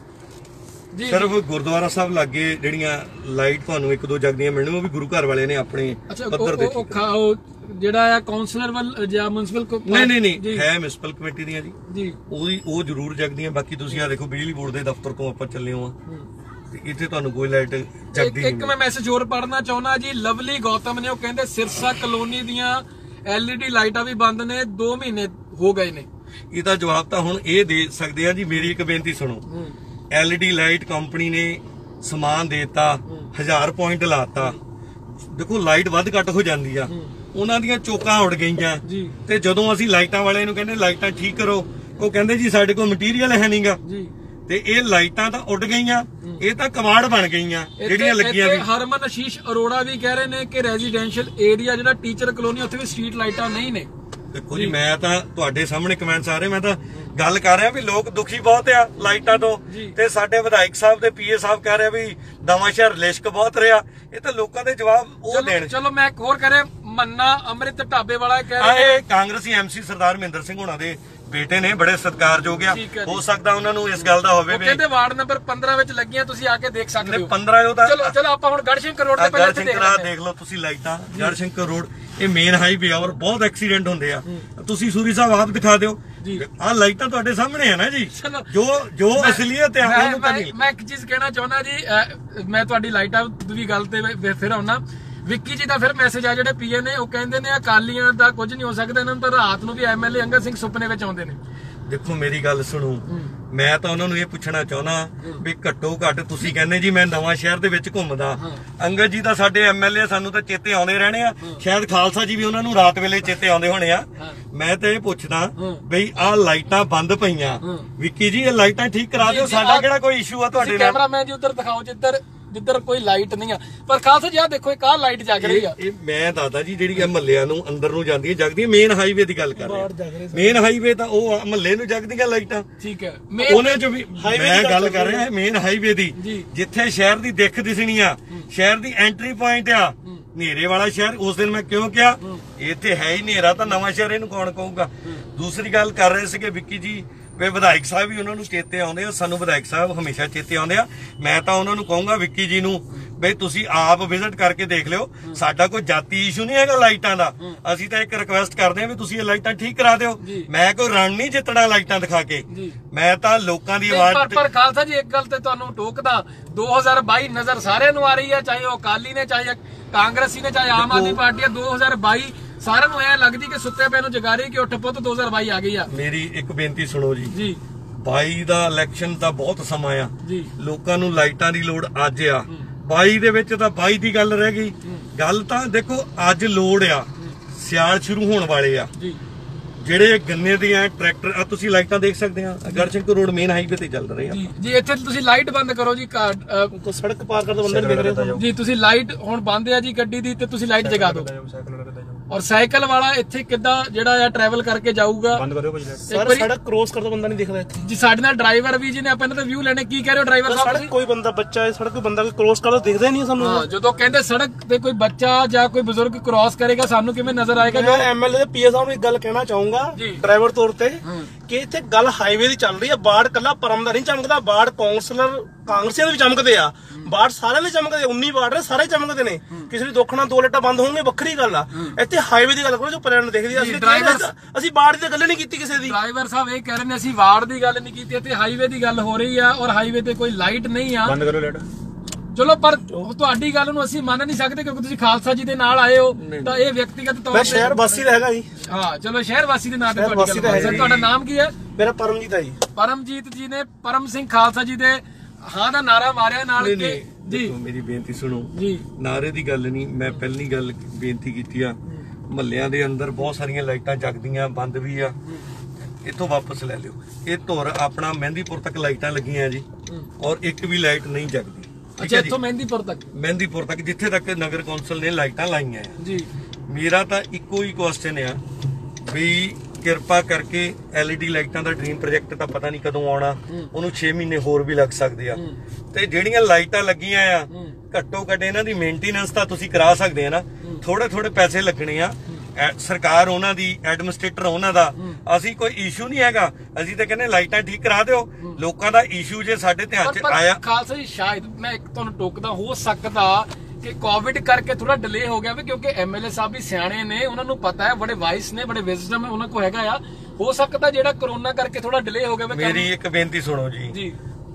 ਸਿਰਫ ਗੁਰਦੁਆਰਾ ਸਾਹਿਬ ਲਾਗੇ ਜਿਹੜੀਆਂ ਲਾਈਟ ਤੁਹਾਨੂੰ 1-2 ਜਗਦੀਆਂ ਮਿਲਣੀਆਂ, ਉਹ ਵੀ ਗੁਰੂ ਘਰ ਵਾਲੇ ਨੇ ਆਪਣੇ ਪੱਧਰ ਦੇ ਜਿਹੜਾ ਆ ਕਾਉਂਸਲਰ ਵੱਲ ਜਾਂ ਮਿਊਨਿਸਪਲ ਨਹੀਂ ਹੈ ਮਿਊਨਿਸਪਲ ਕਮੇਟੀ ਦੀਆਂ ਜੀ, ਉਹ ਜ਼ਰੂਰ ਜਗਦੀਆਂ। ਬਾਕੀ ਤੁਸੀਂ ਆ ਦੇਖੋ ਬਿਜਲੀ ਬੋਰਡ ਦੇ ਦਫ਼ਤਰ ਤੋਂ ਆਪਾਂ ਚੱਲੇ ਹਾਂ ਤੇ ਇੱਥੇ ਤੁਹਾਨੂੰ ਕੋਈ ਲਾਈਟ ਜਗਦੀ ਨਹੀਂ। ਇੱਕ ਮੈਂ ਮੈਸੇਜ ਹੋਰ ਪੜ੍ਹਨਾ ਚਾਹੁੰਦਾ ਜੀ, ਲਵਲੀ ਗੌਤਮ ਨੇ, ਉਹ ਕਹਿੰਦੇ ਸਿਰਸਾ ਕਲੋਨੀ ਦੀਆਂ LED ਲਾਈਟਾਂ ਵੀ ਬੰਦ ਨੇ, 2 ਮਹੀਨੇ ਹੋ ਗਏ ਨੇ। ਇਹਦਾ ਜਵਾਬ ਤਾਂ ਹੁਣ ਇਹ ਦੇ ਸਕਦੇ ਆ ਜੀ। ਮੇਰੀ ਇੱਕ ਬੇਨਤੀ ਸੁਣੋ, LED ਲਾਈਟ ਕੰਪਨੀ ਨੇ ਸਮਾਨ ਦੇਤਾ, 1000 ਪੁਆਇੰਟ ਲਾਤਾ, ਦੇਖੋ ਲਾਈਟ ਵੱਧ ਘੱਟ ਹੋ ਜਾਂਦੀ ਆ, ਉਹਨਾਂ ਦੀਆਂ ਚੋਕਾਂ ਉੜ ਗਈਆਂ ਤੇ ਜਦੋਂ ਅਸੀਂ ਲਾਈਟਾਂ ਵਾਲਿਆਂ ਨੂੰ ਕਹਿੰਦੇ ਲਾਈਟਾਂ ਠੀਕ ਕਰੋ, ਉਹ ਕਹਿੰਦੇ ਜੀ ਸਾਡੇ ਕੋਲ ਮਟੀਰੀਅਲ ਹੈ ਨਹੀਂਗਾ ਤੇ ਇਹ ਲਾਈਟਾਂ ਤਾਂ ਉੱਡ ਗਈਆਂ, ਇਹ ਤਾਂ ਕਵਾੜ ਬਣ ਗਈਆਂ ਜਿਹੜੀਆਂ ਲੱਗੀਆਂ ਵੀ। ਹਰਮਨ ਆਸ਼ੀਸ਼ ਅਰੋੜਾ ਵੀ ਕਹਿ ਰਹੇ ਨੇ ਕਿ ਰੈਜ਼ੀਡੈਂਸ਼ੀਅਲ ਏਰੀਆ ਜਿਹੜਾ ਟੀਚਰ ਕਲੋਨੀ ਉੱਥੇ ਵੀ ਸਟਰੀਟ ਲਾਈਟਾਂ ਨਹੀਂ ਨੇ। ਦੇਖੋ ਜੀ, ਮੈਂ ਤਾਂ ਤੁਹਾਡੇ ਸਾਹਮਣੇ ਕਮੈਂਟਸ ਆ ਰਹੇ, ਮੈਂ ਤਾਂ ਗੱਲ ਕਰ ਰਿਹਾ ਵੀ ਲੋਕ ਦੁਖੀ ਬਹੁਤ ਆ ਲਾਈਟਾਂ ਤੋਂ ਤੇ ਸਾਡੇ ਵਿਧਾਇਕ ਸਾਹਿਬ ਤੇ PA ਸਾਹਿਬ ਕਹਿ ਰਹੇ ਵੀ ਨਵਾਂ ਸ਼ਹਿਰ ਲਿਸ਼ਕ ਬਹੁਤ ਰਿਹਾ। ਇਹ ਤਾਂ ਲੋਕਾਂ ਦੇ ਜਵਾਬ ਉਹ ਦੇਣ। ਚਲੋ ਮੈਂ ਇੱਕ ਹੋਰ ਕਰੇ, ਮੰਨਾ ਅੰਮ੍ਰਿਤ ਢਾਬੇ ਵਾਲਾ ਕਹਿ ਰਿਹਾ ਇਹ ਕਾਂਗਰਸੀ MC ਸਰਦਾਰ ਮਹਿੰਦਰ ਸਿੰਘ ਹੋਣਾ ਦੇ ਬੇਟੇ ਨੇ, ਬੜੇ ਸਤਿਕਾਰਯੋਗ ਆ, ਹੋ ਸਕਦਾ ਉਹਨਾਂ ਨੂੰ ਇਸ ਗੱਲ ਦਾ ਹੋਵੇ ਵੀ ਕਹਿੰਦੇ ਵਾਰਡ ਨੰਬਰ 15 ਵਿੱਚ ਲੱਗੀਆਂ, ਤੁਸੀਂ ਆ ਕੇ ਦੇਖ ਸਕਦੇ ਹੋ। 15 ਉਹਦਾ ਚਲੋ ਆਪਾਂ ਹੁਣ ਗੜਸ਼ੰਕਰ ਰੋਡ ਤੇ ਪਹਿਲਾਂ ਦੇਖ ਲਓ ਤੁਸੀਂ ਲਾਈਟਾਂ। ਗੜਸ਼ੰਕਰ ਰੋਡ ਇਹ ਮੇਨ ਹਾਈਵੇ ਆ ਔਰ ਬਹੁਤ ਐਕਸੀਡੈਂਟ ਹੁੰਦੇ ਆ। ਤੁਸੀਂ ਸੂਰੀ ਸਾਹਿਬ ਆਪ ਦਿਖਾ ਦਿਓ, ਆਹ ਲਾਈਟਾਂ ਤੁਹਾਡੇ ਸਾਹਮਣੇ ਆ ਨਾ ਜੀ, ਜੋ ਅਸਲੀਅਤ ਆ ਉਹਨੂੰ ਤਾਂ ਨਹੀਂ। ਮੈਂ ਇੱਕ ਚੀਜ਼ ਕਹਿਣਾ ਚਾਹੁੰਦਾ ਜੀ, ਮੈਂ ਤੁਹਾਡੀ ਲਾਈਟਾਂ ਦੀ ਗੱਲ ਤੇ ਫਿਰ ਆਉਣਾ। ਵਿੱਕੀ ਜੀ ਦਾ ਫਿਰ ਮੈਸੇਜ ਆ ਜਿਹੜੇ PA ਨੇ, ਉਹ ਕਹਿੰਦੇ ਨੇ ਅਕਾਲੀਆਂ ਦਾ ਕੁਝ ਨਹੀਂ ਹੋ ਸਕਦਾ, ਇਹਨਾਂ ਨੂੰ ਤਾਂ ਰਾਤ ਨੂੰ ਵੀ MLA ਅੰਗਦ ਸਿੰਘ ਸੁਪਨੇ ਵਿੱਚ ਆਉਂਦੇ ਨੇ। ਦੇਖੋ ਮੇਰੀ ਗੱਲ ਸੁਣੋ, ਮੈਂ ਤਾਂ ਉਹਨਾਂ ਨੂੰ ਇਹ ਪੁੱਛਣਾ ਚਾਹੁੰਦਾ ਵੀ ਘੱਟੋ ਘੱਟ ਤੁਸੀਂ ਕਹਿੰਦੇ ਜੀ ਮੈਂ ਨਵਾਂ ਸ਼ਹਿਰ ਦੇ ਵਿੱਚ ਘੁੰਮਦਾ, ਅੰਗਦ ਜੀ ਤਾਂ ਸਾਡੇ MLA ਸਾਨੂੰ ਤਾਂ ਚੇਤੇ ਆਉਂਦੇ ਰਹਿਣੇ ਆ, ਸ਼ਾਇਦ ਖਾਲਸਾ ਜੀ ਵੀ ਉਹਨਾਂ ਨੂੰ ਰਾਤ ਵੇਲੇ ਚੇਤੇ ਆਉਂਦੇ ਹੋਣੇ ਆ। ਮੈਂ ਤਾਂ ਇਹ ਪੁੱਛਦਾ ਬਈ ਆਹ ਲਾਈਟਾਂ ਬੰਦ ਪਈਆਂ, ਵਿੱਕੀ ਜੀ ਇਹ ਲਾਈਟਾਂ ਠੀਕ ਕਰਾ ਦਿਓ, ਸਾਡਾ ਕਿਹੜਾ ਕੋਈ ਇਸ਼ੂ ਆ ਤੁਹਾਡੇ ਨਾਲ। ਕੈਮਰਾਮੈਨ ਜੀ ਉੱਧਰ ਦਿਖਾਓ ਜਿੱਧਰ ਕੋਈ ਲਾਈਟ ਨਹੀਂ ਆ, ਪਰ ਖਾਲਸਾ ਜੀ ਆ ਦੇਖੋ ਇੱਕ ਆਹ ਲਾਈਟ ਜਗ ਰਹੀ ਆ। ਇਹ ਮੈਂ ਦੱਸਦਾ ਜੀ ਜਿਹੜੀ ਆ ਮਹੱਲਿਆਂ ਨੂੰ ਅੰਦਰ ਨੂੰ ਜਾਂਦੀ ਹੈ ਜਗਦੀ ਹੈ, ਮੇਨ ਹਾਈਵੇ ਦੀ ਗੱਲ ਕਰ ਰਿਹਾ। ਮੇਨ ਹਾਈਵੇ ਤਾਂ ਉਹ ਮਹੱਲੇ ਨੂੰ ਜਗਦੀਆਂ ਲਾਈਟਾਂ, ਠੀਕ ਹੈ, ਉਹਨੇ ਚ ਵੀ ਮੈਂ ਗੱਲ ਕਰ ਰਿਹਾ ਮੇਨ ਹਾਈਵੇ ਦੀ, ਜਿੱਥੇ ਸ਼ਹਿਰ ਦੀ ਦਿੱਖ ਦਿਸਣੀ ਆ, ਸ਼ਹਿਰ ਦੀ ਐਂਟਰੀ ਪੁਆਇੰਟ ਆ, ਹਨੇਰੇ ਵਾਲਾ ਸ਼ਹਿਰ। ਉਸ ਦਿਨ ਮੈਂ ਕਿਉਂ ਕਿਹਾ ਇੱਥੇ ਹੈ ਹੀ ਹਨੇਰਾ ਤਾਂ ਨਵਾਂ ਸ਼ਹਿਰ ਇਹਨੂੰ ਕੌਣ ਕਹੂਗਾ। ਦੂਸਰੀ ਗੱਲ ਕਰ ਰਹੇ ਸੀਗੇ ਵਿੱਕੀ ਜੀ ਵੀ ਵਿਧਾਇਕ ਸਾਹਿਬ ਵੀ ਉਹਨਾਂ ਨੂੰ ਚੇਤੇ ਆਉਂਦੇ ਆ, ਸਾਨੂੰ ਵਿਧਾਇਕ ਸਾਹਿਬ ਹਮੇਸ਼ਾ ਚੇਤੇ ਆਉਂਦੇ ਆ। ਮੈਂ ਤਾਂ ਉਹਨਾਂ ਨੂੰ ਕਹੂੰਗਾ ਵਿੱਕੀ ਜੀ ਨੂੰ ਬਈ ਤੁਸੀਂ ਆਪ ਵਿਜ਼ਿਟ ਕਰਕੇ ਦੇਖ ਲਿਓ, ਸਾਡਾ ਕੋਈ ਜਾਤੀ ਇਸ਼ੂ ਨਹੀਂ ਹੈਗਾ ਲਾਈਟਾਂ ਦਾ। ਅਸੀਂ ਤਾਂ ਇੱਕ ਰਿਕੁਐਸਟ ਕਰਦੇ ਆ ਵੀ ਤੁਸੀਂ ਇਹ ਲਾਈਟਾਂ ਠੀਕ ਕਰਾ ਦਿਓ। ਮੈਂ ਕੋਈ ਰਣ ਨਹੀਂ ਜਿੱਤਣਾ ਲਾਈਟਾਂ ਦਿਖਾ ਕੇ, ਮੈਂ ਤਾਂ ਲੋਕਾਂ ਦੀ ਆਵਾਜ਼। ਪਰ ਖਾਲਸਾ ਜੀ ਇੱਕ ਗੱਲ ਤੇ ਤੁਹਾਨੂੰ ਟੋਕਦਾ, 2022 ਨਜ਼ਰ ਸਾਰਿਆਂ ਨੂੰ ਆ ਰਹੀ ਹੈ, ਚਾਹੇ ਉਹ ਅਕਾਲੀ ਨੇ, ਚਾਹੇ ਕਾਂਗਰਸੀ ਨੇ, ਚਾਹੇ ਆਮ ਆਦਮੀ ਪਾਰਟੀ ਹੈ। 2022 ਸਾਰਿਆਂ ਨੂੰ ਐ ਲੱਗਦੀ ਕਿ ਸੁੱਤੇ ਪਏ ਨੂੰ ਜਗਾ ਰਹੀ ਕਿ ਉੱਠ ਪੁੱਤ 2022 ਆ ਗਈ ਆ। ਮੇਰੀ ਇੱਕ ਬੇਨਤੀ ਸੁਣੋ ਜੀ, 22 ਦਾ ਇਲੈਕਸ਼ਨ ਤਾਂ ਬਹੁਤ ਸਮਾਂ ਆ, ਲੋਕਾਂ ਨੂੰ ਲਾਈਟਾਂ ਦੀ ਲੋੜ ਅੱਜ ਆ। 22 ਦੇ ਵਿੱਚ ਤਾਂ 22 ਦੀ ਗੱਲ ਰਹਿ ਗਈ। ਗੱਲ ਤਾਂ ਦੇਖੋ ਅੱਜ ਲੋੜ ਆ, ਸਿਆਲ ਸ਼ੁਰੂ ਹੋਣ ਵਾਲੇ ਆ, ਜਿਹੜੇ ਗੰਨੇ ਦੀਆਂ ਟਰੈਕਟਰ ਆ, ਤੁਸੀਂ ਲਾਈਟਾਂ ਦੇਖ ਸਕਦੇ ਆ, ਗੜਸ਼ੰਕਰ ਰੋਡ ਮੇਨ ਹਾਈਵੇ ਤੇ ਚੱਲ ਰਹੇ ਆ ਜੀ। ਇੱਥੇ ਤੁਸੀਂ ਲਾਈਟ ਬੰਦ ਕਰੋ ਜੀ, ਸੜਕ ਪਾਰ ਕਰਦੇ ਬੰਦੇ ਨਹੀਂ ਦੇਖ ਰਹੇ ਜੀ, ਤੁਸੀਂ ਲਾਈਟ ਹੁਣ ਬੰਦ ਆ ਜੀ ਗੱਡੀ ਦੀ, ਤੇ ਤੁਸੀਂ ਲਾਈਟ ਜਗਾ ਦਿਓ। ਔਰ ਸਾਈਕਲ ਵਾਲਾ ਇੱਥੇ ਕਿੱਦਾਂ ਜਿਹੜਾ ਆ ਟਰੈਵਲ ਕਰਕੇ ਜਾਊਗਾ, ਬੰਦ ਕਰਿਓ ਸਰ, ਸੜਕ ਕ੍ਰੋਸ ਕਰਦਾ ਬੰਦਾ ਨਹੀਂ ਦਿਖਦਾ ਇੱਥੇ ਜੀ। ਸਾਡੇ ਨਾਲ ਡਰਾਈਵਰ ਵੀ ਜੀ ਨੇ, ਆਪਾਂ ਇਹਨਾਂ ਦਾ ਵਿਊ ਲੈਣੇ। ਕੀ ਕਹਿ ਰਹੇ ਹੋ ਡਰਾਈਵਰ ਸਾਹਿਬ? ਕੋਈ ਬੰਦਾ ਬੱਚਾ ਹੈ ਸੜਕ, ਕੋਈ ਬੰਦਾ ਕ੍ਰੋਸ ਕਰਦਾ ਦਿਖਦਾ ਹੀ ਨਹੀਂ ਸਾਨੂੰ। ਜਦੋਂ ਕਹਿੰਦੇ ਸੜਕ ਤੇ ਕੋਈ ਬੱਚਾ ਜਾਂ ਕੋਈ ਬਜ਼ੁਰਗ ਕ੍ਰੋਸ ਕਰੇਗਾ, ਸਾਨੂੰ ਕਿਵੇਂ ਨਜ਼ਰ ਆਏਗਾ? ਮੈਂ MLA ਤੇ PA ਸਾਹਿਬ ਨੂੰ ਇੱਕ ਗੱਲ ਕਹਿਣਾ ਚਾਹੂੰਗਾ ਡਰਾਈਵਰ ਤੌਰ ਤੇ, ਕਿ ਇੱਥੇ ਗੱਲ ਹਾਈਵੇ ਦੀ ਚੱਲ ਰਹੀ ਹੈ। ਬਾੜ ਕੱਲਾ ਪਰਮ ਦਾ ਨਹੀਂ ਚਮਕਦਾ, ਬਾੜ ਕੌਂਸਲਰ ਕਾਂਗਰਸੀਆਂ ਦੇ ਵੀ ਚਮਕਦੇ ਆ, ਬਾੜ ਸਾਰਿਆਂ ਦੇ ਚਮਕਦੇ, 19 ਬਾੜ ਨੇ ਸਾਰੇ ਚਮਕਦੇ ਨੇ। ਕਿਸੇ ਦੀ ਦੁੱਖ ਨਾਲ 2 ਲਾਈਟਾਂ ਬੰਦ ਹੋਣਗੇ ਵੱਖਰੀ ਗੱਲ ਆ, ਇੱਥੇ ਹਾਈਵੇ ਦੀ ਗੱਲ ਕਰੋ ਜੋ ਪਲੈਨ ਦੇਖਦੀ ਆ। ਅਸੀਂ ਬਾੜ ਦੀ ਗੱਲ ਨਹੀਂ ਕੀਤੀ ਕਿਸੇ ਦੀ। ਡਰਾਈਵਰ ਸਾਹਿਬ ਇਹ ਕਹਿ ਰਹੇ ਨੇ ਅਸੀਂ ਵਾਰਡ ਦੀ ਗੱਲ ਨਹੀਂ ਕੀਤੀ, ਇੱਥੇ ਹਾਈਵੇ ਦੀ ਗੱਲ ਹੋ ਰਹੀ ਆ, ਔਰ ਹਾਈਵੇ ਤੇ ਕੋਈ ਲਾਈਟ ਨਹੀਂ ਆ। ਬੰਦ ਕਰੋ ਲਾਈਟ। ਚਲੋ ਪਰ ਤੁਹਾਡੀ ਗੱਲ ਨੂੰ ਅਸੀਂ ਮੰਨ ਨਹੀਂ ਸਕਦੇ ਕਿਉਂਕਿ ਤੁਸੀਂ ਖਾਲਸਾ ਜੀ ਦੇ ਨਾਲ ਆਏ ਹੋ, ਤਾਂ ਇਹ ਵਿਅਕਤੀਗਤ ਤੌਰ ਤੇ ਸ਼ਹਿਰ ਵਾਸੀ ਦਾ ਹੈਗਾ ਜੀ। ਹਾਂ ਚਲੋ ਸ਼ਹਿਰ ਵਾਸੀ ਦੇ ਨਾਂ ਤੇ ਤੁਹਾਡਾ ਨਾਮ ਕੀ ਹੈ? ਮੇਰਾ ਪਰਮਜੀਤ ਹੈ ਜੀ। ਪਰਮਜੀਤ ਜੀ ਨੇ ਪਰਮ ਸਿੰਘ ਖਾਲਸਾ ਜੀ ਦੇ ਹਾਂ ਦਾ ਨਾਰਾ ਮਾਰਿਆ ਨਾਲ ਜੀ। ਮੇਰੀ ਬੇਨਤੀ ਸੁਣੋ ਜੀ, ਨਾਰੇ ਦੀ ਗੱਲ ਨਹੀਂ, ਮੈਂ ਪਹਿਲੀ ਗੱਲ ਬੇਨਤੀ ਕੀਤੀ ਆ, ਮਹੱਲਿਆਂ ਦੇ ਅੰਦਰ ਬਹੁਤ ਸਾਰੀਆਂ ਲਾਈਟਾਂ ਜਗਦੀਆਂ, ਬੰਦ ਵੀ ਆ, ਇੱਥੋਂ ਵਾਪਸ ਲੈ ਲਿਓ। ਇਹ ਧੁਰ ਆਪਣਾ ਮਹਿੰਦੀਪੁਰ ਤੱਕ ਲਾਈਟਾਂ ਲੱਗੀਆਂ ਜੀ, ਔਰ ਇੱਕ ਵੀ ਲਾਈਟ ਨਹੀਂ ਜਗਦੀ। ਅੱਛਾ, ਇੱਥੋਂ ਮਹਿੰਦੀਪੁਰ ਤੱਕ ਜਿੱਥੇ ਤੱਕ ਨਗਰ ਕੌਂਸਲ ਨੇ ਲਾਈਟਾਂ ਲਾਈਆਂ ਆ ਜੀ। ਮੇਰਾ ਤਾਂ ਇੱਕੋ ਹੀ ਕੁਐਸਚਨ ਆ ਵੀ ਕਿਰਪਾ ਕਰਕੇ LED ਲਾਈਟਾਂ ਦਾ ਡ੍ਰੀਮ ਪ੍ਰੋਜੈਕਟ ਤਾਂ ਪਤਾ ਨਹੀਂ ਕਦੋਂ ਆਉਣਾ, ਉਹਨੂੰ 6 ਮਹੀਨੇ ਹੋਰ ਵੀ ਲੱਗ ਸਕਦੇ ਆ। ਤੇ ਜਿਹੜੀਆਂ ਲਾਈਟਾਂ ਲੱਗੀਆਂ ਆ, ਘੱਟੋ ਘੱਟ ਇਹਨਾਂ ਦੀ ਮੇਨਟੇਨੈਂਸ ਤਾਂ ਤੁਸੀਂ ਕਰਾ ਸਕਦੇ ਆ ਨਾ, ਥੋੜੇ ਪੈਸੇ ਲੱਗਣੇ ਆ। ਸਰਕਾਰ ਉਹਨਾਂ ਦੀ, ਐਡਮਿਨਿਸਟ੍ਰੇਟਰ ਉਹਨਾਂ ਦਾ, ਅਸੀਂ ਕੋਈ ਇਸ਼ੂ ਨਹੀਂ ਹੈਗਾ। ਅਸੀਂ ਤਾਂ ਕਹਿੰਦੇ ਲਾਈਟਾਂ ਠੀਕ ਕਰਾ ਦਿਓ। ਲੋਕਾਂ ਦਾ ਇਸ਼ੂ ਜੇ ਸਾਡੇ ਧਿਆਨ 'ਚ ਆਇਆ। ਖਾਲਸਾ ਜੀ ਸ਼ਾਇਦ ਮੈਂ ਇੱਕ ਤੁਹਾਨੂੰ ਟੋਕਦਾ, ਹੋ ਸਕਦਾ ਕਿ ਕੋਵਿਡ ਕਰਕੇ ਥੋੜਾ ਡਿਲੇ ਹੋ ਗਿਆ ਵੀ, ਕਿਉਂਕਿ MLA ਸਾਹਿਬ ਵੀ ਸਿਆਣੇ ਨੇ, ਉਹਨਾਂ ਨੂੰ ਪਤਾ ਹੈ, ਬੜੇ ਵਾਈਸ ਨੇ, ਬੜੇ ਵਿਜ਼ਡਮ ਹੈ ਉਹਨਾਂ ਕੋਲ ਹੈਗਾ ਆ। ਹੋ ਸਕਦਾ ਜਿਹੜਾ ਕਰੋਨਾ ਕਰਕੇ ਥੋੜਾ ਡਿਲੇ ਹੋ ਗਿਆ। ਮੇਰੀ ਇੱਕ ਬੇਨਤੀ ਸੁਣੋ ਜੀ,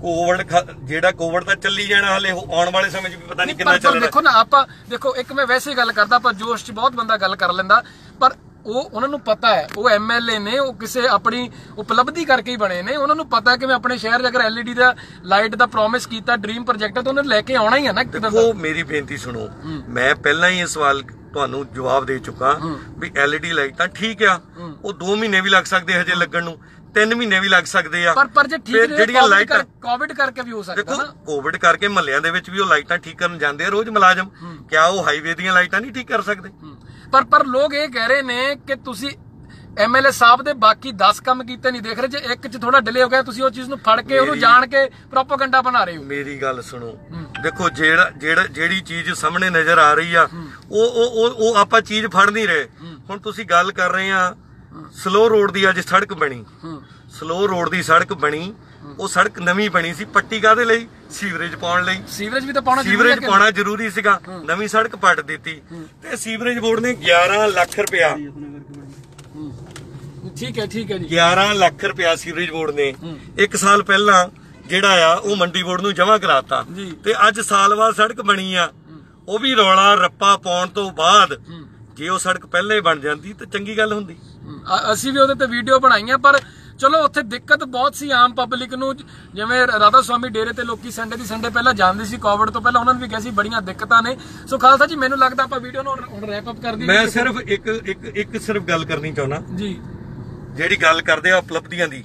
ਕੋਵਿਡ ਤਾਂ ਚੱਲੀ ਜਾਣਾ, ਹਲੇ ਆਉਣ ਵਾਲੇ ਸਮੇਂ 'ਚ ਵੀ ਪਤਾ ਨਹੀਂ ਕਿੰਨਾ ਚੱਲਣਾ। ਦੇਖੋ ਨਾ, ਆਪਾਂ ਦੇਖੋ, ਇੱਕ ਮੈਂ ਵੈਸੇ ਗੱਲ ਕਰਦਾ, ਪਰ ਜੋਸ਼ 'ਚ ਬਹੁਤ ਬੰਦਾ ਗੱਲ ਕਰ ਲੈਂਦਾ, ਪਰ ਉਹ ਉਹਨਾਂ ਨੂੰ ਪਤਾ ਹੈ, ਉਹ MLA ਨੇ, ਉਹ ਕਿਸੇ ਆਪਣੀ ਉਪਲਬਧੀ ਕਰਕੇ ਹੀ ਬਣੇ ਨੇ। ਉਹਨਾਂ ਨੂੰ ਪਤਾ ਕਿ ਮੈਂ ਆਪਣੇ ਸ਼ਹਿਰ 'ਚ ਅਗਰ LED ਦਾ ਲਾਈਟ ਦਾ ਪ੍ਰੋਮਿਸ ਕੀਤਾ, ਡ੍ਰੀਮ ਪ੍ਰੋਜੈਕਟ ਹੈ, ਤਾਂ ਉਹਨੇ ਲੈ ਕੇ ਆਉਣਾ ਹੀ ਹੈ ਨਾ। ਦੇਖੋ ਮੇਰੀ ਬੇਨਤੀ ਸੁਣੋ, ਮੈਂ ਪਹਿਲਾਂ ਹੀ ਇਹ ਸਵਾਲ ਤੁਹਾਨੂੰ ਜਵਾਬ ਦੇ ਚੁੱਕਾ ਵੀ LED ਲਾਈਟਾਂ ਠੀਕ ਆ, ਉਹ 2 ਮਹੀਨੇ ਵੀ ਲੱਗ ਸਕਦੇ ਹਜੇ ਲੱਗਣ ਨੂੰ, 3 ਮਹੀਨੇ ਵੀ ਲੱਗ ਸਕਦੇ ਆ। ਪਰ ਜੇ ਠੀਕ ਜਿਹੜੀਆਂ ਲਾਈਟਾਂ ਕੋਵਿਡ ਕਰਕੇ ਵੀ ਹੋ ਸਕਦਾ ਨਾ। ਕੋਵਿਡ ਕਰਕੇ ਮਹੱਲਿਆਂ ਦੇ ਵਿੱਚ ਵੀ ਉਹ ਲਾਈਟਾਂ ਠੀਕ ਕਰਨ ਜਾਂਦੇ ਆ ਰੋਜ਼ ਮੁਲਾਜ਼ਮ, ਕਿਆ ਉਹ ਹਾਈਵੇ ਦੀਆਂ ਲਾਈਟਾਂ ਨਹੀਂ ਠੀਕ ਕਰ ਸਕਦੇ? ਪਰ ਲੋਕ ਇਹ ਕਹਿ ਰਹੇ ਨੇ ਕਿ ਤੁਸੀਂ MLA ਸਾਹਿਬ ਦੇ ਬਾਕੀ 10 ਕੰਮ ਕੀਤੇ ਨਹੀਂ ਦੇਖ ਰਹੇ, ਜੇ ਇੱਕ 'ਚ ਥੋੜਾ ਡਿਲੇ ਹੋ ਗਿਆ ਤੁਸੀਂ ਉਹ ਚੀਜ਼ ਨੂੰ ਫੜ ਕੇ ਉਹਨੂੰ ਜਾਣ ਕੇ ਪ੍ਰੋਪੇਗੈਂਡਾ ਬਣਾ ਰਹੇ ਹੋ। ਮੇਰੀ ਗੱਲ ਸੁਣੋ, ਦੇਖੋ ਜਿਹੜੀ ਚੀਜ਼ ਸਾਹਮਣੇ ਨਜ਼ਰ ਆ ਰਹੀ ਆ ਉਹ ਆਪਾਂ ਚੀਜ਼ ਫੜ ਨਹੀਂ ਰਹੇ। ਹੁਣ ਤੁਸੀਂ ਗੱਲ ਕਰ ਰਹੇ ਆ ਸਲੋ ਰੋਡ ਦੀ, ਅੱਜ ਸੜਕ ਬਣੀ, ਸਲੋ ਰੋਡ ਦੀ ਸੜਕ ਬਣੀ, ਉਹ ਸੜਕ ਨਵੀਂ ਬਣੀ ਸੀ, ਪੱਟੀ ਕਾਹਦੇ ਲਈ? ਸੀਵਰੇਜ ਪਾਉਣ ਲਈ। ਸੀਵਰੇਜ ਵੀ ਤਾਂ ਪਾਉਣਾ ਸੀਵਰੇਜ ਪਾਉਣਾ ਜ਼ਰੂਰੀ ਸੀਗਾ, ਨਵੀਂ ਸੜਕ ਪੱਟ ਦਿੱਤੀ ਤੇ ਸੀਵਰੇਜ ਬੋਰਡ ਨੇ 11 ਲੱਖ ਰੁਪਇਆ, ਠੀਕ ਹੈ ਜੀ, 11 ਲੱਖ ਰੁਪਇਆ ਸੀਵਰੇਜ ਬੋਰਡ ਨੇ 1 ਸਾਲ ਪਹਿਲਾਂ ਜਿਹੜਾ ਆ ਉਹ ਮੰਡੀ ਬੋਰਡ ਨੂੰ ਜਮ੍ਹਾਂ ਕਰਾਤਾ ਤੇ ਅੱਜ ਸਾਲ ਬਾਅਦ ਸੜਕ ਬਣੀ ਆ। ਉਹ ਵੀ ਰੌਲਾ ਰੱਪਾ ਪਾਉਣ ਤੋਂ ਬਾਅਦ ਜੇ ਉਹ ਸੜਕ ਪਹਿਲਾਂ ਹੀ ਬਣ ਜਾਂਦੀ ਤਾਂ ਚੰਗੀ ਗੱਲ ਹੁੰਦੀ। ਅਸੀਂ ਵੀ ਉਹਦੇ ਤੇ ਵੀਡੀਓ ਬਣਾਈਆਂ, ਪਰ ਚਲੋ ਉੱਥੇ ਦਿੱਕਤ ਬਹੁਤ ਸੀ ਆਮ ਪਬਲਿਕ ਨੂੰ। ਜਿਵੇਂ ਰਾਧਾ ਸਵਾਮੀ ਡੇਰੇ ਤੇ ਲੋਕੀ ਸੰਡੇ ਦੀ ਸੰਡੇ ਪਹਿਲਾਂ ਜਾਂਦੇ ਸੀ, ਕੋਵਿਡ ਤੋਂ ਪਹਿਲਾਂ, ਉਹਨਾਂ ਨੂੰ ਵੀ ਕਿਹਾ ਸੀ ਬੜੀਆਂ ਦਿੱਕਤਾਂ ਨੇ। ਸੋ ਖਾਲਸਾ ਜੀ, ਮੈਨੂੰ ਲੱਗਦਾ ਆਪਾਂ ਵੀਡੀਓ ਨੂੰ ਹੁਣ ਰੈਪ ਅਪ ਕਰ ਦਈਏ। ਮੈਂ ਸਿਰਫ ਇੱਕ ਸਿਰਫ ਗੱਲ ਕਰਨੀ ਚਾਹੁੰਦਾ ਜੀ, ਜਿਹੜੀ ਗੱਲ ਕਰਦੇ ਆ ਉਪਲਬਧੀਆਂ ਦੀ,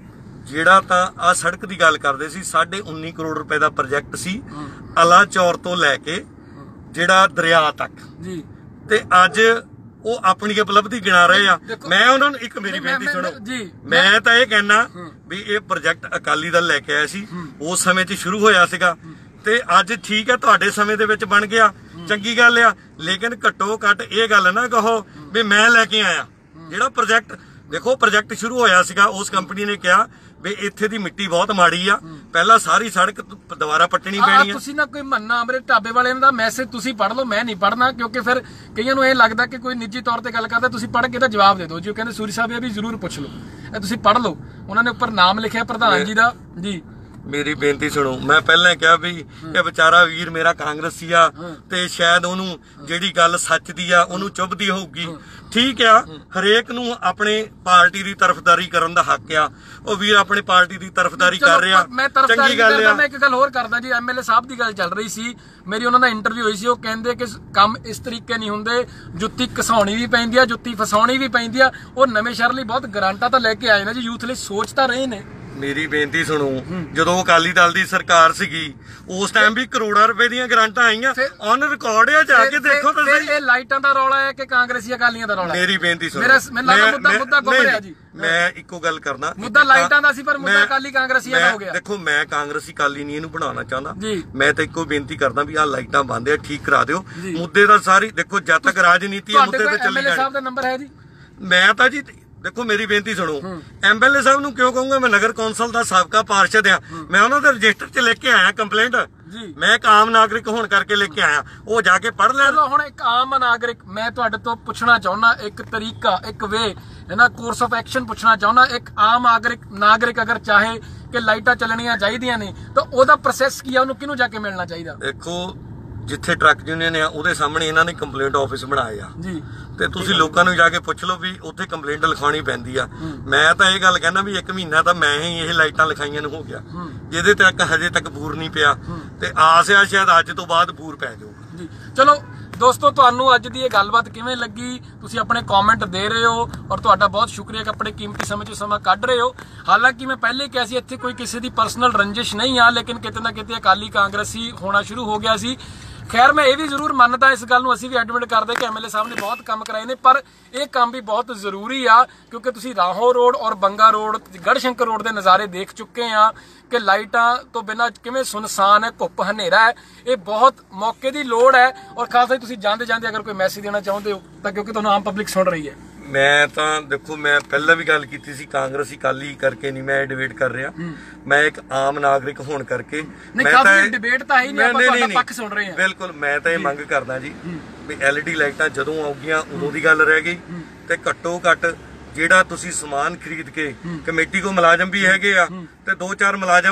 ਜਿਹੜਾ ਤਾਂ ਆ ਸੜਕ ਦੀ ਗੱਲ ਕਰਦੇ ਸੀ, 19.5 ਕਰੋੜ ਰੁਪਏ ਦਾ ਪ੍ਰੋਜੈਕਟ ਸੀ ਅਲਾਚੌਰ ਤੋਂ ਲੈ ਕੇ ਜਿਹੜਾ ਦਰਿਆ ਤੱਕ ਜੀ, ਤੇ ਅੱਜ ਉਹ ਆਪਣੀ ਉਪਲਬਧੀ ਗਿਣਾ ਰਹੇ ਆ। ਮੈਂ ਉਹਨਾਂ ਨੂੰ ਇੱਕ ਮੇਰੀ ਬੇਨਤੀ ਸੁਣੋ, ਮੈਂ ਤਾਂ ਇਹ ਕਹਿਣਾ ਵੀ ਇਹ ਪ੍ਰੋਜੈਕਟ ਅਕਾਲੀ ਦਲ ਲੈ ਕੇ ਆਇਆ ਸੀ, ਉਸ ਸਮੇਂ 'ਚ ਸ਼ੁਰੂ ਹੋਇਆ ਸੀਗਾ ਤੇ ਅੱਜ ਠੀਕ ਹੈ ਤੁਹਾਡੇ ਸਮੇਂ ਦੇ ਵਿੱਚ ਬਣ ਗਿਆ, ਚੰਗੀ ਗੱਲ ਆ। ਲੇਕਿਨ ਘੱਟੋ ਘੱਟ ਇਹ ਗੱਲ ਨਾ ਕਹੋ ਵੀ ਮੈਂ ਲੈ ਕੇ ਆਇਆ। ਜਿਹੜਾ ਪ੍ਰੋਜੈਕਟ ਦੇਖੋ, ਪ੍ਰੋਜੈਕਟ ਸ਼ੁਰੂ ਹੋਇਆ ਸੀਗਾ, ਉਸ ਕੰਪਨੀ ਨੇ ਕਿਹਾ ਵੀ ਇੱਥੇ ਦੀ ਮਿੱਟੀ ਬਹੁਤ ਮਾੜੀ ਆ, ਪਹਿਲਾਂ ਸਾਰੀ ਸੜਕ ਦੁਬਾਰਾ ਪੱਟਣੀ ਪੈਣੀ ਆ। ਤੁਸੀਂ ਨਾ ਕੋਈ ਮੰਨਾ ਅਮਰੇ ਢਾਬੇ ਵਾਲਿਆਂ ਦਾ ਮੈਸੇਜ ਤੁਸੀਂ ਪੜ੍ਹ ਲਓ, ਮੈਂ ਨਹੀਂ ਪੜ੍ਹਨਾ, ਕਿਉਂਕਿ ਫਿਰ ਕਈਆਂ ਨੂੰ ਇਹ ਲੱਗਦਾ ਕਿ ਕੋਈ ਨਿੱਜੀ ਤੌਰ ਤੇ ਗੱਲ ਕਰਦਾ, ਤੁਸੀਂ ਪੜ੍ਹ ਕੇ ਤਾਂ ਜਵਾਬ ਦੇ ਦਿਓ ਜੀ। ਉਹ ਕਹਿੰਦੇ ਸੂਰੀ ਸਾਹਿਬ ਇਹ ਵੀ ਜ਼ਰੂਰ ਪੁੱਛ ਲਓ, ਇਹ ਤੁਸੀਂ ਪੜ੍ਹ ਲਓ। ਉਹਨਾਂ ਨੇ ਉੱਪਰ ਨਾਮ ਲਿਖਿਆ ਪ੍ਰਧਾਨ ਜੀ ਦਾ। ਜੀ, ਮੇਰੀ ਬੇਨਤੀ ਸੁਣੋ, ਮੈਂ ਪਹਿਲਾਂ ਕਿਹਾ ਵੀ ਇਹ ਵਿਚਾਰਾ ਵੀਰ ਮੇਰਾ ਕਾਂਗਰਸੀ ਆ ਤੇ ਸ਼ਾਇਦ ਉਹਨੂੰ ਜਿਹੜੀ ਗੱਲ ਸੱਚ ਦੀ ਆ ਉਹਨੂੰ ਚੁੱਭਦੀ ਹੋਊਗੀ, ਠੀਕ ਆ। ਹਰੇਕ ਨੂੰ ਆਪਣੇ ਪਾਰਟੀ ਦੀ ਤਰਫਦਾਰੀ ਕਰਨ ਦਾ ਹੱਕ ਆ, ਉਹ ਵੀਰ ਆਪਣੀ ਪਾਰਟੀ ਦੀ ਤਰਫਦਾਰੀ ਕਰ ਰਿਹਾ, ਚੰਗੀ ਗੱਲ ਆ। ਮੈਂ ਇੱਕ ਗੱਲ ਹੋਰ ਕਰਦਾ ਜੀ, MLA ਸਾਹਿਬ ਦੀ ਗੱਲ ਚੱਲ ਰਹੀ ਸੀ, ਮੇਰੀ ਉਹਨਾਂ ਨਾਲ ਇੰਟਰਵਿਊ ਹੋਈ ਸੀ, ਉਹ ਕਹਿੰਦੇ ਕਿ ਕੰਮ ਇਸ ਤਰੀਕੇ ਨਹੀਂ ਹੁੰਦੇ, ਜੁੱਤੀ ਘਸਾਉਣੀ ਵੀ ਪੈਂਦੀ ਆ, ਜੁੱਤੀ ਫਸਾਉਣੀ ਵੀ ਪੈਂਦੀ ਆ। ਉਹ ਨਵੇਂ ਸ਼ਹਿਰ ਲਈ ਬਹੁਤ ਗਰੰਟਾਂ ਤਾਂ ਲੈ ਕੇ ਆਏ ਨੇ ਜੀ, ਯੂਥ ਲਈ ਸੋਚ ਤਾਂ ਰਹੇ ਨੇ। ਮੇਰੀ ਬੇਨਤੀ ਸੁਣੋ, ਜਦੋਂ ਅਕਾਲੀ ਦਲ ਦੀ ਸਰਕਾਰ ਸੀਗੀ ਉਸ ਟਾਈਮ ਵੀ ਕਰੋੜਾਂ ਰੁਪਏ ਦੀਆਂ ਗ੍ਰਾਂਟਾਂ ਆਈਆਂ, ਔਨ ਰਿਕਾਰਡ ਆ, ਜਾ ਕੇ ਦੇਖੋ ਤਾਂ ਸਹੀ। ਇਹ ਲਾਈਟਾਂ ਦਾ ਰੌਲਾ ਹੈ ਕਿ ਕਾਂਗਰਸੀ ਅਕਾਲੀਆਂ ਦਾ ਰੌਲਾ? ਮੇਰੀ ਬੇਨਤੀ ਸੁਣੋ, ਮੁੱਦਾ ਗੁੰਮ ਰਿਹਾ ਜੀ। ਮੈਂ ਇੱਕੋ ਗੱਲ ਕਰਨਾ, ਮੁੱਦਾ ਲਾਈਟਾਂ ਦਾ ਸੀ ਪਰ ਮੁੱਦਾ ਅਕਾਲੀ ਕਾਂਗਰਸੀਆਂ ਦਾ ਹੋ ਗਿਆ। ਦੇਖੋ ਮੈਂ ਕਾਂਗਰਸੀ ਅਕਾਲੀ ਨਹੀਂ ਇਹਨੂੰ ਬਣਾਉਣਾ ਚਾਹੁੰਦਾ, ਮੈਂ ਤਾਂ ਇੱਕੋ ਬੇਨਤੀ ਕਰਦਾ ਵੀ ਆਹ ਲਾਈਟਾਂ ਬੰਦ ਆ, ਠੀਕ ਕਰਾ ਦਿਓ। ਮੁੱਦੇ ਦਾ ਸਾਰੀ ਦੇਖੋ, ਜਦ ਤੱਕ ਰਾਜਨੀਤੀ ਮੁੱਦੇ ਤੇ ਚੱਲੀ MLA ਸਾਹਿਬ ਦਾ ਨੰਬਰ ਹੈ ਜੀ? ਮੈਂ ਤਾਂ ਜੀ ਦੇਖੋ ਮੇਰੀ ਬੇਨਤੀ ਸੁਣੋ, MLA ਸਾਹਿਬ ਨੂੰ ਕਿਉਂ ਕਹੂੰਗਾ, ਮੈਂ ਨਗਰ ਕੌਂਸਲ ਦਾ ਸਾਬਕਾ ਪਾਰਸ਼ਦ ਆ, ਮੈਂ ਉਹਨਾਂ ਦੇ ਰਜਿਸਟਰ 'ਚ ਲਿਖ ਕੇ ਆਇਆ ਕੰਪਲੇਂਟ, ਮੈਂ ਇੱਕ ਆਮ ਨਾਗਰਿਕ ਹੋਣ ਕਰਕੇ ਲਿਖ ਕੇ ਆਇਆ, ਉਹ ਜਾ ਕੇ ਪੜ੍ਹ ਲੈਣ। ਹੁਣ ਇੱਕ ਆਮ ਨਾਗਰਿਕ ਮੈਂ ਤੁਹਾਡੇ ਤੋਂ ਪੁੱਛਣਾ ਚਾਹੁੰਦਾ, ਇੱਕ ਤਰੀਕਾ, ਇੱਕ ਵੇ ਹੈ ਨਾ, ਕੋਰਸ ਆਫ ਐਕਸ਼ਨ ਪੁੱਛਣਾ ਚਾਹੁੰਦਾ। ਇੱਕ ਆਮ ਨਾਗਰਿਕ ਅਗਰ ਚਾਹੇ ਕਿ ਲਾਈਟਾਂ ਚੱਲਣੀਆਂ ਚਾਹੀਦੀਆਂ ਨੇ ਤਾਂ ਉਹਦਾ ਪ੍ਰੋਸੈਸ ਕੀ ਆ, ਉਹਨੂੰ ਕਿਹਨੂੰ ਜਾ ਕੇ ਮਿਲਣਾ ਚਾਹੀਦਾ? ਦੇਖੋ ਜਿੱਥੇ ਟਰੱਕ ਯੂਨੀਅਨ ਆ ਉਹਦੇ ਸਾਹਮਣੇ ਇਹਨਾਂ ਨੇ ਕੰਪਲੇਂਟ ਆਫਿਸ ਬਣਾਏ ਆ ਜੀ, ਤੇ ਤੁਸੀਂ ਲੋਕਾਂ ਨੂੰ ਜਾ ਕੇ ਪੁੱਛ ਲਓ ਵੀ ਉੱਥੇ ਕੰਪਲੇਂਟ ਲਿਖਾਉਣੀ ਪੈਂਦੀ ਆ। ਮੈਂ ਤਾਂ ਇਹ ਗੱਲ ਕਹਿੰਦਾ ਵੀ 1 ਮਹੀਨਾ ਤਾਂ ਮੈਂ ਹੀ ਇਹ ਲਾਈਟਾਂ ਲਿਖਾਈਆਂ ਨੂੰ ਹੋ ਗਿਆ, ਜਿਹਦੇ ਤੱਕ ਹਜੇ ਤੱਕ ਬੂਰ ਨਹੀਂ ਪਿਆ, ਤੇ ਆਸ ਆ ਸ਼ਾਇਦ ਅੱਜ ਤੋਂ ਬਾਅਦ ਬੂਰ ਪੈ ਜਾਊਗਾ ਜੀ। ਚਲੋ ਦੋਸਤੋ, ਤੁਹਾਨੂੰ ਅੱਜ ਦੀ ਇਹ ਗੱਲਬਾਤ ਕਿਵੇਂ ਲੱਗੀ? ਤੁਸੀਂ ਆਪਣੇ ਕਮੈਂਟ ਦੇ ਰਹੇ ਹੋ ਔਰ ਤੁਹਾਡਾ ਬਹੁਤ ਸ਼ੁਕਰੀਆ ਕਿ ਆਪਣੇ ਕੀਮਤੀ ਸਮੇਂ 'ਚੋਂ ਸਮਾਂ ਕੱਢ ਰਹੇ ਹੋ। ਹਾਲਾਂਕਿ ਮੈਂ ਪਹਿਲੇ ਕਿਹਾ ਸੀ ਇੱਥੇ ਕੋਈ ਕਿਸੇ ਦੀ ਪਰਸਨਲ ਰੰਜਿਸ਼ ਨਹੀਂ ਆ, ਲੇਕਿਨ ਕਿਤੇ ਨਾ ਕਿਤੇ ਅਕਾਲੀ ਕਾਂਗਰਸੀ ਹੋਣਾ ਸ਼ੁਰੂ ਹੋ ਗਿਆ ਸੀ। ਖੈਰ ਮੈਂ ਇਹ ਵੀ ਜ਼ਰੂਰ ਮੰਨਦਾ, ਇਸ ਗੱਲ ਨੂੰ ਅਸੀਂ ਵੀ ਐਡਮਿਟ ਕਰਦੇ ਕਿ MLA ਸਾਹਿਬ ਨੇ ਬਹੁਤ ਕੰਮ ਕਰਾਏ ਨੇ, ਪਰ ਇਹ ਕੰਮ ਵੀ ਬਹੁਤ ਜ਼ਰੂਰੀ ਆ, ਕਿਉਂਕਿ ਤੁਸੀਂ ਰਾਹੋਂ ਰੋਡ ਔਰ ਬੰਗਾ ਰੋਡ, ਗੜਸ਼ੰਕਰ ਰੋਡ ਦੇ ਨਜ਼ਾਰੇ ਦੇਖ ਚੁੱਕੇ ਆ ਕਿ ਲਾਈਟਾਂ ਤੋਂ ਬਿਨਾਂ ਕਿਵੇਂ ਸੁਨਸਾਨ ਹੈ, ਘੁੱਪ ਹਨੇਰਾ ਹੈ। ਇਹ ਬਹੁਤ ਮੌਕੇ ਦੀ ਲੋੜ ਹੈ। ਔਰ ਖਾਸ ਕਰਕੇ ਤੁਸੀਂ ਜਾਂਦੇ ਅਗਰ ਕੋਈ ਮੈਸੇਜ ਦੇਣਾ ਚਾਹੁੰਦੇ ਹੋ ਤਾਂ, ਕਿਉਂਕਿ ਤੁਹਾਨੂੰ ਆਮ ਪਬਲਿਕ ਸੁਣ ਰਹੀ ਹੈ। ਮੈਂ ਤਾਂ ਦੇਖੋ, ਮੈਂ ਪਹਿਲਾਂ ਵੀ ਗੱਲ ਕੀਤੀ ਸੀ, ਕਾਂਗਰਸੀ ਅਕਾਲੀ ਕਰਕੇ ਨਹੀਂ ਮੈਂ ਡਿਬੇਟ ਕਰ ਰਿਹਾ, ਮੈਂ ਇੱਕ ਆਮ ਨਾਗਰਿਕ ਹੋਣ ਕਰਕੇ ਮੈਂ ਤਾਂ ਡਿਬੇਟ ਤਾਂ ਹੀ ਨਹੀਂ, ਆਪਾਂ ਤੁਹਾਡਾ ਪੱਖ ਸੁਣ ਰਹੇ ਹਾਂ। ਬਿਲਕੁਲ, ਮੈਂ ਤਾਂ ਇਹ ਮੰਗ ਕਰਦਾ ਜੀ ਵੀ LED ਲਾਈਟਾਂ ਜਦੋਂ ਆਉਗੀਆਂ ਉਦੋਂ ਦੀ ਗੱਲ ਰਹਿ ਗਈ, ਤੇ ਘੱਟੋ ਘੱਟ ਜਿਹੜਾ ਤੁਸੀਂ ਸਮਾਨ ਖਰੀਦ ਕੇ, ਕਮੇਟੀ ਕੋ ਮੁਲਾਜ਼ਮ ਵੀ ਹੈਗੇ ਆ ਤੇ 2-4 ਮੁਲਾਜ਼ਮ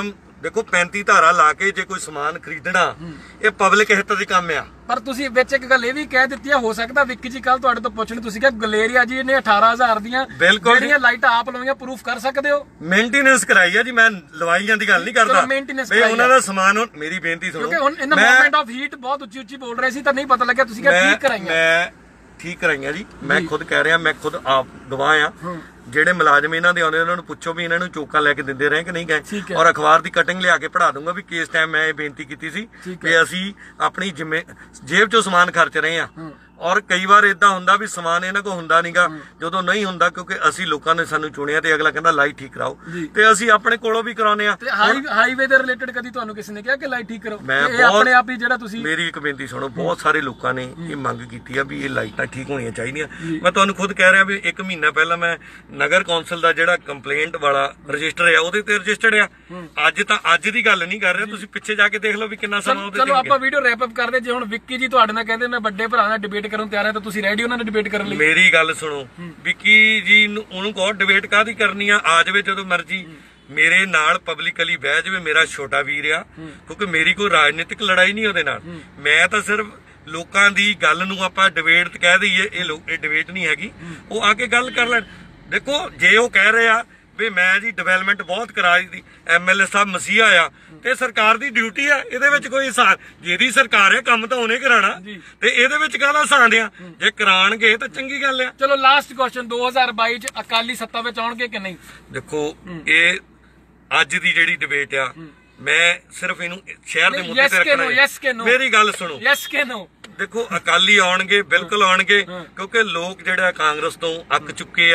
ਦੇਖੋ 35 ਧਾਰਾ ਲਾ ਕੇ ਜੇ ਕੋਈ ਸਮਾਨ ਖਰੀਦਣਾ ਇਹ ਪਬਲਿਕ ਹਿੱਤ ਦੇ ਕੰਮ ਆ। ਪਰ ਤੁਸੀਂ ਵਿੱਚ ਇੱਕ ਗੱਲ ਇਹ ਵੀ ਕਹਿ ਦਿੱਤੀ ਹੈ, ਹੋ ਸਕਦਾ ਵਿੱਕੀ ਜੀ ਕੱਲ ਤੁਹਾਡੇ ਤੋਂ ਪੁੱਛਣ, ਤੁਸੀਂ ਕਿਹਾ ਗਲੇਰੀਆ ਜੀ ਨੇ 18,000 ਦੀਆਂ ਜਿਹੜੀਆਂ ਲਾਈਟਾਂ ਆਪ ਲਵਾਈਆਂ, ਪ੍ਰੂਫ ਕਰ ਸਕਦੇ ਹੋ? ਮੇਨਟੇਨੈਂਸ ਕਰਾਈ ਆ ਜੀ, ਮੈਂ ਲਵਾਈ ਜਾਂਦੀ ਗੱਲ ਨਹੀਂ ਕਰਦਾ, ਵੀ ਉਹਨਾਂ ਦਾ ਸਮਾਨ। ਮੇਰੀ ਬੇਨਤੀ ਸੁਣੋ, ਕਿਉਂਕਿ ਹੁਣ ਇਹਨਾਂ ਮੂਵਮੈਂਟ ਆਫ ਹੀਟ ਬਹੁਤ ਉੱਚੀ ਉੱਚੀ ਬੋਲ ਰਹੇ ਸੀ ਤਾਂ ਨਹੀਂ ਪਤਾ ਲੱਗਿਆ, ਤੁਸੀਂ ਕਿਹਾ ਠੀਕ ਕਰਾਈਆਂ। ਮੈਂ ਠੀਕ ਕਰਾਈਆਂ ਜੀ, ਮੈਂ ਖੁਦ ਕਹਿ ਰਿਹਾ, ਮੈਂ ਖੁਦ ਆਪ ਗਵਾਹ ਆ। ਜਿਹੜੇ ਮੁਲਾਜ਼ਮ ਇਹਨਾਂ ਦੇ ਆਉਂਦੇ ਉਹਨਾਂ ਨੂੰ ਪੁੱਛੋ ਵੀ ਇਹਨਾਂ ਨੂੰ ਚੋਕਾਂ ਲੈ ਕੇ ਦਿੰਦੇ ਰਹੇ ਕਿ ਨਹੀਂ ਗਏ, ਔਰ ਅਖਬਾਰ ਦੀ ਕਟਿੰਗ ਲਿਆ ਕੇ ਪੜਾ ਦੂੰਗਾ ਵੀ ਕਿਸ ਟਾਈਮ ਮੈਂ ਇਹ ਬੇਨਤੀ ਕੀਤੀ ਸੀ ਕਿ ਅਸੀਂ ਆਪਣੀ ਜੇਬ ਚੋਂ ਸਮਾਨ ਖਰਚ ਰਹੇ ਆ। ਔਰ ਕਈ ਵਾਰ ਇਦਾਂ ਹੁੰਦਾ ਵੀ ਸਮਾਨ ਇਹਨਾਂ ਕੋਲ ਹੁੰਦਾ ਨਹੀਂਗਾ, ਜਦੋਂ ਨਹੀਂ ਹੁੰਦਾ ਕਿਉਂਕਿ ਅਸੀਂ ਲੋਕਾਂ ਨੇ ਸਾਨੂੰ ਚੁਣਿਆ ਤੇ ਅਗਲਾ ਕਹਿੰਦਾ ਲਾਈਟ ਠੀਕ ਕਰਾਓ, ਤੇ ਅਸੀਂ ਆਪਣੇ ਕੋਲੋਂ ਵੀ ਕਰਾਉਨੇ ਆ। ਹਾਈਵੇ ਦੇ ਰਿਲੇਟਡ ਕਦੀ ਤੁਹਾਨੂੰ ਕਿਸੇ ਨੇ ਕਿਹਾ ਕਿ ਲਾਈਟ ਠੀਕ ਕਰੋ? ਇਹ ਆਪਣੇ ਆਪ ਹੀ ਜਿਹੜਾ ਤੁਸੀਂ, ਮੇਰੀ ਇੱਕ ਬੇਨਤੀ ਸੁਣੋ, ਬਹੁਤ ਸਾਰੇ ਲੋਕਾਂ ਨੇ ਇਹ ਮੰਗ ਕੀਤੀ ਆ ਵੀ ਇਹ ਲਾਈਟਾਂ ਠੀਕ ਹੋਣੀਆਂ ਚਾਹੀਦੀਆਂ। ਮੈਂ ਤੁਹਾਨੂੰ ਖੁਦ ਕਹਿ ਰਿਹਾ ਵੀ 1 ਮਹੀਨਾ ਪਹਿਲਾਂ ਮੈਂ ਨਗਰ ਕੌਂਸਲ ਦਾ ਜਿਹੜਾ ਕੰਪਲੇਂਟ ਵਾਲਾ ਰਜਿਸਟਰ ਆ ਉਹਦੇ ਤੇ ਰਜਿਸਟਰਡ ਆ। ਅੱਜ ਦੀ ਗੱਲ ਨਹੀਂ ਕਰ ਰਿਹਾ, ਤੁਸੀਂ ਪਿੱਛੇ ਜਾ ਕੇ ਦੇਖ ਲਓ ਵੀ ਕਿੰਨਾ ਸਮਾਂ ਉਹਦੇ। ਚਲੋ ਆਪਾਂ ਵੀਡੀਓ ਰੈਪ ਅਪ ਕਰਦੇ। ਜੇ ਹੁਣ ਵਿੱਕੀ ਜੀ ਤੁਹਾਡੇ ਨਾਲ ਕਹਿੰਦੇ ਮੈਂ ਵੱਡੇ ਭਰਾ ਨਾਲ ਡਿਬੇਟ ਕਰਨ ਤਿਆਰ ਹਾਂ ਤਾਂ ਤੁਸੀਂ ਰੈਡੀ ਉਹਨਾਂ ਨਾਲ ਡਿਬੇਟ ਕਰਨ ਲਈ? ਮੇਰੀ ਗੱਲ ਸੁਣੋ, ਵਿੱਕੀ ਜੀ ਨੂੰ ਉਹਨੂੰ ਕਹੋ ਡਿਬੇਟ ਕਾਹਦੀ ਕਰਨੀ ਆ ਜਾਵੇ ਜਦੋਂ ਮਰਜੀ ਮੇਰੇ ਨਾਲ ਪਬਲਿਕਲੀ ਬਹਿ ਜਾਵੇ, ਮੇਰਾ ਛੋਟਾ ਵੀਰ ਆ, ਕਿਉਂਕਿ ਮੇਰੀ ਕੋਈ ਰਾਜਨੀਤਿਕ ਲੜਾਈ ਨਹੀਂ ਉਹਦੇ ਨਾਲ। ਮੈਂ ਤਾਂ ਸਿਰਫ ਲੋਕਾਂ ਦੀ ਗੱਲ ਨੂੰ ਆਪਾਂ ਡਿਬੇਟ ਤੇ ਕਹਿ ਦਈਏ, ਇਹ ਡਿਬੇਟ ਨਹੀਂ ਹੈਗੀ, ਉਹ ਆ ਕੇ ਗੱਲ ਕਰ ਲੈਣ। ਦੇਖੋ ਜੇ ਉਹ ਕਹਿ ਰਹੇ ਆ ਵੀ ਮੈਂ ਜੀ ਡਿਵੈਲਪਮੈਂਟ ਬਹੁਤ ਕਰਾਈ ਦੀ, ਐਮਐਲਏ ਸਾਹਿਬ ਮਸੀਹਾ ਆ, ਤੇ ਸਰਕਾਰ ਦੀ ਡਿਊਟੀ ਆ, ਇਹਦੇ ਵਿੱਚ ਕੋਈ ਹਿਸਾਬ, ਜਿਹਦੀ ਸਰਕਾਰ ਹੈ ਕੰਮ ਤਾਂ ਉਹਨੇ ਕਰਾਣਾ, ਤੇ ਇਹਦੇ ਵਿੱਚ ਕਾਹਦਾ ਹਿਸਾਬ ਆ? ਜੇ ਕਰਾਣਗੇ ਤਾਂ ਚੰਗੀ ਗੱਲ ਆ। ਚਲੋ ਲਾਸਟ ਕੁਐਸਚਨ, 2022 ਚ ਅਕਾਲੀ ਸੱਤਾ ਵਿੱਚ ਆਉਣਗੇ ਕਿ ਨਹੀਂ? ਦੇਖੋ ਇਹ ਅੱਜ ਦੀ ਜਿਹੜੀ ਡਿਬੇਟ ਆ, ਮੈਂ ਸਿਰਫ ਇਹਨੂੰ ਸ਼ਹਿਰ ਦੇ ਮੁੱਦੇ ਤੇ ਰੱਖਣਾ। ਮੇਰੀ ਗੱਲ ਸੁਣੋ, ਯੈਸ ਕਿ ਨੋ? ਦੇਖੋ ਅਕਾਲੀ ਆਉਣਗੇ, ਬਿਲਕੁਲ ਆਉਣਗੇ, ਕਿਉਂਕਿ ਲੋਕ ਜਿਹੜਾ ਕਾਂਗਰਸ ਤੋਂ ਹੱਕ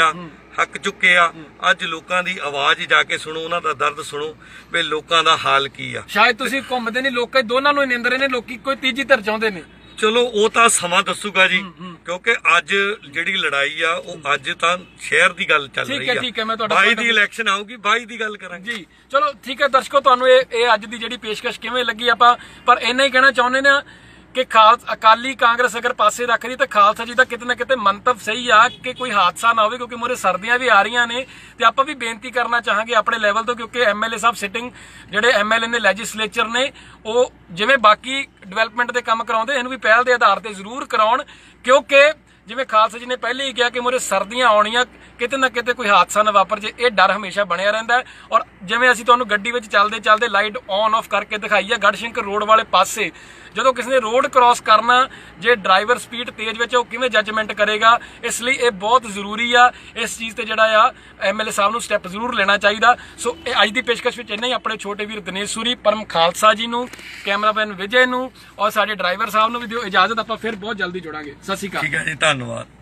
ਚੁੱਕੇ ਆ। ਅੱਜ ਲੋਕਾਂ ਦੀ ਆਵਾਜ਼ ਜਾ ਕੇ ਸੁਣੋ, ਉਹਨਾਂ ਦਾ ਦਰਦ ਸੁਣੋ ਵੀ ਲੋਕਾਂ ਦਾ ਹਾਲ ਕੀ ਆ। ਸ਼ਾਇਦ ਤੁਸੀਂ ਘੁੰਮਦੇ ਨਹੀਂ, ਲੋਕਾਂ ਦੋਨਾਂ ਨੂੰ ਨਿੰਦ ਰਹੇ ਨੇ, ਲੋਕੀ ਕੋਈ ਤੀਜੀ ਧਿਰ ਚਾਹੁੰਦੇ ਨੇ। ਚਲੋ ਉਹ ਤਾਂ ਸਮਾਂ ਦੱਸੂਗਾ ਜੀ, ਕਿਉਂਕਿ ਅੱਜ ਜਿਹੜੀ ਲੜਾਈ ਆ ਉਹ ਅੱਜ ਤਾਂ ਸ਼ਹਿਰ ਦੀ ਗੱਲ ਚੱਲ ਰਹੀ ਆ। ਠੀਕ ਹੈ, ਮੈਂ ਤੁਹਾਡਾ 22 ਦੀ ਇਲੈਕਸ਼ਨ ਆਊਗੀ, 22 ਦੀ ਗੱਲ ਕਰਾਂਗੇ ਜੀ। ਚਲੋ ਠੀਕ ਹੈ ਦਰਸ਼ਕੋ, ਤੁਹਾਨੂੰ ਇਹ ਅੱਜ ਦੀ ਜਿਹੜੀ ਪੇਸ਼ਕਸ਼ ਕਿਵੇਂ ਲੱਗੀ? ਆਪਾਂ ਪਰ ਇੰਨਾ ਹੀ ਕਹਿਣਾ ਚਾਹੁੰਦੇ ਨੇ ਕਿ ਅਕਾਲੀ ਕਾਂਗਰਸ ਅਗਰ ਪਾਸੇ ਰੱਖਦੀ ਤਾਂ ਖਾਲਸਾ ਜੀ ਦਾ ਕਿਤੇ ਨਾ ਕਿਤੇ ਮੰਤਵ ਸਹੀ ਆ ਕਿ ਕੋਈ ਹਾਦਸਾ ਨਾ ਹੋਵੇ, ਕਿਉਂਕਿ ਮੋਰੇ ਸਰਦੀਆਂ ਵੀ ਆ ਰਹੀਆਂ ਨੇ। ਤੇ ਆਪਾਂ ਵੀ ਬੇਨਤੀ ਕਰਨਾ ਚਾਹਾਂਗੇ ਆਪਣੇ ਲੈਵਲ ਤੋਂ, ਕਿਉਂਕਿ ਐਮਐਲਏ ਸਾਹਿਬ ਸਿਟਿੰਗ ਜਿਹੜੇ ਐਮਐਲਏ ਨੇ, ਲੈਜਿਸਲੇਚਰ ਨੇ, ਉਹ ਜਿਵੇਂ ਬਾਕੀ ਡਿਵੈਲਪਮੈਂਟ ਦੇ ਕੰਮ ਕਰਾਉਂਦੇ ਇਹਨੂੰ ਵੀ ਪਹਿਲ ਦੇ ਆਧਾਰ ਤੇ ਜ਼ਰੂਰ ਕਰਾਉਣ, ਕਿਉਂਕਿ ਜਿਵੇਂ ਖਾਲਸਾ ਜੀ ਨੇ ਪਹਿਲੇ ਹੀ ਕਿਹਾ ਕਿ ਮੋਰੇ ਸਰਦੀਆਂ ਆਉਣੀਆਂ, ਕਿਤੇ ਨਾ ਕਿਤੇ ਕੋਈ ਹਾਦਸਾ ਨਾ ਵਾਪਰ ਜੇ, ਇਹ ਡਰ ਹਮੇਸ਼ਾ ਬਣਿਆ ਰਹਿੰਦਾ ਹੈ। ਔਰ ਜਿਵੇਂ ਅਸੀਂ ਤੁਹਾਨੂੰ ਗੱਡੀ ਵਿੱਚ ਚੱਲਦੇ ਲਾਈਟ ਔਨ ਆਫ ਕਰਕੇ ਦਿਖਾਈ ਹੈ ਗੜਸ਼ੰਕਰ ਰੋਡ ਵਾਲੇ ਪਾਸੇ, ਜਦੋਂ ਕਿਸੇ ਨੇ ਰੋਡ ਕ੍ਰਾਸ ਕਰਨਾ, ਜੇ ਡਰਾਈਵਰ ਸਪੀਡ ਤੇਜ਼ ਵਿੱਚ ਉਹ ਕਿਵੇਂ ਜੱਜਮੈਂਟ ਕਰੇਗਾ? ਇਸ ਲਈ ਇਹ ਬਹੁਤ ਜ਼ਰੂਰੀ ਆ, ਇਸ ਚੀਜ਼ ਤੇ ਜਿਹੜਾ ਆ ਐਮਐਲਏ ਸਾਹਿਬ ਨੂੰ ਸਟੈਪ ਜ਼ਰੂਰ ਲੈਣਾ ਚਾਹੀਦਾ। ਸੋ ਇਹ ਅੱਜ ਦੀ ਪੇਸ਼ਕਸ਼ ਵਿੱਚ ਇੰਨਾ ਹੀ। ਆਪਣੇ ਛੋਟੇ ਵੀਰ ਦਿਨੇਸ਼ ਸੂਰੀ, ਪਰਮ ਖਾਲਸਾ ਜੀ ਨੂੰ, ਕੈਮਰਾਮੈਨ ਵਿਜੇ ਨੂੰ, ਔਰ ਸਾਡੇ ਡਰਾਈਵਰ ਸਾਹਿਬ ਨੂੰ ਵੀ ਦਿਓ ਇਜਾਜ਼ਤ। ਆਪਾਂ ਫਿਰ ਬਹੁਤ ਜਲਦੀ ਜੁੜਾਂਗੇ। ਸਤਿ ਸ਼੍ਰੀ ਅਕਾਲ। ਠੀਕ ਹੈ ਜੀ, ਧੰਨਵਾਦ।